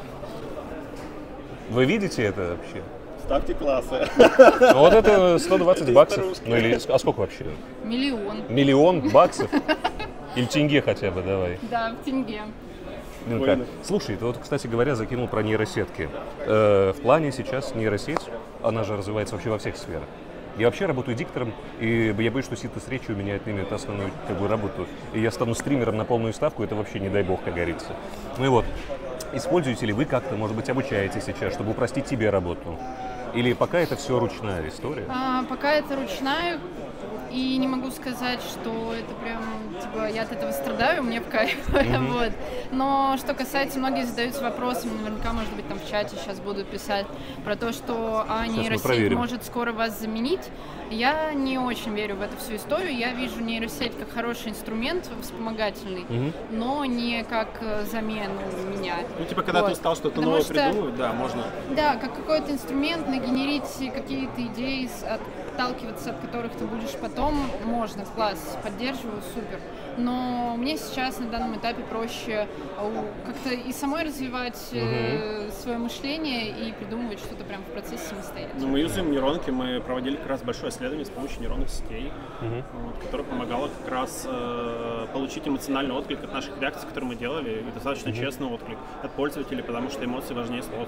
Вы видите это вообще?
Ставьте классы.
Вот это 120 баксов. Ну или, а сколько вообще?
Миллион.
Миллион баксов? Или тенге хотя бы, давай.
Да, в тенге.
Ну, как? Слушай, ты вот, кстати говоря, закинул про нейросетки. В плане сейчас нейросеть, она же развивается вообще во всех сферах. Я вообще работаю диктором, и я боюсь, что синтез речи у меня отнимет основную работу. И я стану стримером на полную ставку, это вообще не дай бог, как говорится. Ну и вот, используете ли вы как-то, может быть, обучаете сейчас, чтобы упростить тебе работу? Или пока это все ручная история?
Пока это ручная, и не могу сказать, что это прям, типа, я от этого страдаю, мне в кайф. Вот. Но что касается, многие задаются вопросами, наверняка, может быть, там в чате сейчас будут писать про то, что нейросеть может скоро вас заменить. Я не очень верю в эту всю историю. Я вижу нейросеть как хороший инструмент, вспомогательный, но не как замену меня.
Ну, типа, когда ты устал что-то новое придумывать, да, можно.
Да, как какой-то инструмент, нагенерить какие-то идеи, отталкиваться от которых ты будешь потом, можно, класс, поддерживаю, супер. Но мне сейчас на данном этапе проще как-то и самой развивать свое мышление и придумывать что-то прямо в процессе самостоятельно.
Ну, мы юзаем нейронки, мы проводили как раз большое исследование с помощью нейронных сетей, которое помогало как раз получить эмоциональный отклик от наших реакций, которые мы делали, и достаточно честный отклик от пользователей, потому что эмоции важнее слов.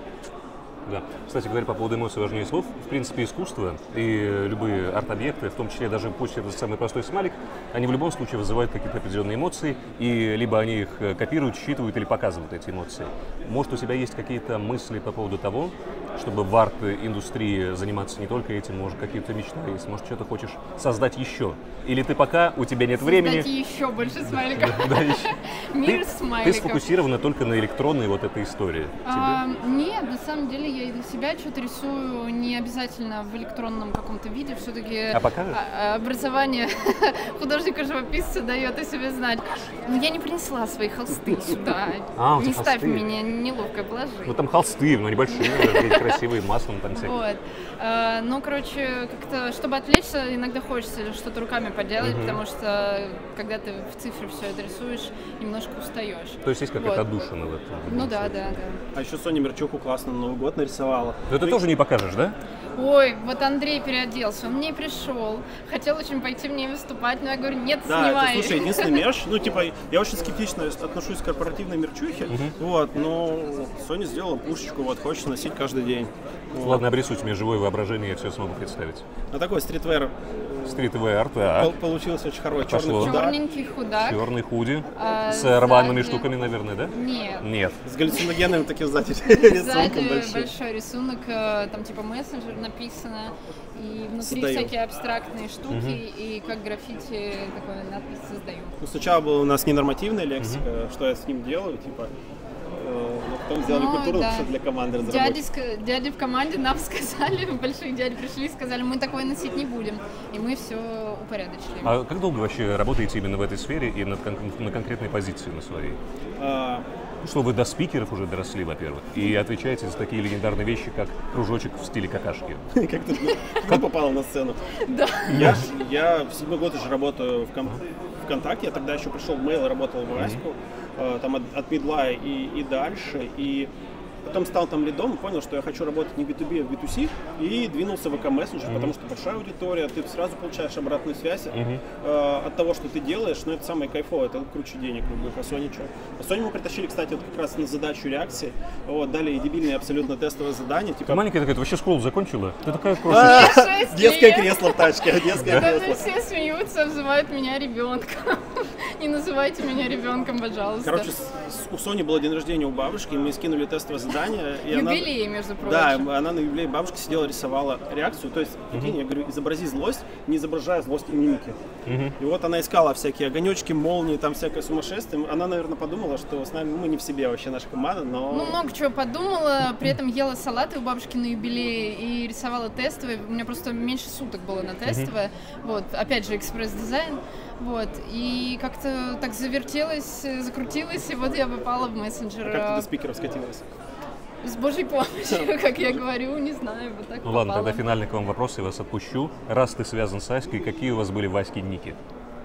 Да. Кстати говоря, по поводу эмоций важнее слов, в принципе, искусство и любые арт-объекты, в том числе даже пусть это самый простой смайлик, они в любом случае вызывают какие-то определенные эмоции, и либо они их копируют, считывают или показывают эти эмоции. Может, у тебя есть какие-то мысли по поводу того, чтобы в арт-индустрии заниматься не только этим, может, какие-то мечты есть, может, что-то хочешь создать еще? Или ты пока, у тебя нет времени...
Создать еще больше смайликов.
Мир смайликов. Ты сфокусирована только на электронной вот этой истории.
Нет, на самом деле я и для себя что-то рисую не обязательно в электронном каком-то виде. Все-таки образование художника-живописца дает о себе знать. Но я не принесла свои холсты сюда. Не ставь меня в неловкое положение.
Ну там холсты, но небольшие, красивые, маслом там всякие.
Вот. Ну, короче, как-то, чтобы отвлечься, иногда хочется что-то руками поделать, потому что, когда ты в цифре все это рисуешь, немножко устаешь.
То есть есть какая-то отдушина в этом?
Ну да.
А еще Соня Мерчуку классно на Новый год нарисовала.
Но это тоже не покажешь, да?
Ой, вот Андрей переоделся, он мне пришел, хотел очень пойти мне выступать, но я говорю, нет,
да,
снимай.
Это, слушай, единственный мерч, ну, типа, я очень скептично отношусь к корпоративной мерчухе, вот, но Соня сделала пушечку, вот, хочется носить каждый день. Вот.
Ладно, обрисуйте мне живое воображение, я все смогу представить.
Ну, такой стритвер.
Стритвер, да.
Получился очень хороший.
Черненький худак.
Черный худи. С рваными штуками, наверное, да?
Нет.
С галлюциногенным таким сзади рисунком большим.
Большой рисунок, там типа мессенджер написано, и внутри всякие абстрактные штуки, и как граффити такой надпись создаю.
Ну, сначала была у нас ненормативная лексика, что я с ним делаю, типа, потом сделали культуру,
да.
что для команды разработчиков.
Дяди в команде нам сказали, большие дяди пришли и сказали, мы такое носить не будем. И мы все упорядочили.
А как долго вообще работаете именно в этой сфере и на конкретной позиции на своей? Что вы до спикеров уже доросли, во-первых, и отвечаете за такие легендарные вещи, как кружочек в стиле какашки.
Как попала на сцену?
Да.
Я 7 год уже работаю в ВКонтакте, я тогда еще пришел в Mail, работал в Аську, там от мидла и дальше, и потом стал там лидом и понял, что я хочу работать не B2B, а B2C, и двинулся в ВК-мессенджер, потому что большая аудитория, ты сразу получаешь обратную связь от того, что ты делаешь, но это самое кайфовое, это круче денег любых, а Sony что? А Sony мы притащили, кстати, вот как раз на задачу реакции, вот, дали ей дебильные абсолютно тестовые задания. Типа...
Ты маленькая такая, ты вообще школу закончила? Ты такая крошечная.
Детское кресло в тачке, детское кресло.
Все смеются, обзывают меня ребенком. Не называйте меня ребенком, пожалуйста.
Короче, у Сони было день рождения у бабушки, мы скинули тестовое задание.
Юбилей, между прочим.
Да, она на юбилей бабушки сидела, рисовала реакцию. То есть, прикинь, я говорю, изобрази злость, не изображая злость и мимики. И вот она искала всякие огонечки, молнии, там всякое сумасшествие. Она, наверное, подумала, что с нами мы не в себе вообще, наша команда, но...
Ну, много чего подумала, при этом ела салаты у бабушки на юбилее и рисовала тестовые. У меня просто меньше суток было на тестовое. Вот, опять же, экспресс-дизайн. Вот, и как-то так завертелась, закрутилась, и вот я попала в мессенджер.
А как ты до спикеров скатилась?
С Божьей помощью, как я говорю, не знаю, вот так.
Ну ладно, тогда финальный к вам вопрос, я вас отпущу. Раз ты связан с Аськой, какие у вас были в Аське ники?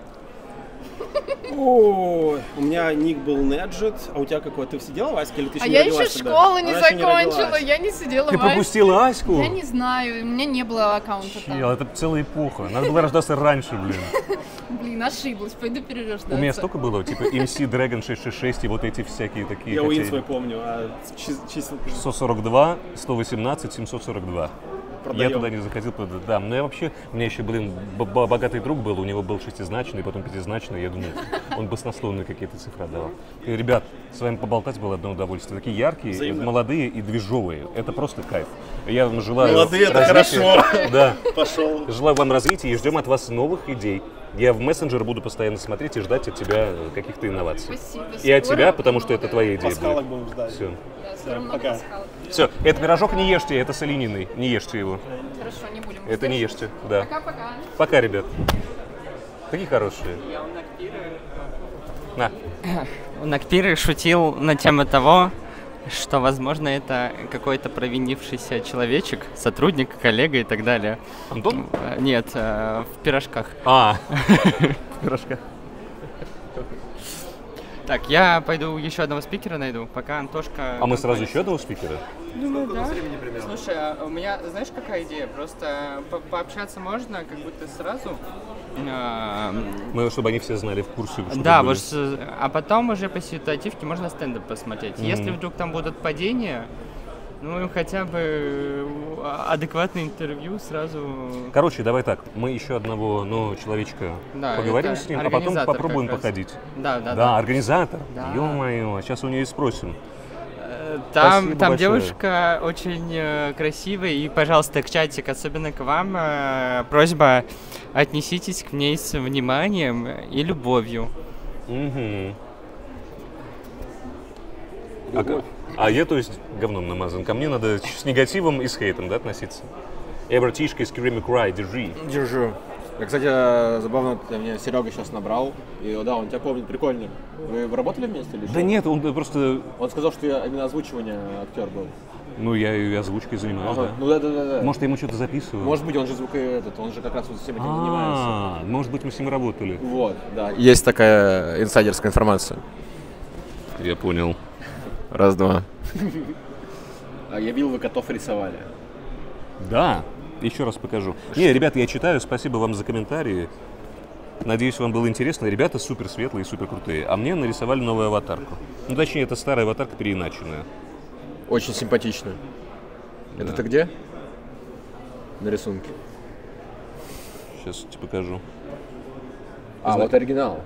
Ой, у меня ник был Неджет, а у тебя какой? Ты сидела в Аське или ты еще не
я
родилась
еще
тогда?
школу не
Она еще
закончила,
не
я не сидела в
Ты
Аське.
пропустила Аську?
Я не знаю, у меня не было аккаунта там.
Чел, это целая эпоха. Надо было рождаться раньше, блин.
Блин, ошиблась, пойду перерождаться.
У меня столько было, типа MC Dragon 666 и вот эти всякие такие.
Я уин свой помню, а числа...
642, 118, 742.
Продаем.
Я туда не заходил, да. Но я вообще, у меня еще, блин, богатый друг был, у него был шестизначный, потом пятизначный, я думаю, он баснословные какие-то цифры давал. И, ребят, с вами поболтать было одно удовольствие. Такие яркие,
взаимно.
Молодые и движовые. Это просто кайф. Я вам желаю
молодые, это
развития.
хорошо.
Да.
Пошел.
Желаю вам развития и ждем от вас новых идей. Я в мессенджер буду постоянно смотреть и ждать от тебя каких-то инноваций.
Спасибо.
И от тебя, потому что это твоя идея
Пасхалок
будет.
будем ждать.
Все.
Пока.
Все, этот пирожок не ешьте, это с олениной. Не ешьте его.
Хорошо, не будем.
Это не ешьте, да.
Пока-пока.
Пока, ребят. Такие хорошие. На.
Накпир шутил на тему того, что, возможно, это какой-то провинившийся человечек, сотрудник, коллега и так далее.
Антон?
Нет, в пирожках.
В пирожках.
Так, я пойду еще одного спикера найду, пока Антошка...
А мы сразу еще одного спикера?
Думаю, да. Слушай, а у меня, знаешь, какая идея? Просто пообщаться можно как будто сразу.
Мы, чтобы они все знали в курсе.
Да, вот, а потом уже по ситуативке можно стендап посмотреть. Если вдруг там будут падения, ну хотя бы адекватное интервью сразу.
Короче, давай так, мы еще одного человечка поговорим с ним, а потом попробуем походить.
Да,
организатор.
Да.
Ё-моё, сейчас у нее и спросим.
Там девушка очень красивая, и, пожалуйста, чатик, особенно к вам, просьба, отнеситесь к ней с вниманием и любовью.
А я, то есть, говном намазан. Ко мне надо с негативом и с хейтом, да, относиться? Братишка, Scream Cry, держи.
Держу. Я, кстати, забавно, мне Серега сейчас набрал, и да, он тебя помнит, прикольно. Вы работали вместе или что?
Да нет, он просто...
Он сказал, что я именно озвучивание актер был.
Ну, я и озвучкой занимаюсь, да.
Ну да.
Может, я ему что-то записываю?
Может быть, он же он же как раз вот всем этим занимается.
Может быть, мы с ним работали.
Вот, да. Есть такая инсайдерская информация.
Я понял.
Раз-два. А я видел, вы котов рисовали.
Да. Еще раз покажу. Не, ребята, я читаю, спасибо вам за комментарии. Надеюсь, вам было интересно. Ребята супер светлые и супер крутые. А мне нарисовали новую аватарку. Ну, точнее, это старая аватарка переиначенная.
Очень симпатично. Да. Это ты где? На рисунке.
Сейчас тебе покажу.
Вот оригинал.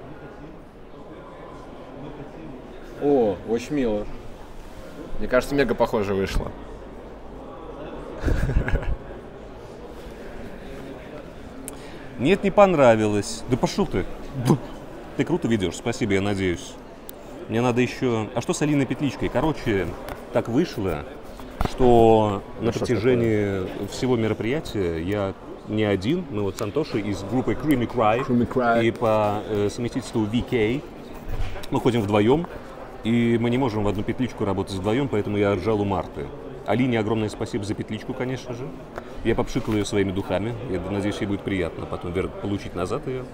О, очень мило. Мне кажется, мега похоже вышло.
Нет, не понравилось. Да пошел ты. Ты круто ведешь, спасибо, я надеюсь. Мне надо еще... А что с Алиной Петличкой? Короче, так вышло, что на протяжении всего мероприятия я не один, мы вот с Антошей из группы Creamy Cry и по совместительству VK мы ходим вдвоем, и мы не можем в одну петличку работать вдвоем, поэтому я ржал у Марты. Алине огромное спасибо за петличку, конечно же. Я попшикал ее своими духами. Я надеюсь, ей будет приятно потом получить назад ее.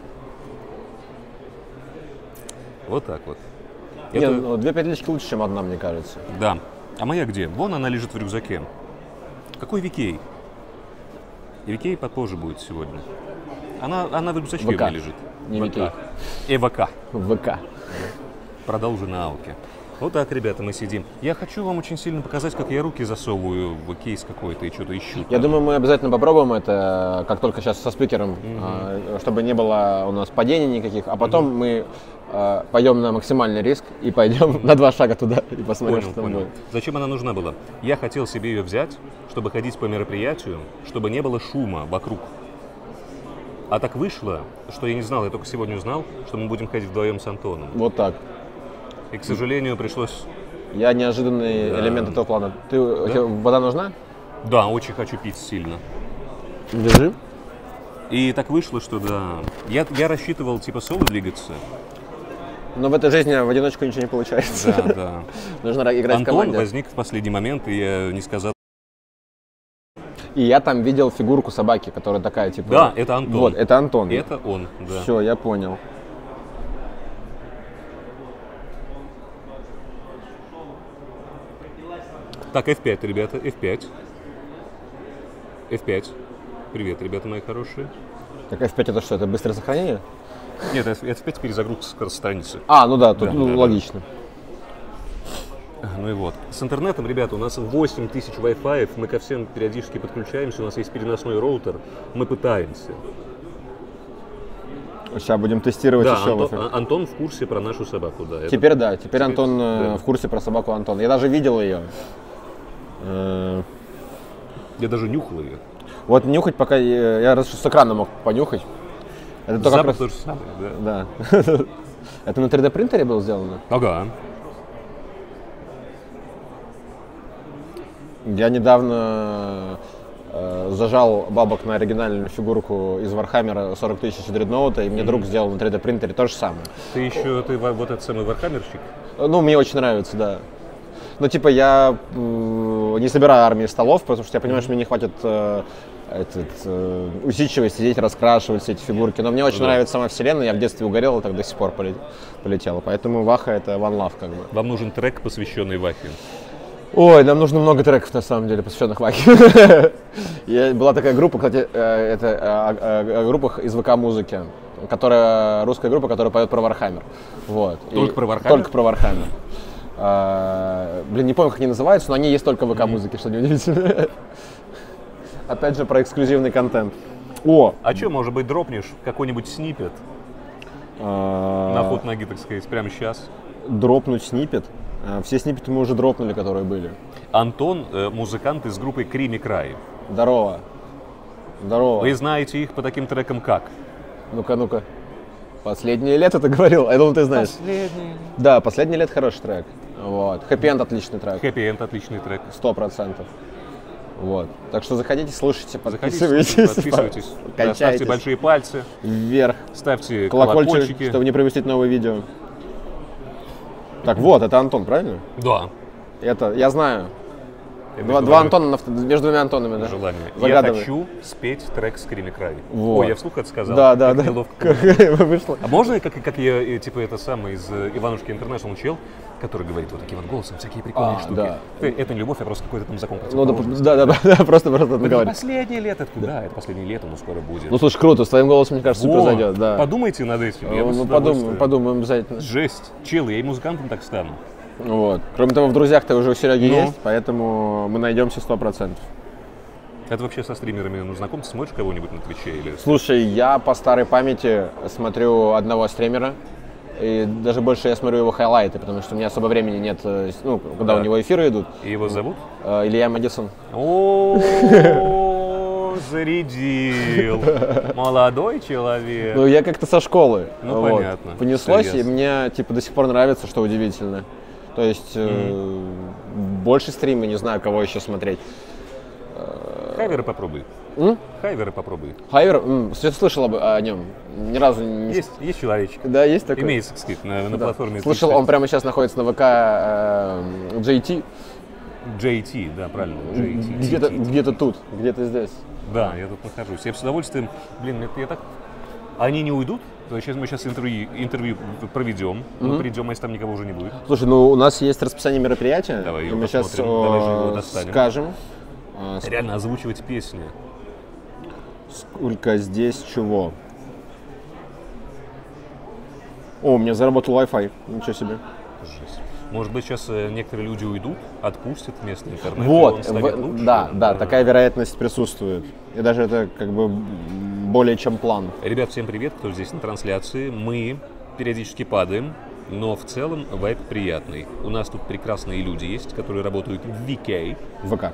Вот так вот.
Нет, ну, 2 петлички лучше, чем одна, мне кажется.
Да. А моя где? Вон она лежит в рюкзаке. Какой Викей? Викей попозже будет сегодня. Она в рюкзачке у меня лежит.
Не Викей.
ВК.
ВК.
Продолжи на ауке. Вот так, ребята, мы сидим. Я хочу вам очень сильно показать, как я руки засовываю в кейс какой-то и что-то ищу.
Я думаю, мы обязательно попробуем это, как только сейчас со спикером, чтобы не было у нас падений никаких, а потом мы пойдем на максимальный риск и пойдем на 2 шага туда и посмотрим, что там будет.
Зачем она нужна была? Я хотел себе ее взять, чтобы ходить по мероприятию, чтобы не было шума вокруг. А так вышло, что я не знал, я только сегодня узнал, что мы будем ходить вдвоем с Антоном.
Вот так.
И, к сожалению, пришлось...
Я неожиданный элемент этого плана. Тебе вода нужна?
Да, очень хочу пить сильно.
Держи.
И так вышло, что да. Я рассчитывал типа соло двигаться.
Но в этой жизни в одиночку ничего не получается.
Да, да.
Нужно играть в команде.
Антон возник в последний момент, и я не сказал.
И я там видел фигурку собаки, которая такая типа...
Да, это Антон.
Вот, это Антон.
Это он, да.
Все, я понял.
Так, F5, ребята, F5. F5. Привет, ребята мои хорошие.
Так, F5 это что, это быстрое сохранение?
Нет, F5 перезагрузка страницы.
А, ну да, тут логично.
Ну и вот. С интернетом, ребята, у нас 8000 Wi-Fi, мы ко всем периодически подключаемся, у нас есть переносной роутер, мы пытаемся.
Сейчас будем тестировать еще.
Антон в курсе про нашу собаку, да.
Теперь да, теперь Антон в курсе про собаку Антона. Я даже видел ее.
Я даже нюхал ее.
Вот нюхать пока я раз с экрана мог понюхать. Это
запах раз... то же самое,
да. Это на 3D принтере было сделано?
Ага.
Я недавно зажал бабок на оригинальную фигурку из Вархаммера 40 000 Дредноута, и мне друг сделал на 3D принтере то же самое.
Ты вот этот самый вархаммерщик?
Ну, мне очень нравится, да. Ну, типа, я не собираю армии столов, потому что я понимаю, что мне не хватит усидчивости сидеть, раскрашивать все эти фигурки. Но мне очень нравится сама вселенная, я в детстве угорел, и так до сих пор полетела. Поэтому Ваха — это one love, как бы.
Вам нужен трек, посвященный Вахе?
Ой, нам нужно много треков, на самом деле, посвященных Вахе. Была такая группа, кстати, это о группах из ВК-музыки, русская группа, которая поет про Вархаммер. Вот.
Только про Вархаммер?
Только про Вархаммер. Блин, не помню, как они называются, но они есть только в ВК-музыке, что неудивительно. Опять же, про эксклюзивный контент. О!
А что, может быть, дропнешь какой-нибудь сниппет? На ход ноги, так сказать, прямо сейчас.
Дропнуть сниппет? Все сниппеты мы уже дропнули, которые были.
Антон, музыкант из группы Creamy Cry.
Здорово. Здорово.
Вы знаете их по таким трекам как?
Ну-ка, ну-ка. «Последнее лето» ты говорил? Я думал, ты знаешь.
Последнее.
Да, «Последнее лето» хороший трек. Вот. «Happy End» отличный трек.
«Happy End» отличный трек.
100%. Вот. Так что заходите, слушайте,
подписывайтесь.
Качайтесь.
Ставьте большие пальцы
вверх.
Ставьте
колокольчики, чтобы не пропустить новые видео. Так вот, это Антон, правильно?
Да.
Это, я знаю. Два Антона, между двумя Антонами, да?
Желание.
Загадывай.
Я хочу спеть трек с Creamy Cry.
Вот.
Ой, я вслух это сказал.
Да, да, да.
Вышло. А можно, как я, типа, это самый из Иванушки Интернешнл чел, который говорит вот таким вот голосом всякие прикольные штуки. Да. Это не любовь, а просто какой-то там закон противоположности.
Да, просто говорит.
Последнее лето. Да, это последнее лето, но скоро будет.
Ну, слушай, круто, с твоим голосом, мне кажется, супер зайдет, да.
Подумайте над этим.
Ну, подумаем обязательно.
Жесть. Чел, я и музыкантом так стану.
Вот. Кроме того, в друзьях-то уже у Сереги есть, поэтому мы найдемся 100%.
Это вообще со стримерами знаком? Ты смотришь кого-нибудь на Твиче? Или...
Слушай, я по старой памяти смотрю одного стримера, и даже больше я смотрю его хайлайты, потому что у меня особо времени нет, ну, когда у него эфиры идут.
И его зовут?
Илья Мэдисон.
О, зарядил. Молодой человек.
Ну, я как-то со школы.
Ну, понятно.
Понеслось, и мне, типа, до сих пор нравится, что удивительно. То есть больше стрима, не знаю, кого еще смотреть.
Хайвера попробуй. Хайвера попробуй.
Хайвер? Что-то слышал о нем. Ни разу не...
Есть человечек.
Да, есть такой?
Имеется, так сказать, на платформе.
Слышал, он прямо сейчас находится на ВК JT.
JT, да, правильно. JT.
Где-то тут, где-то здесь.
Да, я тут нахожусь. Я с удовольствием, я так... Они не уйдут? Мы сейчас интервью проведем. Мы придем, а если там никого уже не будет.
Слушай, ну у нас есть расписание мероприятия.
Давай
и
его
мы сейчас
Давай же его достанем.
скажем.
Реально озвучивать песни.
Сколько здесь чего? О, у меня заработал Wi-Fi. Ничего себе.
Жесть. Может быть, сейчас некоторые люди уйдут, отпустят местный интернет.
Вот, да, такая вероятность присутствует. И даже это как бы более чем план.
Ребят, всем привет, кто здесь на трансляции. Мы периодически падаем, но в целом вайб приятный. У нас тут прекрасные люди есть, которые работают в VK.
ВК.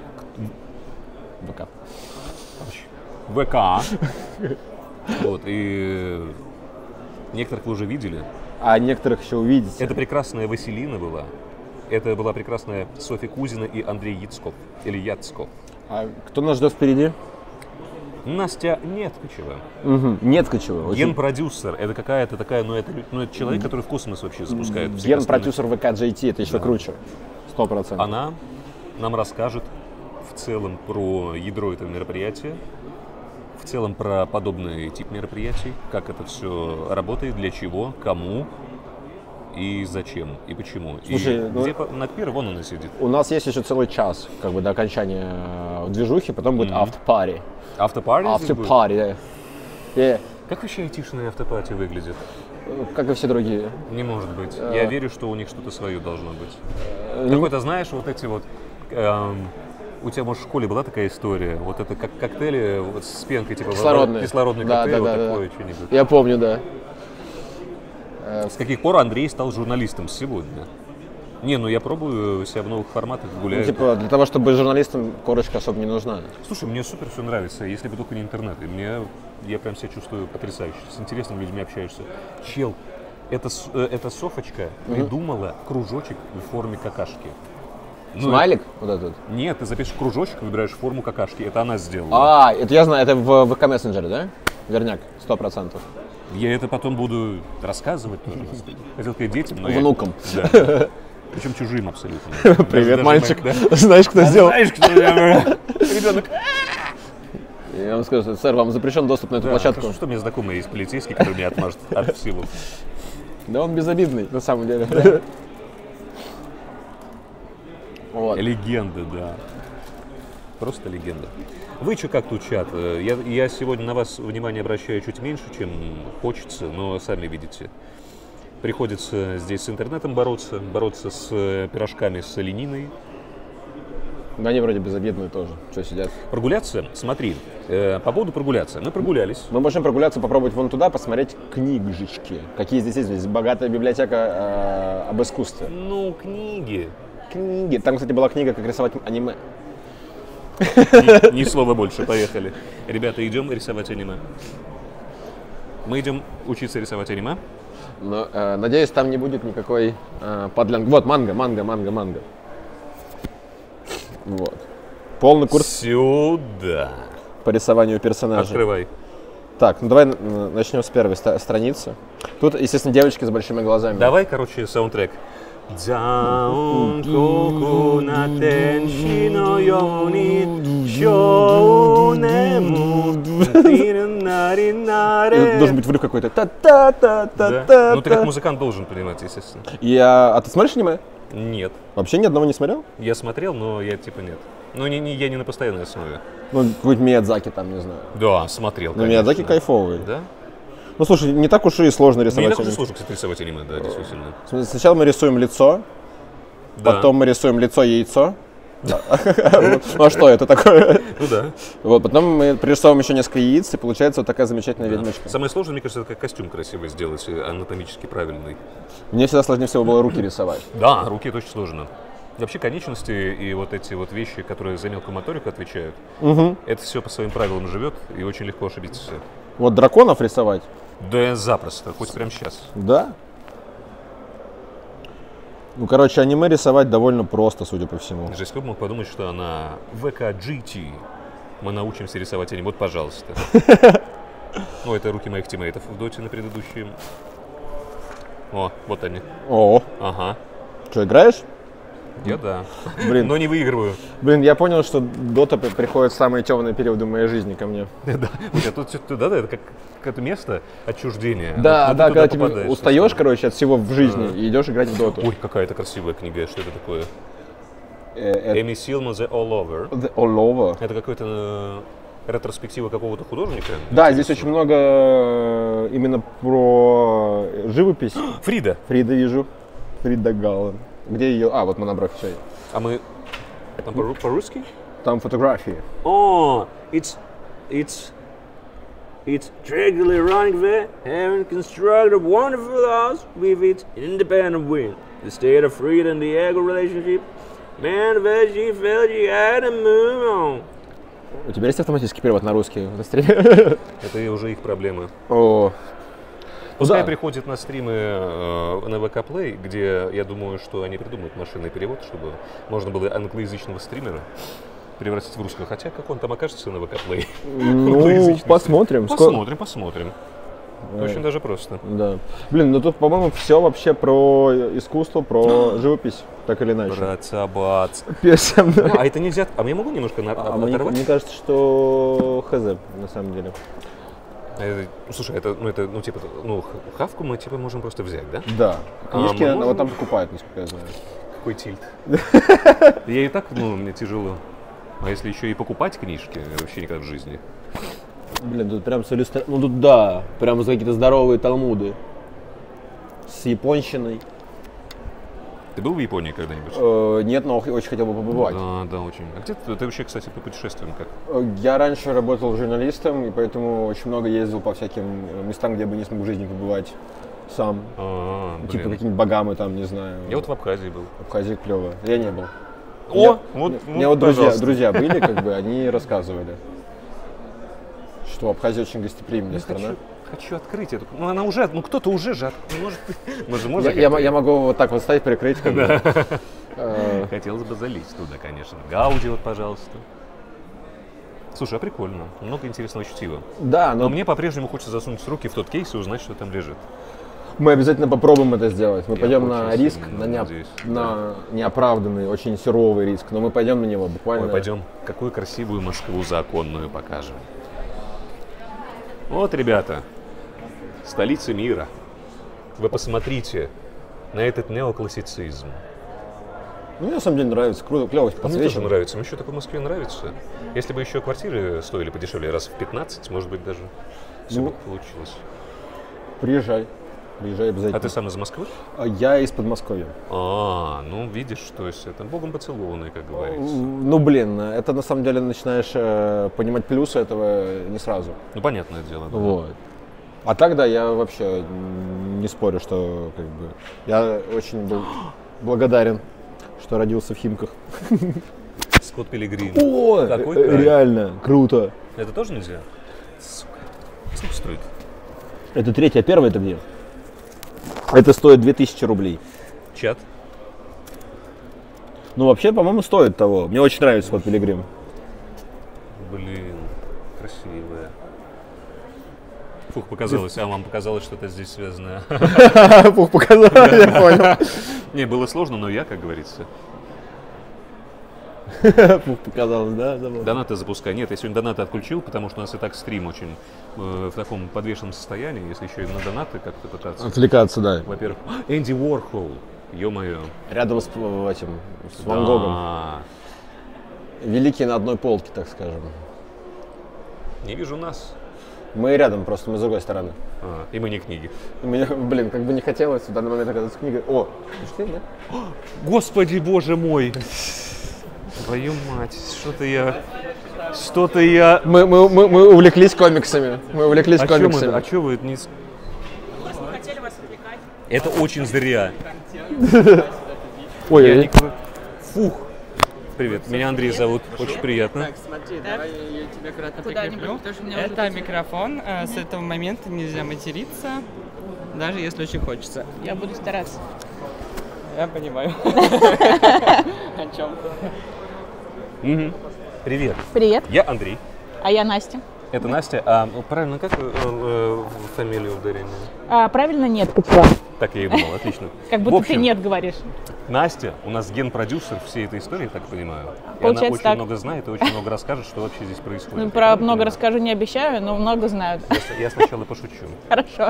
ВК. Вот, и некоторых вы уже видели.
А некоторых еще увидите.
Это прекрасная Василина была. Это была прекрасная Софья Кузина и Андрей Яцков. Или Яцков.
А кто нас ждет впереди?
Настя Неткачева.
Неткачева.
Ген-продюсер. Это какая-то такая, это человек, который в космос вообще запускает.
Ген-продюсер ВК JT, это еще круче. 100%.
Она нам расскажет в целом про ядро этого мероприятия, в целом про подобный тип мероприятий, как это все работает, для чего, кому и зачем, и почему.
Слушай,
и где Накпир, вон она сидит.
У нас есть еще целый час, как бы до окончания движухи, потом будет автопари.
Автопари?
Автопари, да.
Как вообще айтишные автопати выглядят?
Как и все другие.
Не может быть. Я верю, что у них что-то свое должно быть. Какой-то, знаешь, вот эти вот... У тебя, может, в школе была такая история? Вот это как коктейли вот с пенкой, типа кислородный коктейль, вот такое что-нибудь.
Я помню, да.
С каких пор Андрей стал журналистом сегодня? Не, я пробую себя в новых форматах, гуляю.
Ну, типа, для того, чтобы быть журналистом, корочка особо не нужна.
Слушай, мне супер все нравится, если бы только не интернет. И я прям себя чувствую потрясающе. С интересными людьми общаешься. Чел, эта Софочка придумала кружочек в форме какашки.
Смайлик? Вот этот?
Нет, ты запишешь кружочек, выбираешь форму какашки. Это она сделала.
Это я знаю, это в ВК мессенджере, да? Верняк, 100%.
Я это потом буду рассказывать тоже. Хотел сказать детям, но
внукам.
Да. Причем чужим абсолютно.
Привет, мальчик. Знаешь, кто сделал?
Знаешь, кто ребенок.
Я вам скажу, сэр, вам запрещен доступ на эту площадку.
Что у меня знакомый есть полицейский, который меня отмажет от всего.
Да он безобидный, на самом деле.
Вот. Легенда, да. Просто легенда. Вы что, как тут чат? Я сегодня на вас внимание обращаю чуть меньше, чем хочется, но сами видите. Приходится здесь с интернетом бороться с пирожками с олениной.
Да они вроде безобидные тоже, что сидят.
Прогуляться? Смотри, по поводу прогуляться. Мы прогулялись.
Мы можем прогуляться, попробовать вон туда, посмотреть книжечки. Какие здесь есть? Здесь богатая библиотека об искусстве.
Ну, книги.
Там, кстати, была книга «Как рисовать аниме».
Ни слова больше, поехали. Ребята, идем рисовать аниме. Мы идем учиться рисовать аниме.
Но, надеюсь, там не будет никакой подлянки. Вот, манга. Вот. Полный курс.
Сюда.
По рисованию персонажей.
Открывай.
Так, давай начнем с первой страницы. Тут, естественно, девочки с большими глазами.
Давай, саундтрек. Down, coconut tenshi no yoni shonemu.
Должен быть врыв какой-то.
Ну ты как музыкант должен понимать, естественно.
А ты смотришь аниме?
Нет.
Вообще ни одного не смотрел?
Я смотрел, но я типа нет. Ну я не на постоянной основе.
Ну какой-нибудь Миядзаки там, не знаю.
Да, смотрел.
Ну Миядзаки кайфовый.
Да?
Ну, слушай, не так уж и сложно рисовать.
Не так уж и сложно, кстати, рисовать аниме, да, действительно.
Сначала мы рисуем лицо, потом мы рисуем лицо-яйцо. Ну а что это такое?
Ну да.
Вот, потом мы пририсовываем еще несколько яиц, и получается вот такая замечательная ведьмочка.
Самое сложное, мне кажется, это как костюм красивый сделать, анатомически правильный.
Мне всегда сложнее всего было руки рисовать.
Да, руки это очень сложно. Вообще конечности и вот эти вот вещи, которые за мелкую моторику отвечают, это все по своим правилам живет и очень легко ошибиться.
Вот драконов рисовать?
Да запросто, хоть прямо сейчас.
Да? Ну, короче, аниме рисовать довольно просто, судя по всему.
Жесть, кто бы мог подумать, что на ВК-GT мы научимся рисовать аниме. Вот, пожалуйста. Ну, это руки моих тиммейтов в доте на предыдущем. О, вот они.
О.
Ага.
Что, играешь?
Я да.
Блин.
Но не выигрываю.
Блин, я понял, что Дота приходит в самые темные периоды моей жизни ко мне.
Да, у тебя тут это как какое-то место отчуждения.
Да, да, когда ты устаешь, короче, от всего в жизни и идешь играть в Доту.
Ой, какая-то красивая книга, что это такое? Эми Силман The All Over.
The All Over?
Это какой-то ретроспектива какого-то художника?
Да, здесь очень много именно про живопись.
Фрида.
Фрида вижу. Фрида Галлен. Где ее? А, вот монобровь, все.
А мы там по-русски?
Там фотографии.
О, it's regularly running there, having constructed a wonderful house with its independent wing. The state of freedom and the ego relationship. Man, that she felt she had to move on.
У тебя есть автоматический перевод на русский?
Это уже их проблемы.
О.
Пускай приходят на стримы на ВК Play, где я думаю, что они придумают машинный перевод, чтобы можно было англоязычного стримера превратить в русского. Хотя как он там окажется на ВК Play?
Ну, посмотрим.
Посмотрим. Очень даже просто.
Да. Блин, ну тут, по-моему, все вообще про искусство, про живопись, так или иначе.
Брац-абац. А это нельзя... А я могу немножко оторвать?
Мне кажется, что хз, на самом деле.
Слушай, хавку мы типа можем просто взять, да?
Да. Книжки вот там покупают, насколько я знаю.
Какой тильт. Я и так, мне тяжело. А если еще и покупать книжки, вообще никогда в жизни.
Блин, тут прям с иллюстрацией. Ну тут да, прям какие-то здоровые талмуды. С японщиной.
Ты был в Японии когда-нибудь?
Нет, но очень хотел бы побывать.
Да, очень. А где ты вообще, кстати, по путешествиям как?
Я раньше работал журналистом, и поэтому очень много ездил по всяким местам, где бы не смог в жизни побывать сам. Типа какие-нибудь Багамы там, не знаю.
Я вот в Абхазии был.
В Абхазии клево. Я не был.
У
меня вот друзья были, как бы, они рассказывали, что Абхазия очень гостеприимная страна.
Хочу открыть эту. Ну она уже, кто-то уже же. Может,
я могу вот так вот ставить, прикрыть.
Хотелось бы залезть туда, конечно. Гауди, вот, пожалуйста. Слушай, а прикольно. Много интересного чтива.
Да,
но мне по-прежнему хочется засунуть руки в тот кейс и узнать, что там лежит.
Мы обязательно попробуем это сделать. Мы пойдем на риск, на неоправданный, очень суровый риск, но мы пойдем на него буквально.
Мы пойдем, какую красивую Москву законную покажем. Вот, ребята, столица мира. Вы посмотрите на этот неоклассицизм.
Мне на самом деле нравится, круто, клево подсвечено.
Мне тоже нравится, мне еще такой в Москве нравится. Если бы еще квартиры стоили подешевле раз в 15, может быть, даже все бы получилось.
Приезжай обязательно.
А ты сам из Москвы?
Я из Подмосковья.
Ну видишь, то есть это богом поцелованный, как говорится.
Ну блин, это на самом деле начинаешь понимать плюсы этого не сразу.
Ну понятное дело. Да.
Вот. А так да, я вообще не спорю, что как бы я очень был благодарен, что родился в Химках.
Скотт Пилигрим.
О, реально, круто.
Это тоже нельзя? Сука. Сколько стоит?
Это третья, а первая это где? Это стоит 2000 рублей.
Чат?
Ну, вообще, по-моему, стоит того. Мне очень нравится Скотт Пилигрим.
Блин, красивая. Фух, показалось. А вам показалось, что это здесь связано?
Фух, показалось, я понял.
Не, было сложно, но я, как говорится.
Фух, показалось, да?
Донаты запускай. Нет, я сегодня донаты отключил, потому что у нас и так стрим очень в таком подвешенном состоянии. Если еще и на донаты как-то пытаться...
Отвлекаться, да.
Во-первых, Энди Уорхол, ё-моё.
Рядом с Ван Гогом. Великий на одной полке, так скажем.
Не вижу нас.
Мы рядом, просто мы с другой стороны.
И мы не книги.
Мне, блин, как бы не хотелось в данный момент оказаться книгой. О, пришли, да?
Господи, боже мой! Твою мать, что-то я...
Мы увлеклись комиксами.
А чё вы это не... Это очень зря.
Ой,
Фух. Привет, меня Андрей зовут, очень приятно.
Так, смотри, давай я тебя аккуратно прикреплю. Это микрофон, с этого момента нельзя материться, даже если очень хочется.
Я буду стараться.
Я понимаю. О чем ты?
Привет.
Привет.
Я Андрей.
А я Настя.
Это Настя. Правильно, как фамилию ударения?
Правильно нет, ты прав.
Так я и думал, отлично.
Как будто ты нет говоришь.
Настя у нас ген-продюсер всей этой истории, так понимаю. И она очень много знает и очень много расскажет, что вообще здесь происходит.
Ну, про много расскажу не обещаю, но много знают.
Я сначала пошучу.
Хорошо.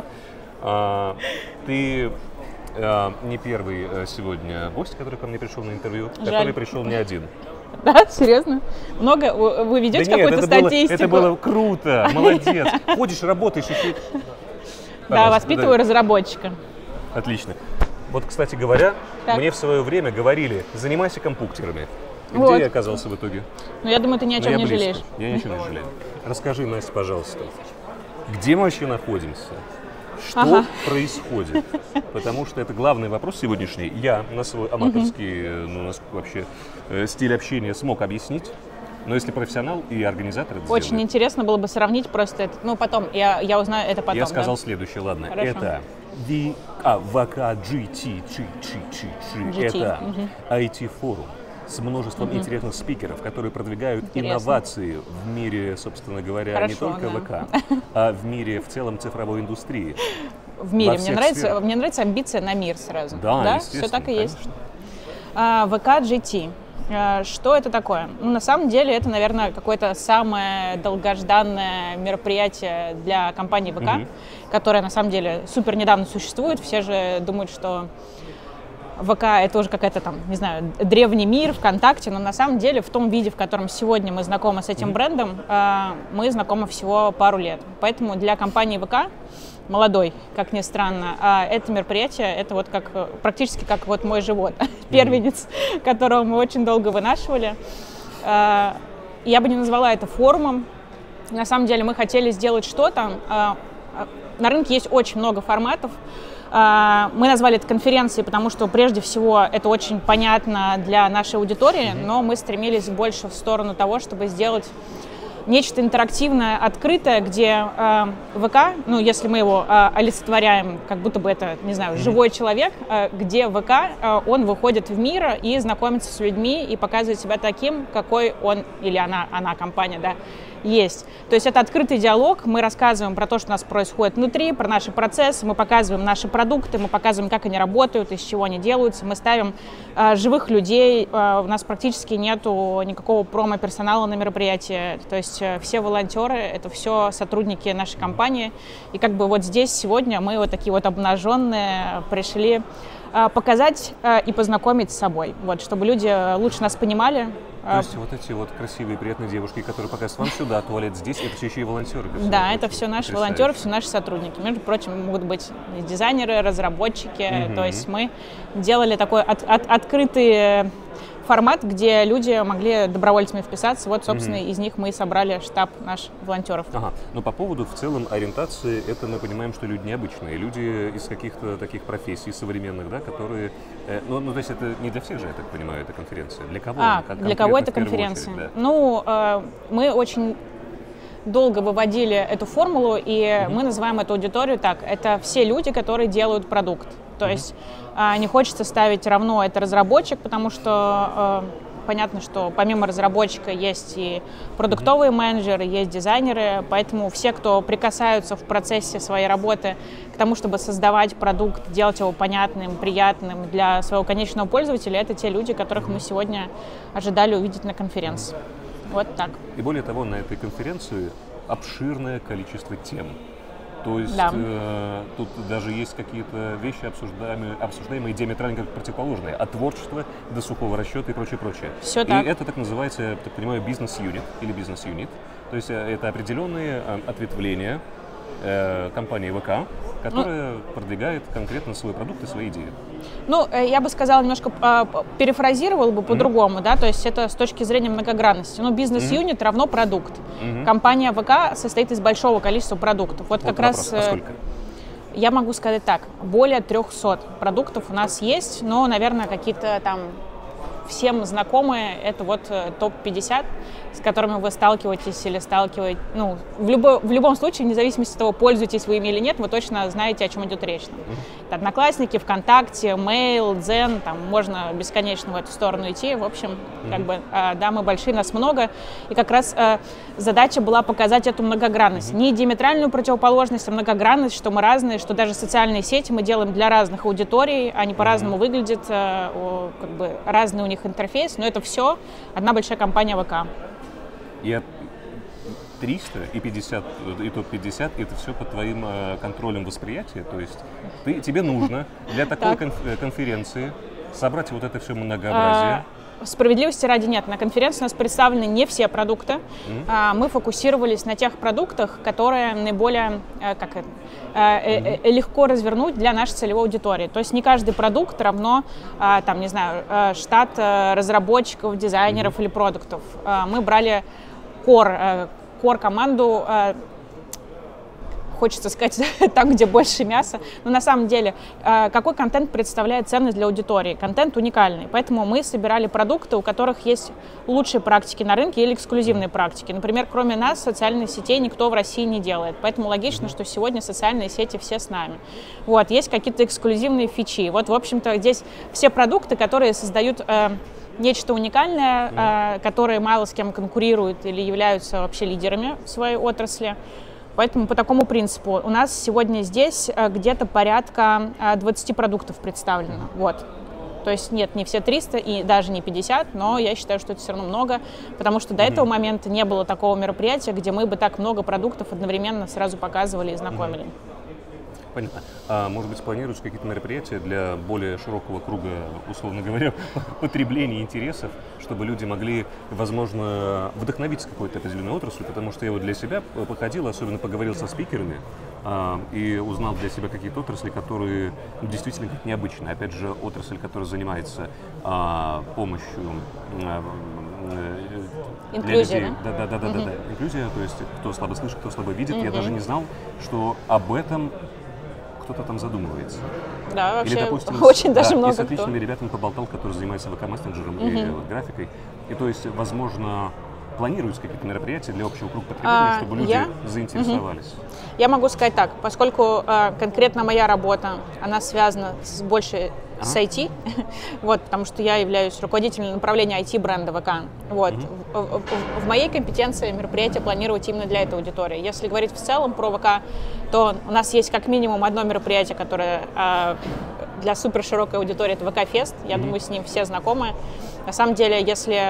Ты не первый сегодня гость, который ко мне пришел на интервью, который пришел не один.
Да, серьезно? Много? Вы ведете какую-то статистику?
Это было круто, молодец. Ходишь, работаешь еще.
Да, воспитываю разработчика.
Отлично. Вот, кстати говоря, мне в свое время говорили, занимайся компьютерами. Где я оказался в итоге?
Ну, я думаю, ты ни о чем не жалеешь.
Я ни о чем не жалею. Расскажи, Настя, пожалуйста, где мы вообще находимся? Что происходит? Потому что это главный вопрос сегодняшний. Я на свой аматорский, вообще стиль общения смог объяснить. Но если профессионал и организатор это
очень
сделает,
интересно было бы сравнить просто это. Ну, потом, я узнаю это потом.
Я сказал следующее, ладно.
Хорошо.
Это VK это IT-форум с множеством интересных спикеров, которые продвигают инновации в мире, собственно говоря, не только ВК, а в мире в целом цифровой индустрии.
В мире. Мне нравится амбиция на мир сразу.
Да,
все так и есть. VK GT. Что это такое? Ну, на самом деле, это, наверное, какое-то самое долгожданное мероприятие для компании ВК, которое, на самом деле, супер недавно существует. Все же думают, что ВК — это уже какая-то там, не знаю, древний мир, ВКонтакте, но на самом деле в том виде, в котором сегодня мы знакомы с этим брендом, мы знакомы всего пару лет. Поэтому для компании ВК, молодой, как ни странно, это мероприятие, это вот как, практически как вот мой живот, первенец, которого мы очень долго вынашивали. Я бы не назвала это форумом. На самом деле мы хотели сделать что-то. На рынке есть очень много форматов. Мы назвали это конференцией, потому что, прежде всего, это очень понятно для нашей аудитории, но мы стремились больше в сторону того, чтобы сделать нечто интерактивное, открытое, где ВК, ну, если мы его олицетворяем, как будто бы это, не знаю, живой человек, где ВК, он выходит в мир и знакомится с людьми и показывает себя таким, какой он или она компания, да, есть. То есть это открытый диалог, мы рассказываем про то, что у нас происходит внутри, про наши процессы, мы показываем наши продукты, мы показываем, как они работают, из чего они делаются, мы ставим живых людей, у нас практически нету никакого промо-персонала на мероприятии, то есть все волонтеры, это все сотрудники нашей компании, и как бы вот здесь сегодня мы вот такие вот обнаженные пришли показать и познакомить с собой, вот, чтобы люди лучше нас понимали.
То есть вот эти вот красивые, приятные девушки, которые показывают вам сюда, туалет здесь, это все еще и волонтеры?
Да, это все наши волонтеры, все наши сотрудники. Между прочим, могут быть дизайнеры, разработчики. То есть мы делали такой открытый формат, где люди могли добровольцами вписаться. Вот, собственно, из них мы и собрали штаб наших волонтеров.
Ага. Но по поводу в целом ориентации, это мы понимаем, что люди необычные, люди из каких-то таких профессий современных, да, которые... Ну, то есть это не для всех же, я так понимаю, эта конференция. Для кого?
Для кого это конференция? Очередь, да? Ну, мы очень долго выводили эту формулу, и мы называем эту аудиторию так. Это все люди, которые делают продукт. То есть не хочется ставить равно это разработчик, потому что понятно, что помимо разработчика есть и продуктовые менеджеры, есть дизайнеры, поэтому все, кто прикасаются в процессе своей работы к тому, чтобы создавать продукт, делать его понятным, приятным для своего конечного пользователя, это те люди, которых мы сегодня ожидали увидеть на конференции. Вот так.
И более того, на этой конференции обширное количество тем. То есть тут даже есть какие-то вещи, обсуждаемые диаметрально как противоположные. От творчества до сухого расчета и прочее.
Все
и
так.
это так называется, я так понимаю, бизнес-юнит или бизнес-юнит. То есть это определенные ответвления компании ВК, которая продвигает конкретно свой продукт и свои идеи.
Ну, я бы сказала, немножко перефразировала бы по-другому, да, то есть это с точки зрения многогранности. Ну, бизнес-юнит равно продукт. Компания ВК состоит из большого количества продуктов. Вот как раз...
сколько?
Я могу сказать так, более 300 продуктов у нас есть, но, наверное, какие-то там всем знакомы, это вот топ-50, с которыми вы сталкиваетесь или сталкиваетесь. Ну, в любом случае, вне зависимости от того, пользуетесь вы ими или нет, вы точно знаете, о чем идет речь. Это Одноклассники, ВКонтакте, Mail, Дзен, там можно бесконечно в эту сторону идти. В общем, как бы, да, мы большие, нас много. И как раз задача была показать эту многогранность. Не диаметральную противоположность, а многогранность, что мы разные, что даже социальные сети мы делаем для разных аудиторий, они по-разному выглядят, как бы разный у них интерфейс, но это все одна большая компания ВК.
И 300 и 50, и топ-50 это все под твоим контролем восприятия, то есть тебе нужно для такой конференции собрать вот это все многообразие.
Справедливости ради нет. На конференции у нас представлены не все продукты. Мы фокусировались на тех продуктах, которые наиболее легко развернуть для нашей целевой аудитории. То есть не каждый продукт равно, там, не знаю, штат разработчиков, дизайнеров или продуктов. Мы брали core-команду, хочется сказать, там, где больше мяса. Но на самом деле, какой контент представляет ценность для аудитории? Контент уникальный. Поэтому мы собирали продукты, у которых есть лучшие практики на рынке или эксклюзивные практики. Например, кроме нас, социальных сетей никто в России не делает. Поэтому логично, что сегодня социальные сети все с нами. Вот, есть какие-то эксклюзивные фичи. Вот, в общем-то, здесь все продукты, которые создают нечто уникальное, которые мало с кем конкурируют или являются вообще лидерами в своей отрасли. Поэтому по такому принципу у нас сегодня здесь где-то порядка 20 продуктов представлено. Вот. То есть нет, не все 300 и даже не 50, но я считаю, что это все равно много, потому что до этого момента не было такого мероприятия, где мы бы так много продуктов одновременно сразу показывали и знакомили.
Понятно. А может быть, планируются какие-то мероприятия для более широкого круга, условно говоря, потребления интересов, чтобы люди могли, возможно, вдохновиться какой-то определенной отраслью, потому что я вот для себя походил, особенно поговорил со спикерами и узнал для себя какие-то отрасли, которые действительно необычные. Опять же, отрасль, которая занимается помощью
инклюзия,
да? Инклюзия, то есть кто слабо слышит, кто слабо видит. Я даже не знал, что об этом кто-то там задумывается.
Да, вообще,
или, допустим,
очень даже много
кто. Я с отличными ребятами поболтал, которые занимаются ВК-мессенджером и графикой. И то есть, возможно, планируются какие-то мероприятия для общего круга потребления, чтобы люди заинтересовались?
Я могу сказать так, поскольку конкретно моя работа, она связана больше с IT, вот, потому что я являюсь руководителем направления IT-бренда ВК. Вот. В моей компетенции мероприятия планировать именно для этой аудитории. Если говорить в целом про ВК, то у нас есть как минимум одно мероприятие, которое для суперширокой аудитории, это ВК-фест. Я думаю, с ним все знакомы. На самом деле, если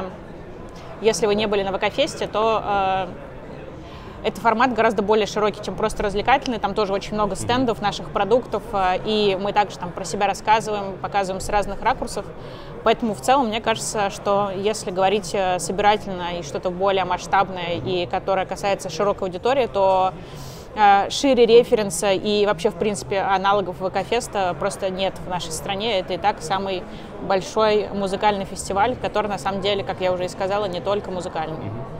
вы не были на ВК-фесте, то это формат гораздо более широкий, чем просто развлекательный. Там тоже очень много стендов наших продуктов, и мы также там про себя рассказываем, показываем с разных ракурсов. Поэтому в целом, мне кажется, что если говорить собирательно и что-то более масштабное, и которое касается широкой аудитории, то шире референса и вообще, в принципе, аналогов ВК-феста просто нет в нашей стране. Это и так самый большой музыкальный фестиваль, который, на самом деле, как я уже и сказала, не только музыкальный.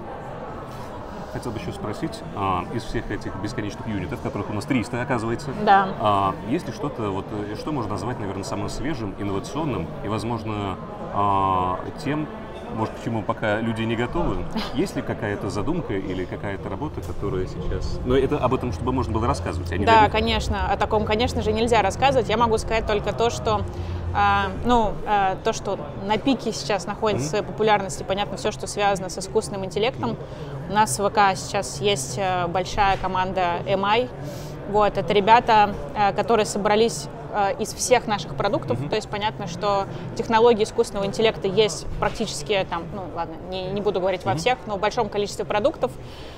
Хотел бы еще спросить, из всех этих бесконечных юнитов, которых у нас 300, оказывается, есть ли что-то, вот, что можно назвать, наверное, самым свежим, инновационным и, возможно, тем, может, к чему пока люди не готовы? Есть ли какая-то задумка или какая-то работа, которая сейчас... Но это об этом, чтобы можно было рассказывать, а не
Да, конечно. О таком, конечно же, нельзя рассказывать. Я могу сказать только то, что то, что на пике сейчас находится своей популярности, понятно, все, что связано с искусственным интеллектом. У нас в ВК сейчас есть большая команда MI. Вот, это ребята, которые собрались из всех наших продуктов, то есть понятно, что технологии искусственного интеллекта есть практически там, ну ладно, не буду говорить во всех, но в большом количестве продуктов.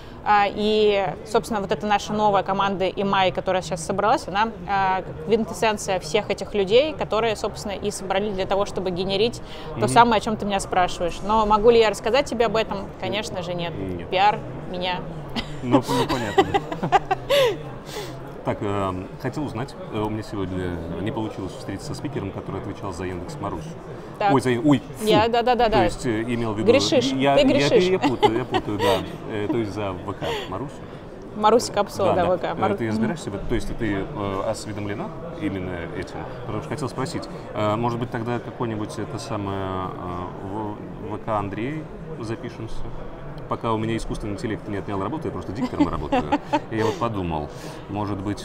И, собственно, вот эта наша новая команда EMI, которая сейчас собралась, она квинтэссенция всех этих людей, которые, собственно, и собрались для того, чтобы генерить то самое, о чем ты меня спрашиваешь. Но могу ли я рассказать тебе об этом? Конечно же, нет. Пиар меня.
Ну, понятно. Так, хотел узнать, у меня сегодня не получилось встретиться со спикером, который отвечал за Яндекс.Марусь. Ой,
да.
То есть имел в виду...
Грешишь, ты грешишь.
Я путаю, да. То есть за ВК Марусь.
Марусь капсула, да, ВК.
Ты разбираешь себя? То есть ты осведомлена именно этим? Потому что хотел спросить, может быть, тогда какой-нибудь это самое ВК Андрей запишемся? Пока у меня искусственный интеллект не отнял работу, я просто диктором работаю. И я вот подумал, может быть...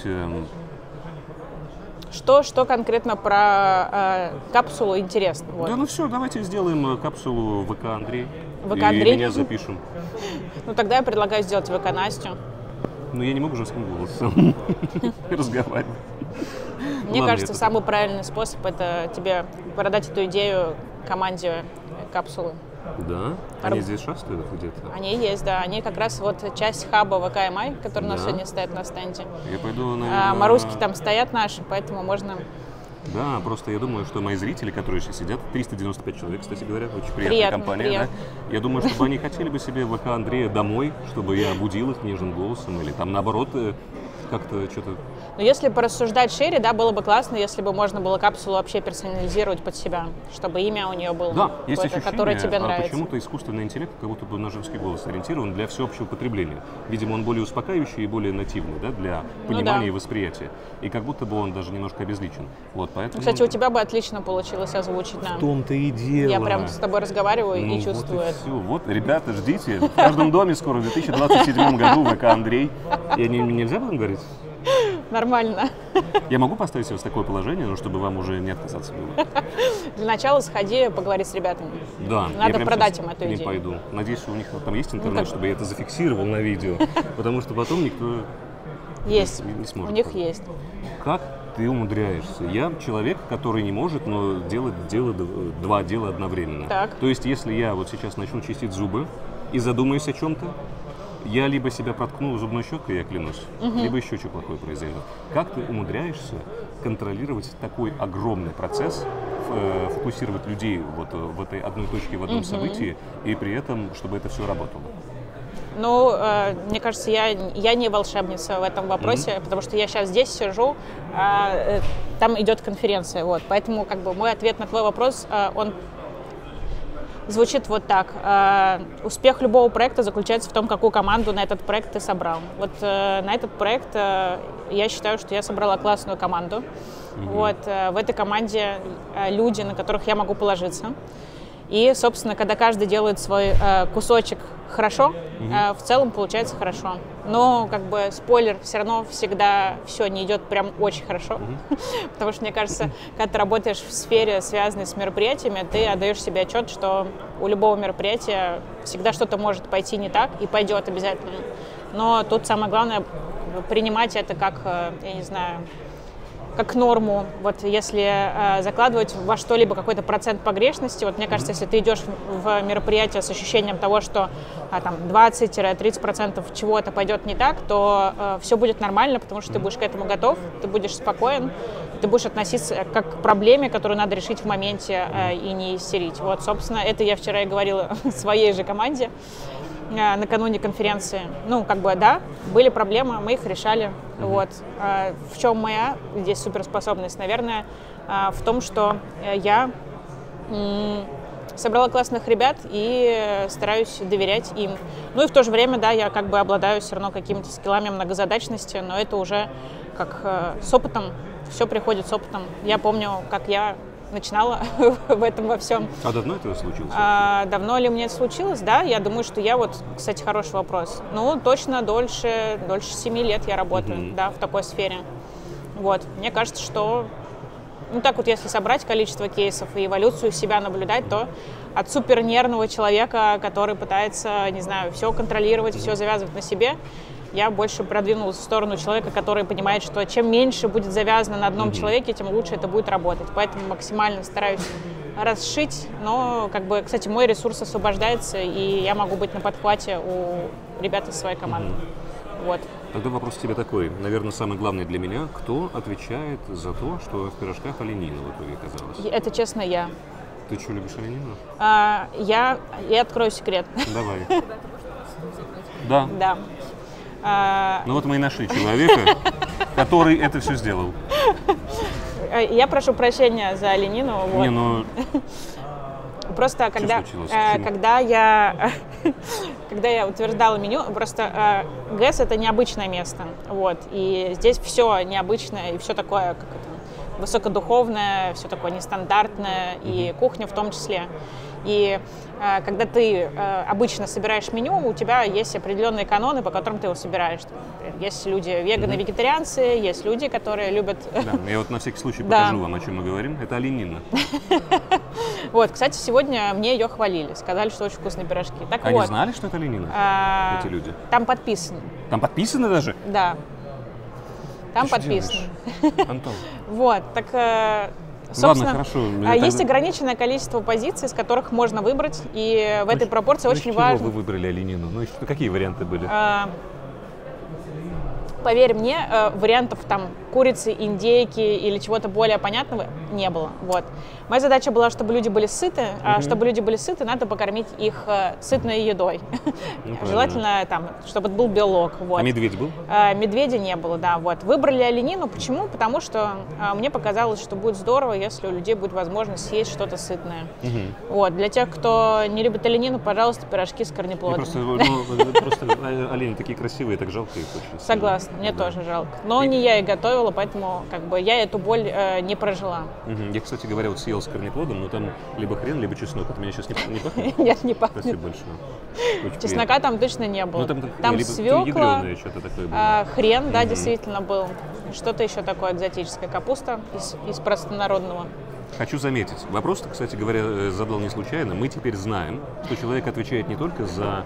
Что конкретно про капсулу интересно? Вот.
Да, ну все, давайте сделаем капсулу ВК Андрей.
ВК Андрей?
И меня запишем.
Ну тогда я предлагаю сделать ВК Настю.
Ну я не могу женским голосом разговаривать.
Мне кажется, самый правильный способ — это тебе продать эту идею команде капсулы.
Да? Они здесь шастают где-то?
Они есть, да. Они как раз вот часть хаба ВК-МАЙ, который у нас сегодня стоит на стенде.
Я пойду, наверное...
Маруськи там стоят наши, поэтому можно...
Да, просто я думаю, что мои зрители, которые сейчас сидят, 395 человек, кстати говоря, очень приятная компания.
Приятно.
Да? Я думаю, чтобы они хотели бы себе ВК Андрея домой, чтобы я будил их нежным голосом, или там наоборот как-то что-то...
Но если порассуждать шире, да, было бы классно, если бы можно было капсулу вообще персонализировать под себя, чтобы имя у нее было,
да, есть ощущение,
которое тебе нравится.
Почему-то искусственный интеллект как будто бы на женский голос ориентирован для всеобщего потребления. Видимо, он более успокаивающий и более нативный, да, для понимания и восприятия. И как будто бы он даже немножко обезличен. Вот, поэтому...
Кстати, у тебя бы отлично получилось озвучить нам.
В том-то и дело.
Я прям с тобой разговариваю и чувствую
вот и
это.
все. Вот, ребята, ждите. В каждом доме скоро в 2027 году ВК Андрей. Нельзя об этом говорить?
Нормально.
Я могу поставить вас в такое положение, но чтобы вам уже не отказаться было?
Для начала сходи, поговори с ребятами.
Да.
Надо продать им эту идею.
Не пойду. Надеюсь, у них там есть интернет, чтобы я это зафиксировал на видео, потому что потом никто
есть.
Не сможет.
У них есть.
Как ты умудряешься? Я человек, который не может, но делать два дела одновременно.
Так.
То есть, если я вот сейчас начну чистить зубы и задумаюсь о чем-то, я либо себя проткну зубной щеткой, я клянусь, либо еще что плохое произойдет. Как ты умудряешься контролировать такой огромный процесс, фокусировать людей вот в этой одной точке, в одном событии, и при этом, чтобы это все работало?
Ну, мне кажется, я не волшебница в этом вопросе, потому что я сейчас здесь сижу, там идет конференция, вот, поэтому как бы мой ответ на твой вопрос, он звучит вот так. Успех любого проекта заключается в том, какую команду на этот проект ты собрал. Вот на этот проект я считаю, что я собрала классную команду. Вот, в этой команде люди, на которых я могу положиться. И, собственно, когда каждый делает свой кусочек хорошо, в целом получается хорошо. Но, как бы, спойлер, все равно всегда все не идет прям очень хорошо. Потому что, мне кажется, когда ты работаешь в сфере, связанной с мероприятиями, ты отдаешь себе отчет, что у любого мероприятия всегда что-то может пойти не так, и пойдет обязательно. Но тут самое главное принимать это как, я не знаю, как норму. Вот если закладывать во что-либо какой-то процент погрешности, вот мне кажется, если ты идешь в мероприятие с ощущением того, что там 20-30% чего-то пойдет не так, то все будет нормально, потому что ты будешь к этому готов, ты будешь спокоен, ты будешь относиться как к проблеме, которую надо решить в моменте и не истерить. Вот, собственно, это я вчера и говорила своей же команде накануне конференции. Ну, как бы, да, были проблемы, мы их решали. Вот. В чем моя здесь суперспособность? Наверное, в том, что я собрала классных ребят и стараюсь доверять им. Ну и в то же время, да, я как бы обладаю все равно какими-то скиллами многозадачности, но это уже как с опытом, все приходит с опытом. Я помню, как я начинала в этом во всем.
А давно это случилось?
Давно ли мне это случилось? Да, я думаю, что я вот, кстати, хороший вопрос. Ну, точно дольше 7 лет я работаю, да, в такой сфере. Вот, мне кажется, что, ну, так вот, если собрать количество кейсов и эволюцию себя наблюдать, то от супернервного человека, который пытается, не знаю, все контролировать, все завязывать на себе, я больше продвинулась в сторону человека, который понимает, что чем меньше будет завязано на одном человеке, тем лучше это будет работать. Поэтому максимально стараюсь расшить, но, как бы, кстати, мой ресурс освобождается, и я могу быть на подхвате у ребят из своей команды. Вот.
Тогда вопрос тебе такой, наверное, самый главный для меня. Кто отвечает за то, что в пирожках оленина в итоге оказалось?
Это, честно, я.
Ты что, любишь оленину?
Я открою секрет.
Давай. Да.
Да.
Ну вот мы и нашли человека, который это все сделал.
Я прошу прощения за оленину. Вот.
Не, ну...
Просто когда когда я утверждала меню, просто ГЭС — это необычное место, вот, и здесь все необычное, и все такое, как это, высокодуховное, все такое нестандартное, и кухня в том числе. И когда ты обычно собираешь меню, у тебя есть определенные каноны, по которым ты его собираешь. Есть люди веганы-вегетарианцы, есть люди, которые любят...
Да, я вот на всякий случай покажу вам, о чем мы говорим. Это оленина.
Вот, кстати, сегодня мне ее хвалили, сказали, что очень вкусные пирожки. Так
Они
вот,
знали, что это оленина, эти люди?
Там подписано.
Там подписано даже?
Да. Там подписано.
Антон.
Вот, так... Собственно,
ладно, хорошо.
Есть ограниченное количество позиций, из которых можно выбрать, и в этой пропорции очень важно.
Вы выбрали оленину? Ну, какие варианты были?
Поверь мне, вариантов там курицы, индейки или чего-то более понятного не было. Вот. Моя задача была, чтобы люди были сыты, а чтобы люди были сыты, надо покормить их сытной едой. Желательно, там, чтобы это был белок. Вот.
А медведь был?
Медведя не было, да. Вот. Выбрали оленину. Почему? Потому что мне показалось, что будет здорово, если у людей будет возможность съесть что-то сытное. Вот. Для тех, кто не любит оленину, пожалуйста, пирожки с корнеплодами.
Просто олени такие красивые, так жалко их очень.
Согласна, мне тоже жалко. Но не я их готовила, поэтому как бы я эту боль не прожила.
Я, кстати говоря, вот съел с корнеплодом, но там либо хрен, либо чеснок. Это меня сейчас не пахнет?
Нет, не пахнет.
Спасибо большое. Очень
Чеснока
приятно.
там точно не было.
Ну,
там свекла,
что-то такое было.
хрен, да, действительно был. Что-то еще такое экзотическое. Капуста из простонародного.
Хочу заметить, вопрос-то, кстати говоря, задал не случайно. Мы теперь знаем, что человек отвечает не только за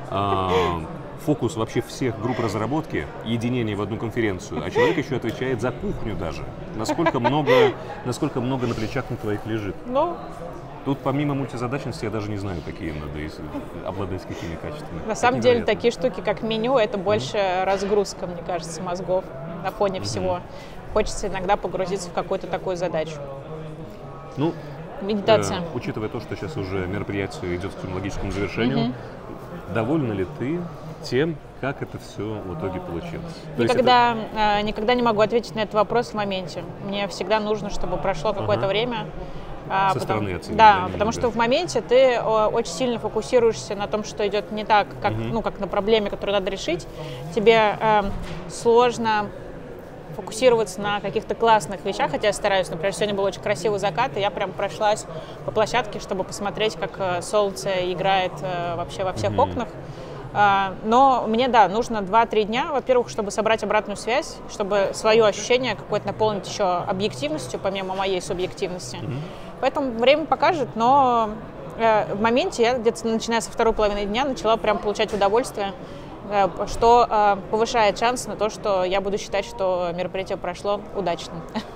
фокус вообще всех групп разработки, единение в одну конференцию, а человек еще отвечает за кухню даже. Насколько много на плечах на твоих лежит.
Ну,
тут помимо мультизадачности я даже не знаю, какие надо обладать какими качествами.
На самом деле такие штуки, как меню, это больше разгрузка, мне кажется, мозгов на фоне всего. Хочется иногда погрузиться в какую-то такую задачу.
Ну,
медитация.
Учитывая то, что сейчас уже мероприятие идет к технологическому завершению, довольна ли ты тем, как это все в итоге получилось?
Никогда не могу ответить на этот вопрос в моменте. Мне всегда нужно, чтобы прошло какое-то время.
Стороны оценить.
Да, потому что в моменте ты очень сильно фокусируешься на том, что идет не так, как, как на проблеме, которую надо решить. Тебе сложно фокусироваться на каких-то классных вещах, хотя я стараюсь. Например, сегодня был очень красивый закат, и я прям прошлась по площадке, чтобы посмотреть, как солнце играет вообще во всех окнах. Но мне, да, нужно 2-3 дня, во-первых, чтобы собрать обратную связь, чтобы свое ощущение какое-то наполнить еще объективностью, помимо моей субъективности. Поэтому время покажет, но в моменте я где-то, начиная со второй половины дня, начала прям получать удовольствие, что повышает шанс на то, что я буду считать, что мероприятие прошло удачно.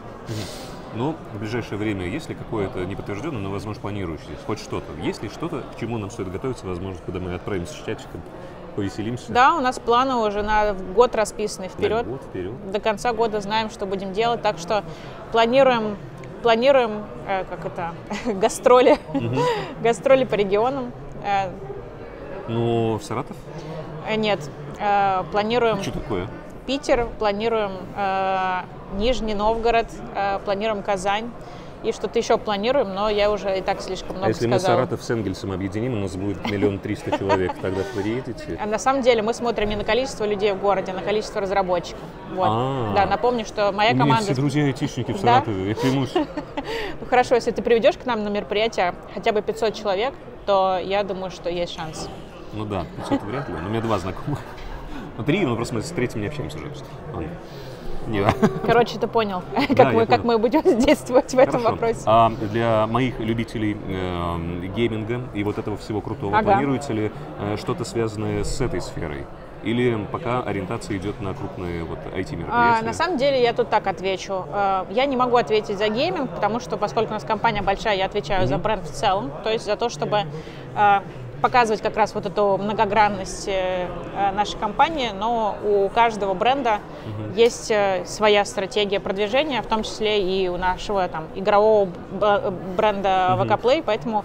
Ну, в ближайшее время есть ли какое-то неподтвержденное, но, возможно, планирующееся, хоть что-то? Есть ли что-то, к чему нам стоит готовиться, возможно, когда мы отправимся с чатиком, повеселимся?
Да, у нас планы уже на год расписаны вперед.
На год вперед.
До конца года знаем, что будем делать, так что планируем гастроли, гастроли по регионам.
Ну, в Саратов?
Нет, планируем...
Что такое?
Питер, планируем Нижний Новгород, планируем Казань и что-то еще планируем, но я уже и так слишком много сказала.
А если мы Саратов с Энгельсом объединим, у нас будет 1 300 000 человек, тогда приедете?
На самом деле мы смотрим не на количество людей в городе, а на количество разработчиков. Вот. Да, напомню, что моя команда...
У меня все друзья-айтишники в Саратове, я клянусь.
Ну хорошо, если ты приведешь к нам на мероприятие хотя бы 500 человек, то я думаю, что есть шанс.
Ну да, 500 вряд ли, но у меня 2 знакомых. Ну, 3, но просто мы с третьим не общаемся уже.
Короче, ты понял, как мы будем действовать в этом вопросе.
А для моих любителей гейминга и вот этого всего крутого, планируете ли что-то связанное с этой сферой? Или пока ориентация идет на крупные IT-мероприятия?
На самом деле я тут так отвечу. Я не могу ответить за гейминг, потому что, поскольку у нас компания большая, я отвечаю за бренд в целом, то есть за то, чтобы показывать как раз вот эту многогранность нашей компании, но у каждого бренда есть своя стратегия продвижения, в том числе и у нашего игрового бренда VK Play, поэтому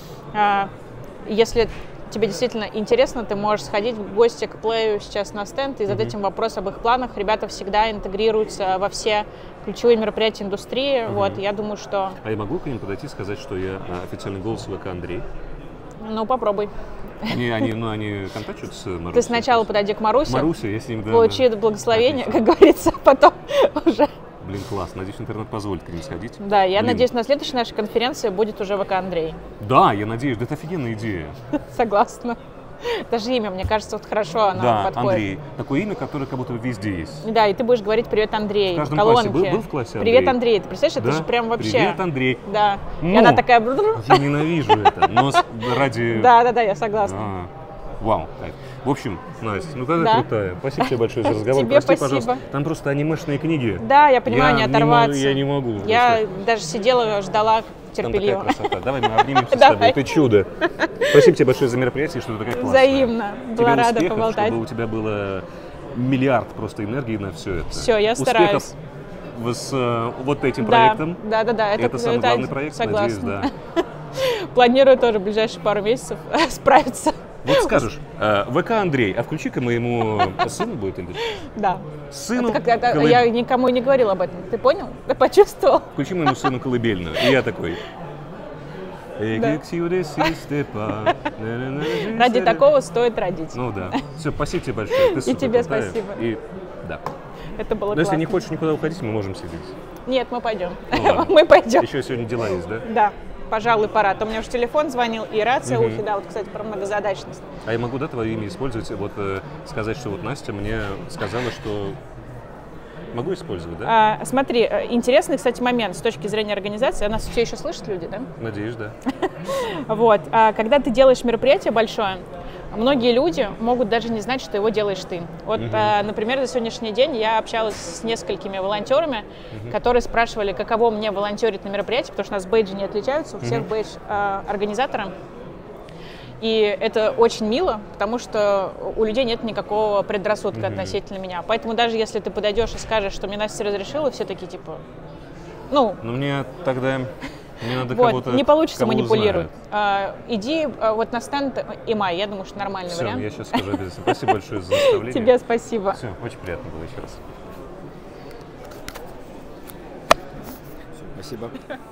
если тебе действительно интересно, ты можешь сходить в гости к Play сейчас на стенд и задать им вопрос об их планах. Ребята всегда интегрируются во все ключевые мероприятия индустрии. Вот, я думаю, что...
А я могу к ним подойти и сказать, что я официальный голос ВК Андрей?
Ну, попробуй.
Они контачат с Марусей?
Ты сначала подойди к Марусе,
Маруся, я с ним,
получи благословение, как говорится, потом уже.
Блин, класс. Надеюсь, интернет позволит к ним сходить.
Да, я надеюсь, на следующей нашей конференции будет уже ВК Андрей.
Да, я надеюсь. Да это офигенная идея.
Согласна. Даже имя, мне кажется, вот хорошо оно подходит.
Да, Андрей. Такое имя, которое как будто везде есть.
Да, и ты будешь говорить «Привет, Андрей»
в каждом
колонке.
классе был в классе Андрей?
«Привет, Андрей». Ты представляешь,
да?
Это же прям вообще...
«Привет, Андрей».
Да.
Но
и она такая...
Я ненавижу это, но ради...
Да, я согласна.
Вау. В общем, Настя, ну какая крутая. Спасибо тебе большое за разговор.
Тебе
Прости,
спасибо.
Пожалуйста, там просто анимешные книги.
Да, я понимаю, не оторваться.
Я не могу.
Я даже сидела, ждала терпеливо.
Там такая красота. Давай мы обнимемся с тобой. Ты чудо. Спасибо тебе большое за мероприятие, что ты такая классная.
Взаимно. Была рада поболтать.
Чтобы у тебя было миллиард просто энергии на все это.
Все, я стараюсь.
Успехов с вот этим проектом.
Да.
Это самый главный проект, надеюсь, да.
Планирую тоже в ближайшие пару месяцев справиться.
Вот скажешь, ВК Андрей, а включи-ка моему сыну будет или?
Да.
Сыну?
Я никому не говорила об этом. Ты понял? Ты почувствовал?
Включи моему сыну колыбельную. И я такой.
Ради такого стоит родить.
Ну да. Все, спасибо тебе большое.
И тебе спасибо.
И да.
Это было
классно. Но если не хочешь никуда уходить, мы можем сидеть.
Нет, мы пойдем. Мы пойдем.
Еще сегодня дела есть, да?
Да. Пожалуй, пора. То у меня уже телефон звонил, и рация ухи, да, вот, кстати, про многозадачность.
А я могу, да, твое имя использовать, вот сказать, что вот Настя мне сказала, что... Могу использовать, да?
Смотри, интересный, кстати, момент с точки зрения организации. Нас все еще слышат люди, да?
Надеюсь, да.
Вот. Когда ты делаешь мероприятие большое, многие люди могут даже не знать, что его делаешь ты. Вот, например, за сегодняшний день я общалась с несколькими волонтерами, которые спрашивали, каково мне волонтерить на мероприятии, потому что у нас бейджи не отличаются, у всех бейдж организатора. И это очень мило, потому что у людей нет никакого предрассудка относительно меня. Поэтому даже если ты подойдешь и скажешь, что мне Настя разрешила, все такие типа,
Ну, мне тогда... Мне надо кого-то,
не получится
кого
манипулировать. Иди вот на стенд Имай, я думаю, что нормальный вариант.
Я сейчас скажу обязательно. Спасибо большое за наставление.
Тебе спасибо.
Все, очень приятно было еще раз.
Спасибо.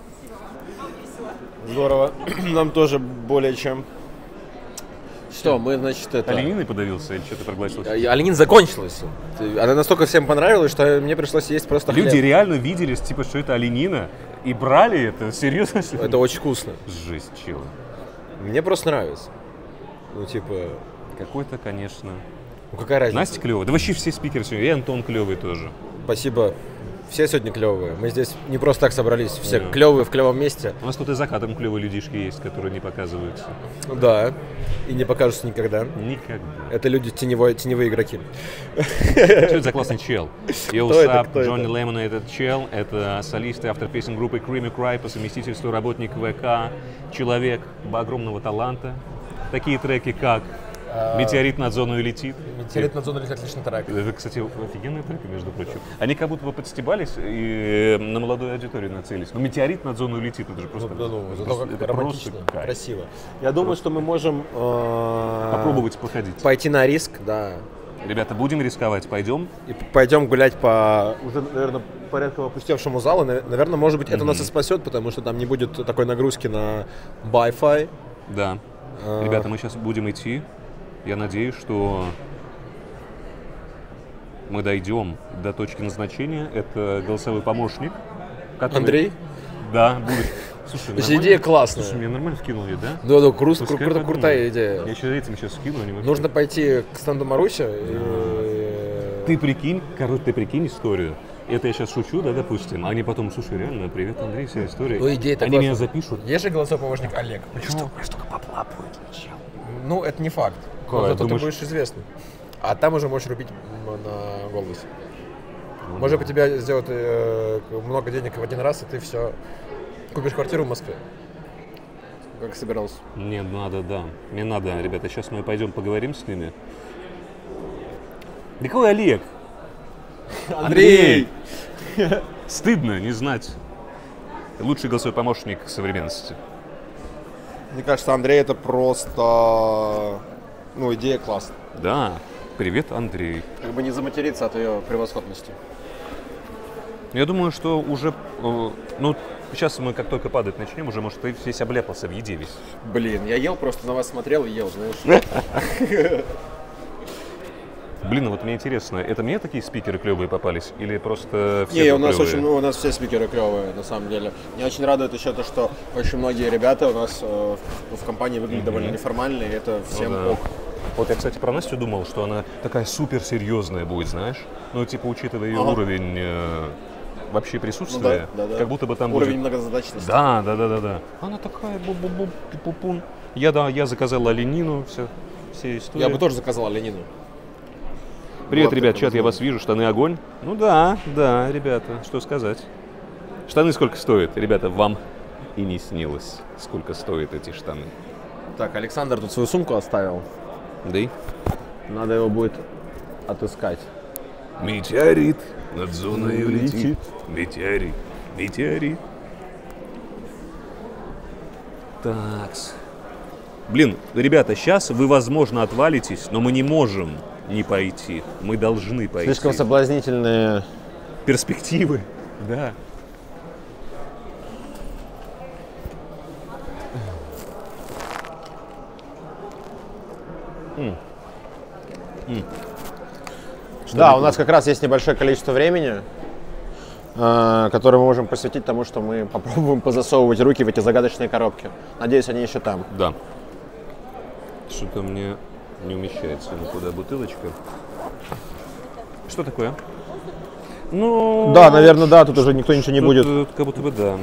Здорово. Нам тоже более чем. Что, мы, значит, это...
Олениной подавился или что ты проглотил?
Оленин закончилась. Она настолько всем понравилась, что мне пришлось есть просто хлеб.
Люди реально видели, типа, что это оленина, и брали это? Серьезно?
Это очень вкусно.
Жесть, чего.
Мне просто нравится. Ну, типа...
Какой-то, конечно...
Ну, какая разница?
Настя клевая. Да вообще все спикеры сегодня. И Антон клевый тоже.
Спасибо. Все сегодня клевые. Мы здесь не просто так собрались. Все клевые в клевом месте.
У нас тут и за кадром клевые людишки есть, которые не показываются.
Да. И не покажутся никогда.
Никогда.
Это люди теневые игроки.
Что это за классный чел? Yo, what's up? Джонни Лемон этот чел. Это солист и автор песен группы Creamy Cry, по совместительству работник ВК, человек огромного таланта. Такие треки, как «Метеорит над зоной летит».
«Метеорит над зоной летит» — отличный трек.
Это, кстати, офигенные треки, между прочим. Они как будто бы подстебались и на молодую аудиторию нацелились. Но «Метеорит над зоной летит» — это же просто...
Зато как романтично, красиво. Я думаю, что мы можем...
попробовать походить.
Пойти на риск, да.
Ребята, будем рисковать, пойдем?
И пойдем гулять по уже, наверное, порядка опустевшему залу. Наверное, может быть, это нас и спасет, потому что там не будет такой нагрузки на Wi-Fi.
Да. Ребята, мы сейчас будем идти. Я надеюсь, что мы дойдем до точки назначения. Это голосовой помощник. Который...
Андрей?
Да, будет. Слушай,
идея классная.
Слушай, мне нормально вкинули, да?
Да, крутая идея.
Я еще этим сейчас скину.
Нужно пойти к стенду Маруся.
Ты прикинь историю. Это я сейчас шучу, да, допустим. Они потом, слушай, реально, привет, Андрей, вся история.
Ну, идея
Они меня запишут.
Есть же голосовой помощник Олег.
Почему? Столько бабла будет.
Ну, это не факт. Но зато ты будешь известным. А там уже можешь рубить на голосе. Может быть, тебе сделать много денег в один раз, и ты все купишь квартиру в Москве. Как собирался?
Мне надо, да. Мне надо, ребята. Сейчас мы пойдем поговорим с ними. Да какой Олег?
Андрей!
Стыдно не знать. Лучший голосовой помощник современности.
Мне кажется, Андрей — это просто... Ну, идея классная.
Да. Привет, Андрей.
Как бы не заматериться от ее превосходности.
Я думаю, что уже... Ну, Сейчас мы как только падать начнем, уже, может, ты весь обляпался в еде весь.
Блин, я ел, просто на вас смотрел и ел, знаешь.
Блин, вот мне интересно, это мне такие спикеры клевые попались? Или просто все
Не, у нас
клевые?
у нас все спикеры клевые, на самом деле. Меня очень радует еще то, что очень многие ребята у нас в компании выглядят довольно неформально, и это всем ок.
Вот я, кстати, про Настю думал, что она такая суперсерьезная будет, знаешь? Ну, типа, учитывая ее уровень вообще присутствия, как будто бы там
уровень
будет...
многозадачности.
Да. Она такая бу-бу-бу-пу-пун. Я заказал оленину, все истории.
Я бы тоже заказал оленину.
Привет, ребят, чат, я вас вижу, штаны огонь. Ну да, ребята, что сказать. Штаны сколько стоят? Ребята, вам и не снилось, сколько стоят эти штаны.
Так, Александр тут свою сумку оставил.
Да и?
Надо его будет отыскать.
Метеорит над зоной летит. Метеорит. Такс. Блин, ребята, сейчас вы, возможно, отвалитесь, но мы не можем не пойти. Мы должны пойти.
Слишком соблазнительные
перспективы. Да.
Да, у нас как раз есть небольшое количество времени, которое мы можем посвятить тому, что мы попробуем позасовывать руки в эти загадочные коробки. Надеюсь, они еще там.
Да. Что-то мне не умещается никуда бутылочка. Что такое? Ну...
Да, наверное, да, тут уже никто ничего не будет.
Тут как будто бы да.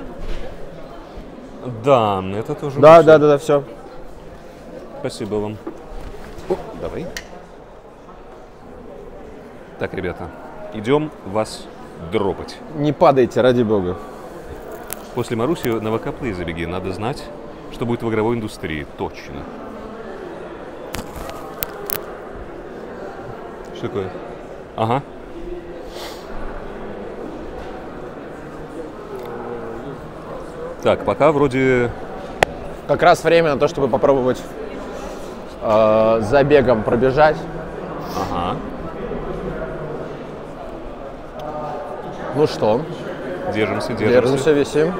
Да, это тоже...
Да, все.
Спасибо вам. О, давай. Так, ребята, идем вас дропать.
Не падайте, ради бога.
После Маруси на ВК Play забеги. Надо знать, что будет в игровой индустрии. Точно. Что такое? Ага. Так, пока вроде...
Как раз время на то, чтобы попробовать забегом пробежать.
Ага.
Ну что?
Держимся.
Держимся, висим.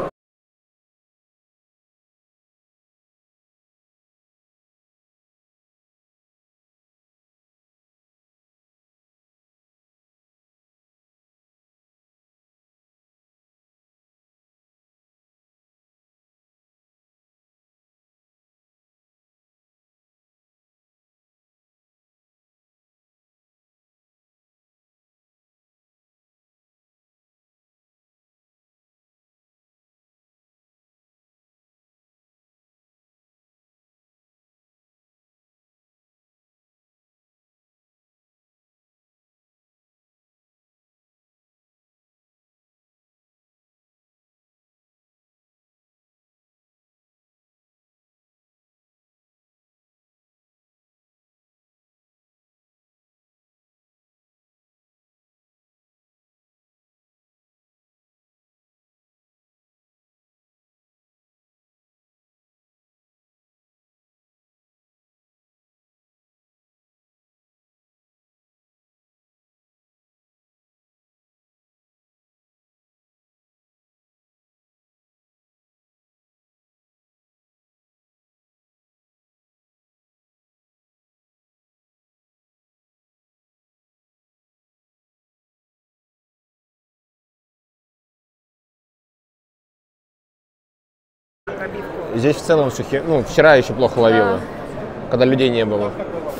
Здесь в целом сухие. Ну, вчера еще плохо ловила, когда людей не было.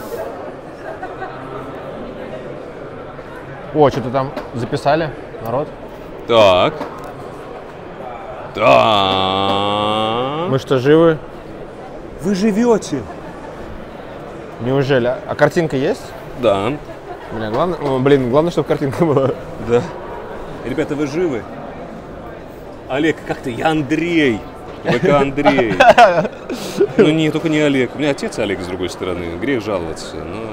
О, что-то там записали, народ.
Так.
Мы что, живы?
Вы живете?
Неужели? А картинка есть?
Да.
Главное, чтобы картинка была.
Да. Ребята, вы живы? Олег, как ты? Я Андрей. ВК Андрей. Ну, только не Олег. У меня отец Олег, с другой стороны. Грех жаловаться. Но...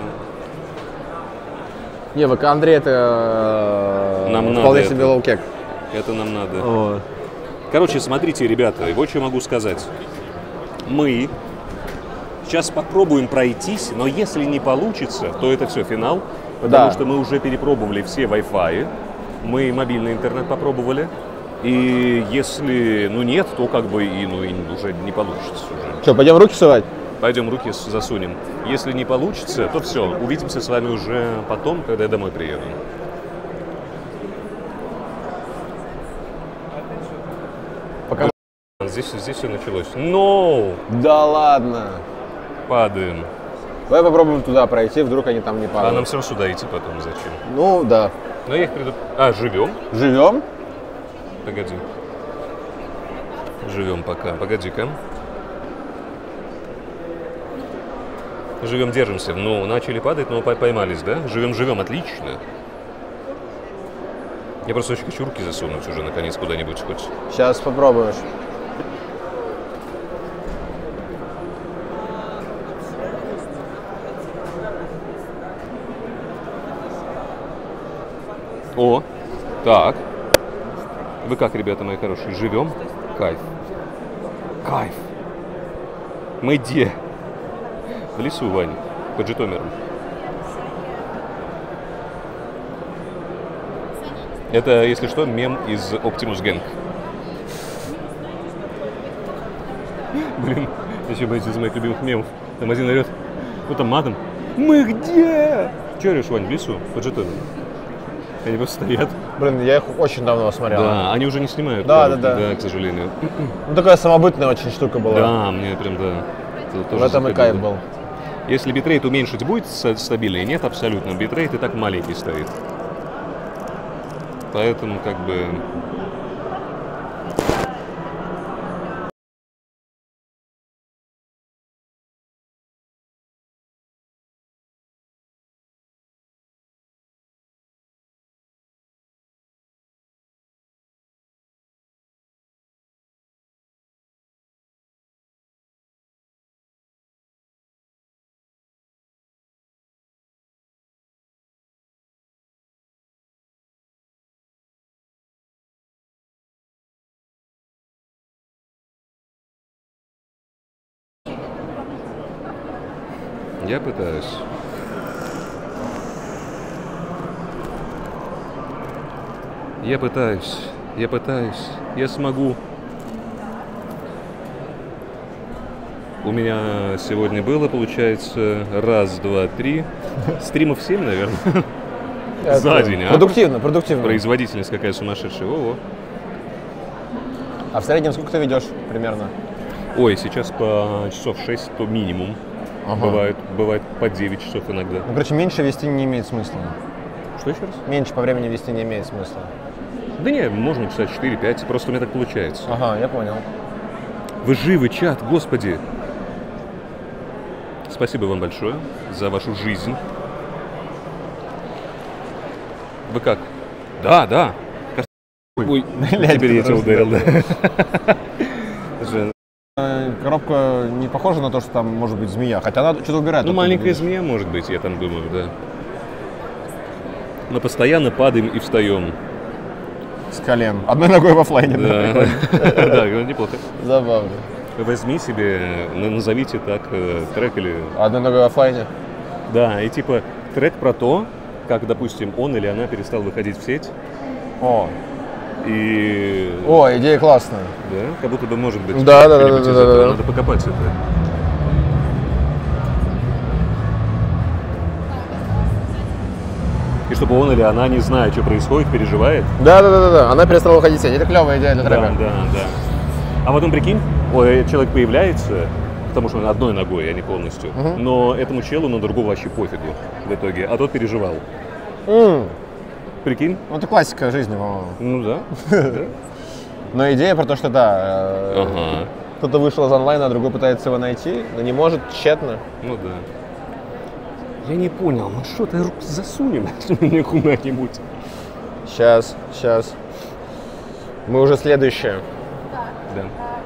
Не, ВК Андрей это
нам
вполне
надо
себе лоу-кек.
Это нам надо.
Вот.
Короче, смотрите, ребята, вот что могу сказать. Мы сейчас попробуем пройтись, но если не получится, то это все финал. Потому что мы уже перепробовали все Wi-Fi. Мы мобильный интернет попробовали. И если, ну, нет, то как бы и, ну, и уже не получится. Уже.
Что, пойдем руки сувать?
Пойдем руки засунем. Если не получится, то все, увидимся с вами уже потом, когда я домой приеду.
Пока...
Здесь все началось. No!
Да ладно.
Падаем.
Давай попробуем туда пройти, вдруг они там не падают.
А нам все сюда идти потом зачем?
Ну, да.
Но я их приду... А, живем?
Живем?
Погоди. Живем пока. Погоди-ка. Живем, держимся. Ну, начали падать, но поймались, да? Живем, отлично. Я просто очень хочу руки засунуть уже, наконец, куда-нибудь хоть.
Сейчас попробуешь.
О, так. Вы как, ребята мои хорошие, живем? Кайф. Кайф. Мы где? В лесу, Вань, под Житомиром. Это, если что, мем из Optimus Gang. Блин, еще бы из моих любимых мемов. Там один орет, ну там матом. Мы где? Че орешь, Вань, в лесу, под Житомиром? Они просто стоят.
Блин, я их очень давно смотрел.
Да, они уже не снимают.
Да,
да, к сожалению.
Ну, такая самобытная очень штука была.
Да, мне прям, да.
В этом и кайф был.
Если битрейт уменьшить будет стабильнее, нет, абсолютно. Битрейт и так маленький стоит. Поэтому как бы... Я пытаюсь. Я пытаюсь. Я смогу. У меня сегодня было, получается, раз, два, три. Стримов 7, наверное. За день, а?
Продуктивно.
Производительность какая сумасшедшая. О-о.
А в среднем сколько ты ведешь примерно?
Ой, сейчас по часов 6 то минимум. Ага. Бывает по 9 часов иногда.
Ну, короче, меньше вести не имеет смысла.
Что еще раз?
Меньше по времени вести не имеет смысла.
Да не, можно писать 4-5, просто у меня так получается.
Ага, я понял.
Вы живы, чат, господи! Спасибо вам большое за вашу жизнь. Вы как? Да. Ой, теперь я тебя ударил, да.
Коробка не похожа на то, что там может быть змея, хотя она что-то убирает.
Ну, маленькая змея может быть, я там думаю, да. Мы постоянно падаем и встаем.
С колен. Одной ногой в оффлайне.
Да, неплохо.
Забавно.
Возьми себе, назовите так трек или...
Одной ногой в оффлайне?
Да, и типа трек про то, как, допустим, он или она перестал выходить в сеть.
О,
и...
О, идея классная.
Да? Как будто бы может быть.
Да.
Надо покопать это. И чтобы он или она, не зная, что происходит, переживает.
Да. Она перестала выходить в сеть. Это клевая идея для трека.
Да. А потом прикинь, человек появляется, потому что он одной ногой, а не полностью. Но этому челу на другого вообще пофигу в итоге. А тот переживал. Прикинь?
Ну, это классика жизни, по-моему.
Ну да.
Но идея про то, что да, кто-то вышел из онлайна, а другой пытается его найти, но не может, тщетно.
Ну да. Я не понял, ну что ты руку засунем куда-нибудь?
Сейчас. Мы уже следующие.
Да.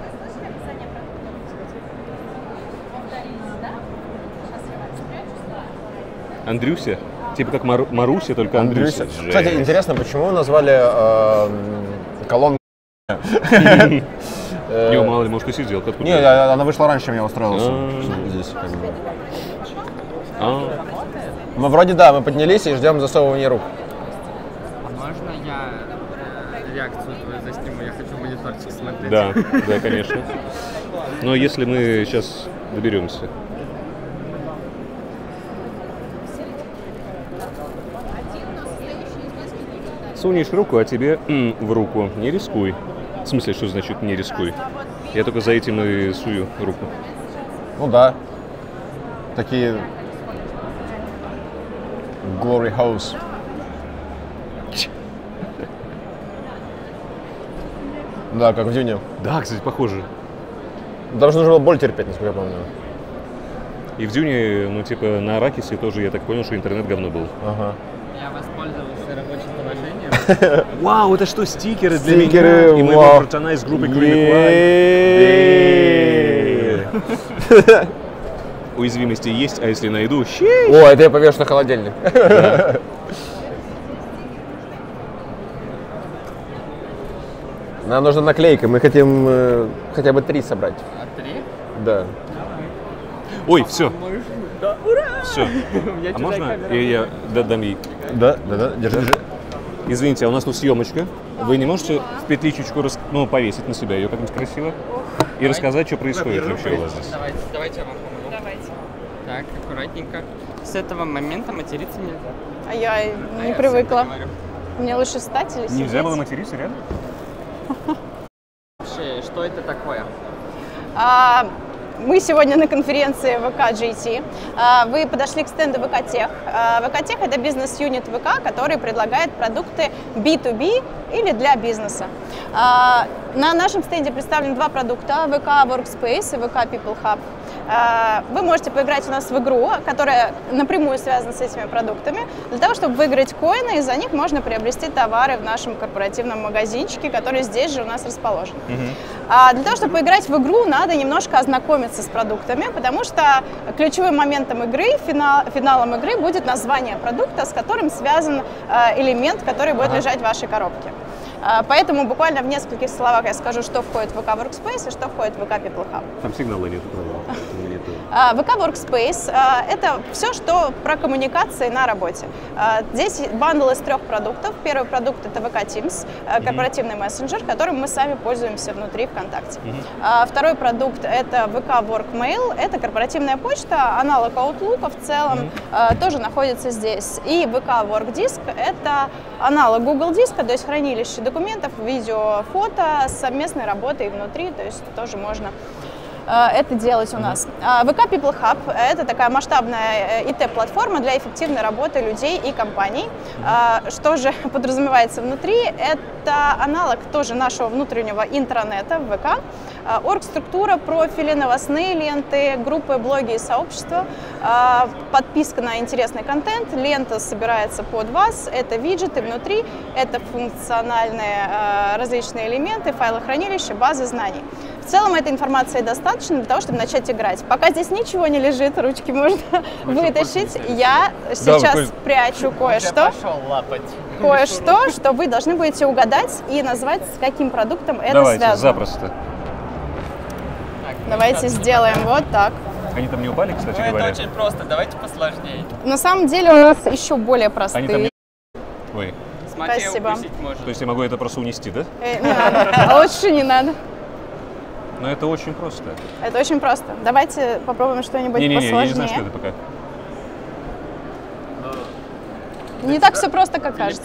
Андрюся? Типа как Маруся, только Андрюся.
Кстати, интересно, почему назвали колонку?
Не, мало ли, может, ты сидел.
Не, она вышла раньше, чем я устроился. Здесь. Мы вроде, да, мы поднялись и ждем засовывания рук.
А можно я реакцию твою засниму, я хочу мониторчик смотреть.
Да, да, конечно. Но если мы сейчас доберемся. Сунешь руку, а тебе в руку. Не рискуй. В смысле, что значит не рискуй? Я только за этим и сую руку.
Ну да. Такие glory house. Да, как в Дюне.
Да, кстати, похоже.
Даже нужно было боль терпеть, насколько я помню.
И в Дюне, ну, типа, на Аракисе тоже, я так понял, что интернет говно был.
Ага.
Я воспользовался рабочим положением.
Вау, это что, стикеры для
Стикеры,
меня и моего Fortnite группы Green. Уязвимости есть, а если найду,
О, это я повешу на холодильник.
Да.
Нам нужна наклейка, мы хотим хотя бы 3 собрать.
А 3?
Да.
Ой, все.
Да, ура!
Все. А можно я дам ей?
Да, держи.
Извините, а у нас тут съемочка. Вы не можете в петличечку повесить на себя ее как-нибудь красиво? И рассказать, что происходит вообще у вас здесь?
Давайте я вам помогу. Давайте. Так, аккуратненько. С этого момента материться нельзя.
А я не привыкла. Мне лучше встать или сидеть?
Нельзя было материться, реально?
Вообще, что это такое?
Мы сегодня на конференции ВК GT. Вы подошли к стенду ВК Тех. ВК Тех – это бизнес-юнит ВК, который предлагает продукты B2B или для бизнеса. На нашем стенде представлены 2 продукта – ВК Workspace и ВК People Hub. Вы можете поиграть у нас в игру, которая напрямую связана с этими продуктами. Для того, чтобы выиграть коины, из-за них можно приобрести товары в нашем корпоративном магазинчике, который здесь же у нас расположен. Для того, чтобы поиграть в игру, надо немножко ознакомиться с продуктами, потому что ключевым моментом игры, финалом игры будет название продукта, с которым связан элемент, который будет лежать в вашей коробке. Поэтому буквально в нескольких словах я скажу, что входит в ВК Workspace и что входит в ВК People Hub.
Там сигнала нет, правда.
ВК Workspace – это все, что про коммуникации на работе. Здесь бандл из 3 продуктов. Первый продукт – это ВК Teams, корпоративный мессенджер, которым мы сами пользуемся внутри ВКонтакте. Второй продукт – это ВК Workmail, это корпоративная почта, аналог Outlook в целом, тоже находится здесь. И ВК Workdisk – это аналог Google диска, то есть хранилище документов, видео, фото с совместной работой внутри, то есть тоже можно это делать у нас. ВК People Hub – это такая масштабная ИТ-платформа для эффективной работы людей и компаний. Что же подразумевается внутри? Это аналог тоже нашего внутреннего интранета в ВК. Оргструктура, профили, новостные ленты, группы, блоги и сообщества, подписка на интересный контент, лента собирается под вас, это виджеты внутри, это функциональные различные элементы, файлохранилища, базы знаний. В целом этой информации достаточно для того, чтобы начать играть. Пока здесь ничего не лежит, ручки можно вытащить. Я сейчас прячу кое-что. Кое-что, что вы должны будете угадать и назвать, с каким продуктом это связано.
Давайте, запросто.
Давайте сделаем вот так.
Они там не упали, кстати говоря?
Это очень просто, давайте посложнее.
На самом деле у нас еще более простые.
Они там не... Ой.
Спасибо.
То есть я могу это просто унести, да?
Не надо. Лучше не надо.
Но это очень просто.
Это очень просто. Давайте попробуем что-нибудь посложнее.
Я не знаю, что это пока.
Не так все просто, как кажется.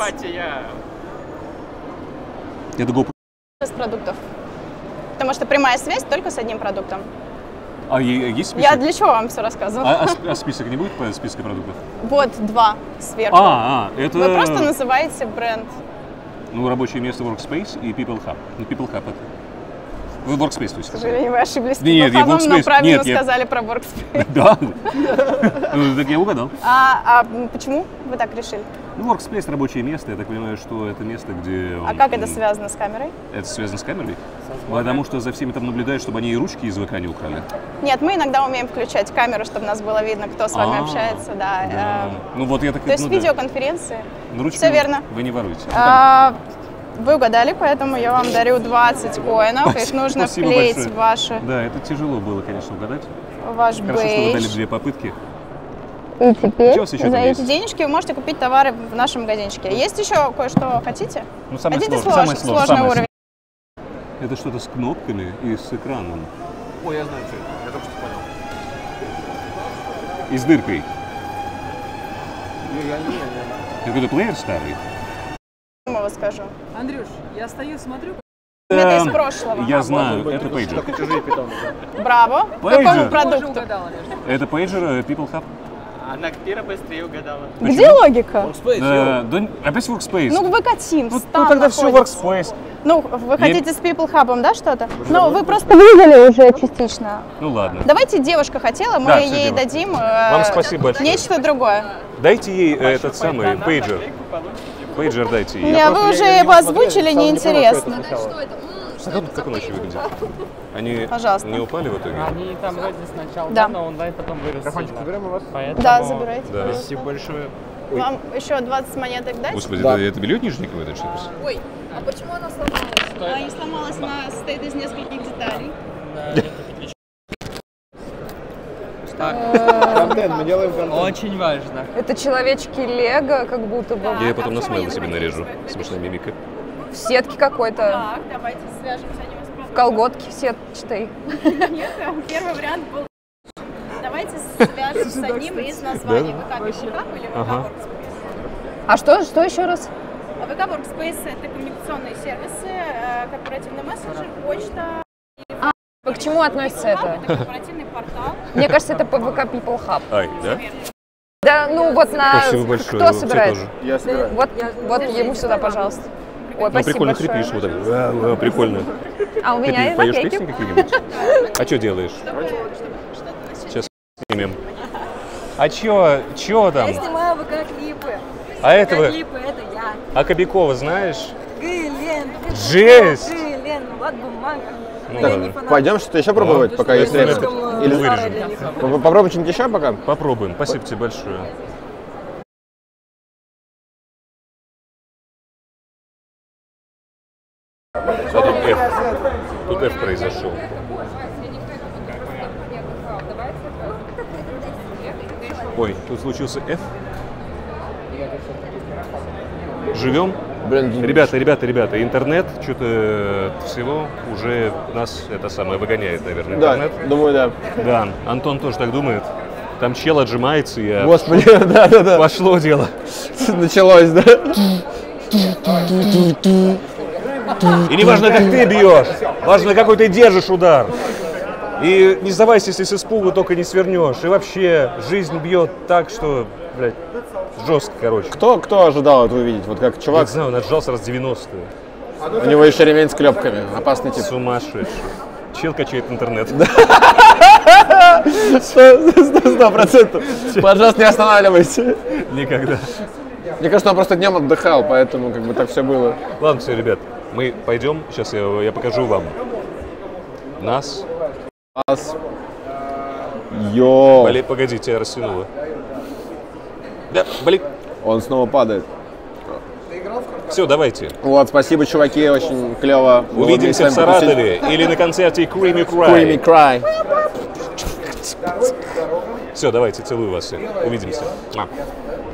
Это GoPro.
Из продуктов. Потому что прямая связь только с одним продуктом.
А есть список?
Я для чего вам все рассказывала?
А список не будет по списку продуктов?
Вот 2 сверху.
Это...
Вы просто называете бренд.
Ну, рабочее место Workspace и People Hub. Ну, People Hub это... Вы Workspace, то есть.
К сожалению, вы ошиблись.
Нет, я Workspace.
Но правильно сказали про Workspace.
Да? Ну, так я угадал.
А почему вы так решили?
Ну, Workspace — рабочее место. Я так понимаю, что это место, где...
А как это связано с камерой?
Это связано с камерой? Потому что за всеми там наблюдают, чтобы они и ручки из ВК не украли.
Нет, мы иногда умеем включать камеру, чтобы нас было видно, кто с вами общается. Да.
Ну, вот я так...
То есть видеоконференции.
Ручки
все верно.
Вы не воруете.
Вы угадали, поэтому я вам дарю 20 коинов. Их нужно вклеить в ваши...
Да, это тяжело было, конечно, угадать.
Ваш
Хорошо, что вы дали 2 попытки.
И теперь за эти денежки вы можете купить товары в нашем магазинчике. Есть еще кое-что хотите?
Ну, самое
Хотите
сложное.
сложный уровень?
Это что-то с кнопками и с экраном.
Ой, я знаю, что это. Я только что понял.
И с дыркой.
Не.
Какой-то плеер старый.
Я скажу.
Андрюш, я стою, смотрю.
Это из прошлого.
Я знаю, это пейджер.
Браво.
Пейджер.
Какому продукту?
Это пейджер People Hub.
Она Кира быстрее угадала.
Где логика?
Опять Workspace.
Ну, вы Teams.
Ну, тогда все Workspace.
Ну, вы хотите с People Hub, да, что-то? Ну, вы просто видели уже частично.
Ну, ладно.
Давайте, девушка хотела, мы ей дадим
Вам спасибо большое.
нечто другое.
Дайте ей этот самый пейджер. Пейджер дайте ей.
Не, вы уже его озвучили, неинтересно.
Как он еще выглядит? Они
Пожалуйста.
не упали в итоге?
Они там вроде сначала,
да,
но онлайн потом вырос.
Заберем у вас?
Поэтому...
Да, забирайте.
Да.
Спасибо большое.
Вам еще 20 монеток дать?
Господи, это белье нижнего, это что?
Ой, а почему она сломалась? Она не сломалась, она состоит из нескольких деталей.
Контент, мы делаем контент.
Очень важно.
Это человечки Лего, как будто бы.
Я потом на смейл себе нарежу. Смешная мимика.
В сетке какой-то.
Так, давайте свяжемся
В колготке сетчатой.
Нет, первый вариант был. Давайте свяжемся с одним из названий. ВК Пищевак или ВК Workspace.
А что еще раз?
ВК Workspace — это коммуникационные сервисы, корпоративный мессенджер, почта.
К чему относится это?
Это корпоративный портал.
Мне кажется, это ПВК People Hub.
Ай, да?
Да, ну вот на...
Спасибо большое.
Кто собирает?
Я собираю.
Вот ему сюда, пожалуйста. Ой,
Ну,
спасибо
прикольно
большое.
хрипишь вот так. Прикольно.
А у меня
Ты
и
поешь
наклейки.
песни какие-нибудь? А что делаешь? Сейчас снимем. А чё там?
Я снимаю ВК-клипы.
А этого?
Клипы, это я.
А Кобякова знаешь?
Глен.
Жесть!
Глен, вот бумага.
Ну,
Я
ладно.
не фанат.
Пойдем что-то еще пробовать, пока есть время? Или
вырежем?
Попробуем что-нибудь еще пока?
Попробуем. Спасибо тебе большое. А тут F. Тут F произошел. Ой, тут случился F. Живем?
Блин,
ребята, интернет что-то всего уже нас это самое выгоняет, наверное, интернет.
Да, думаю, да.
Да, Антон тоже так думает. Там чел отжимается, и
Господи, да.
Пошло дело.
Началось, да?
И не важно, как ты бьешь, важно, какой ты держишь удар. И не сдавайся, если с испугу только не свернешь. И вообще, жизнь бьет так, что, блядь, жестко, короче.
Кто ожидал это увидеть? Вот как чувак.
Не знаю, он отжался раз 90-е.
У него еще ремень с клепками. Опасный тип.
Сумасшедший. Чел качает интернет.
100%. Пожалуйста, не останавливайся.
Никогда.
Мне кажется, он просто днем отдыхал, поэтому как бы так все было.
Ладно, все, ребят, мы пойдем. Сейчас я покажу вам нас.
Йоу.
Блин, погоди, тебя растянуло. Да, блин.
Он снова падает.
Все, давайте.
Вот, спасибо, чуваки, очень клево.
Увидимся в Саратове или на концерте Creamy Cry.
Creamy Cry.
Все, давайте, целую вас всех. Увидимся.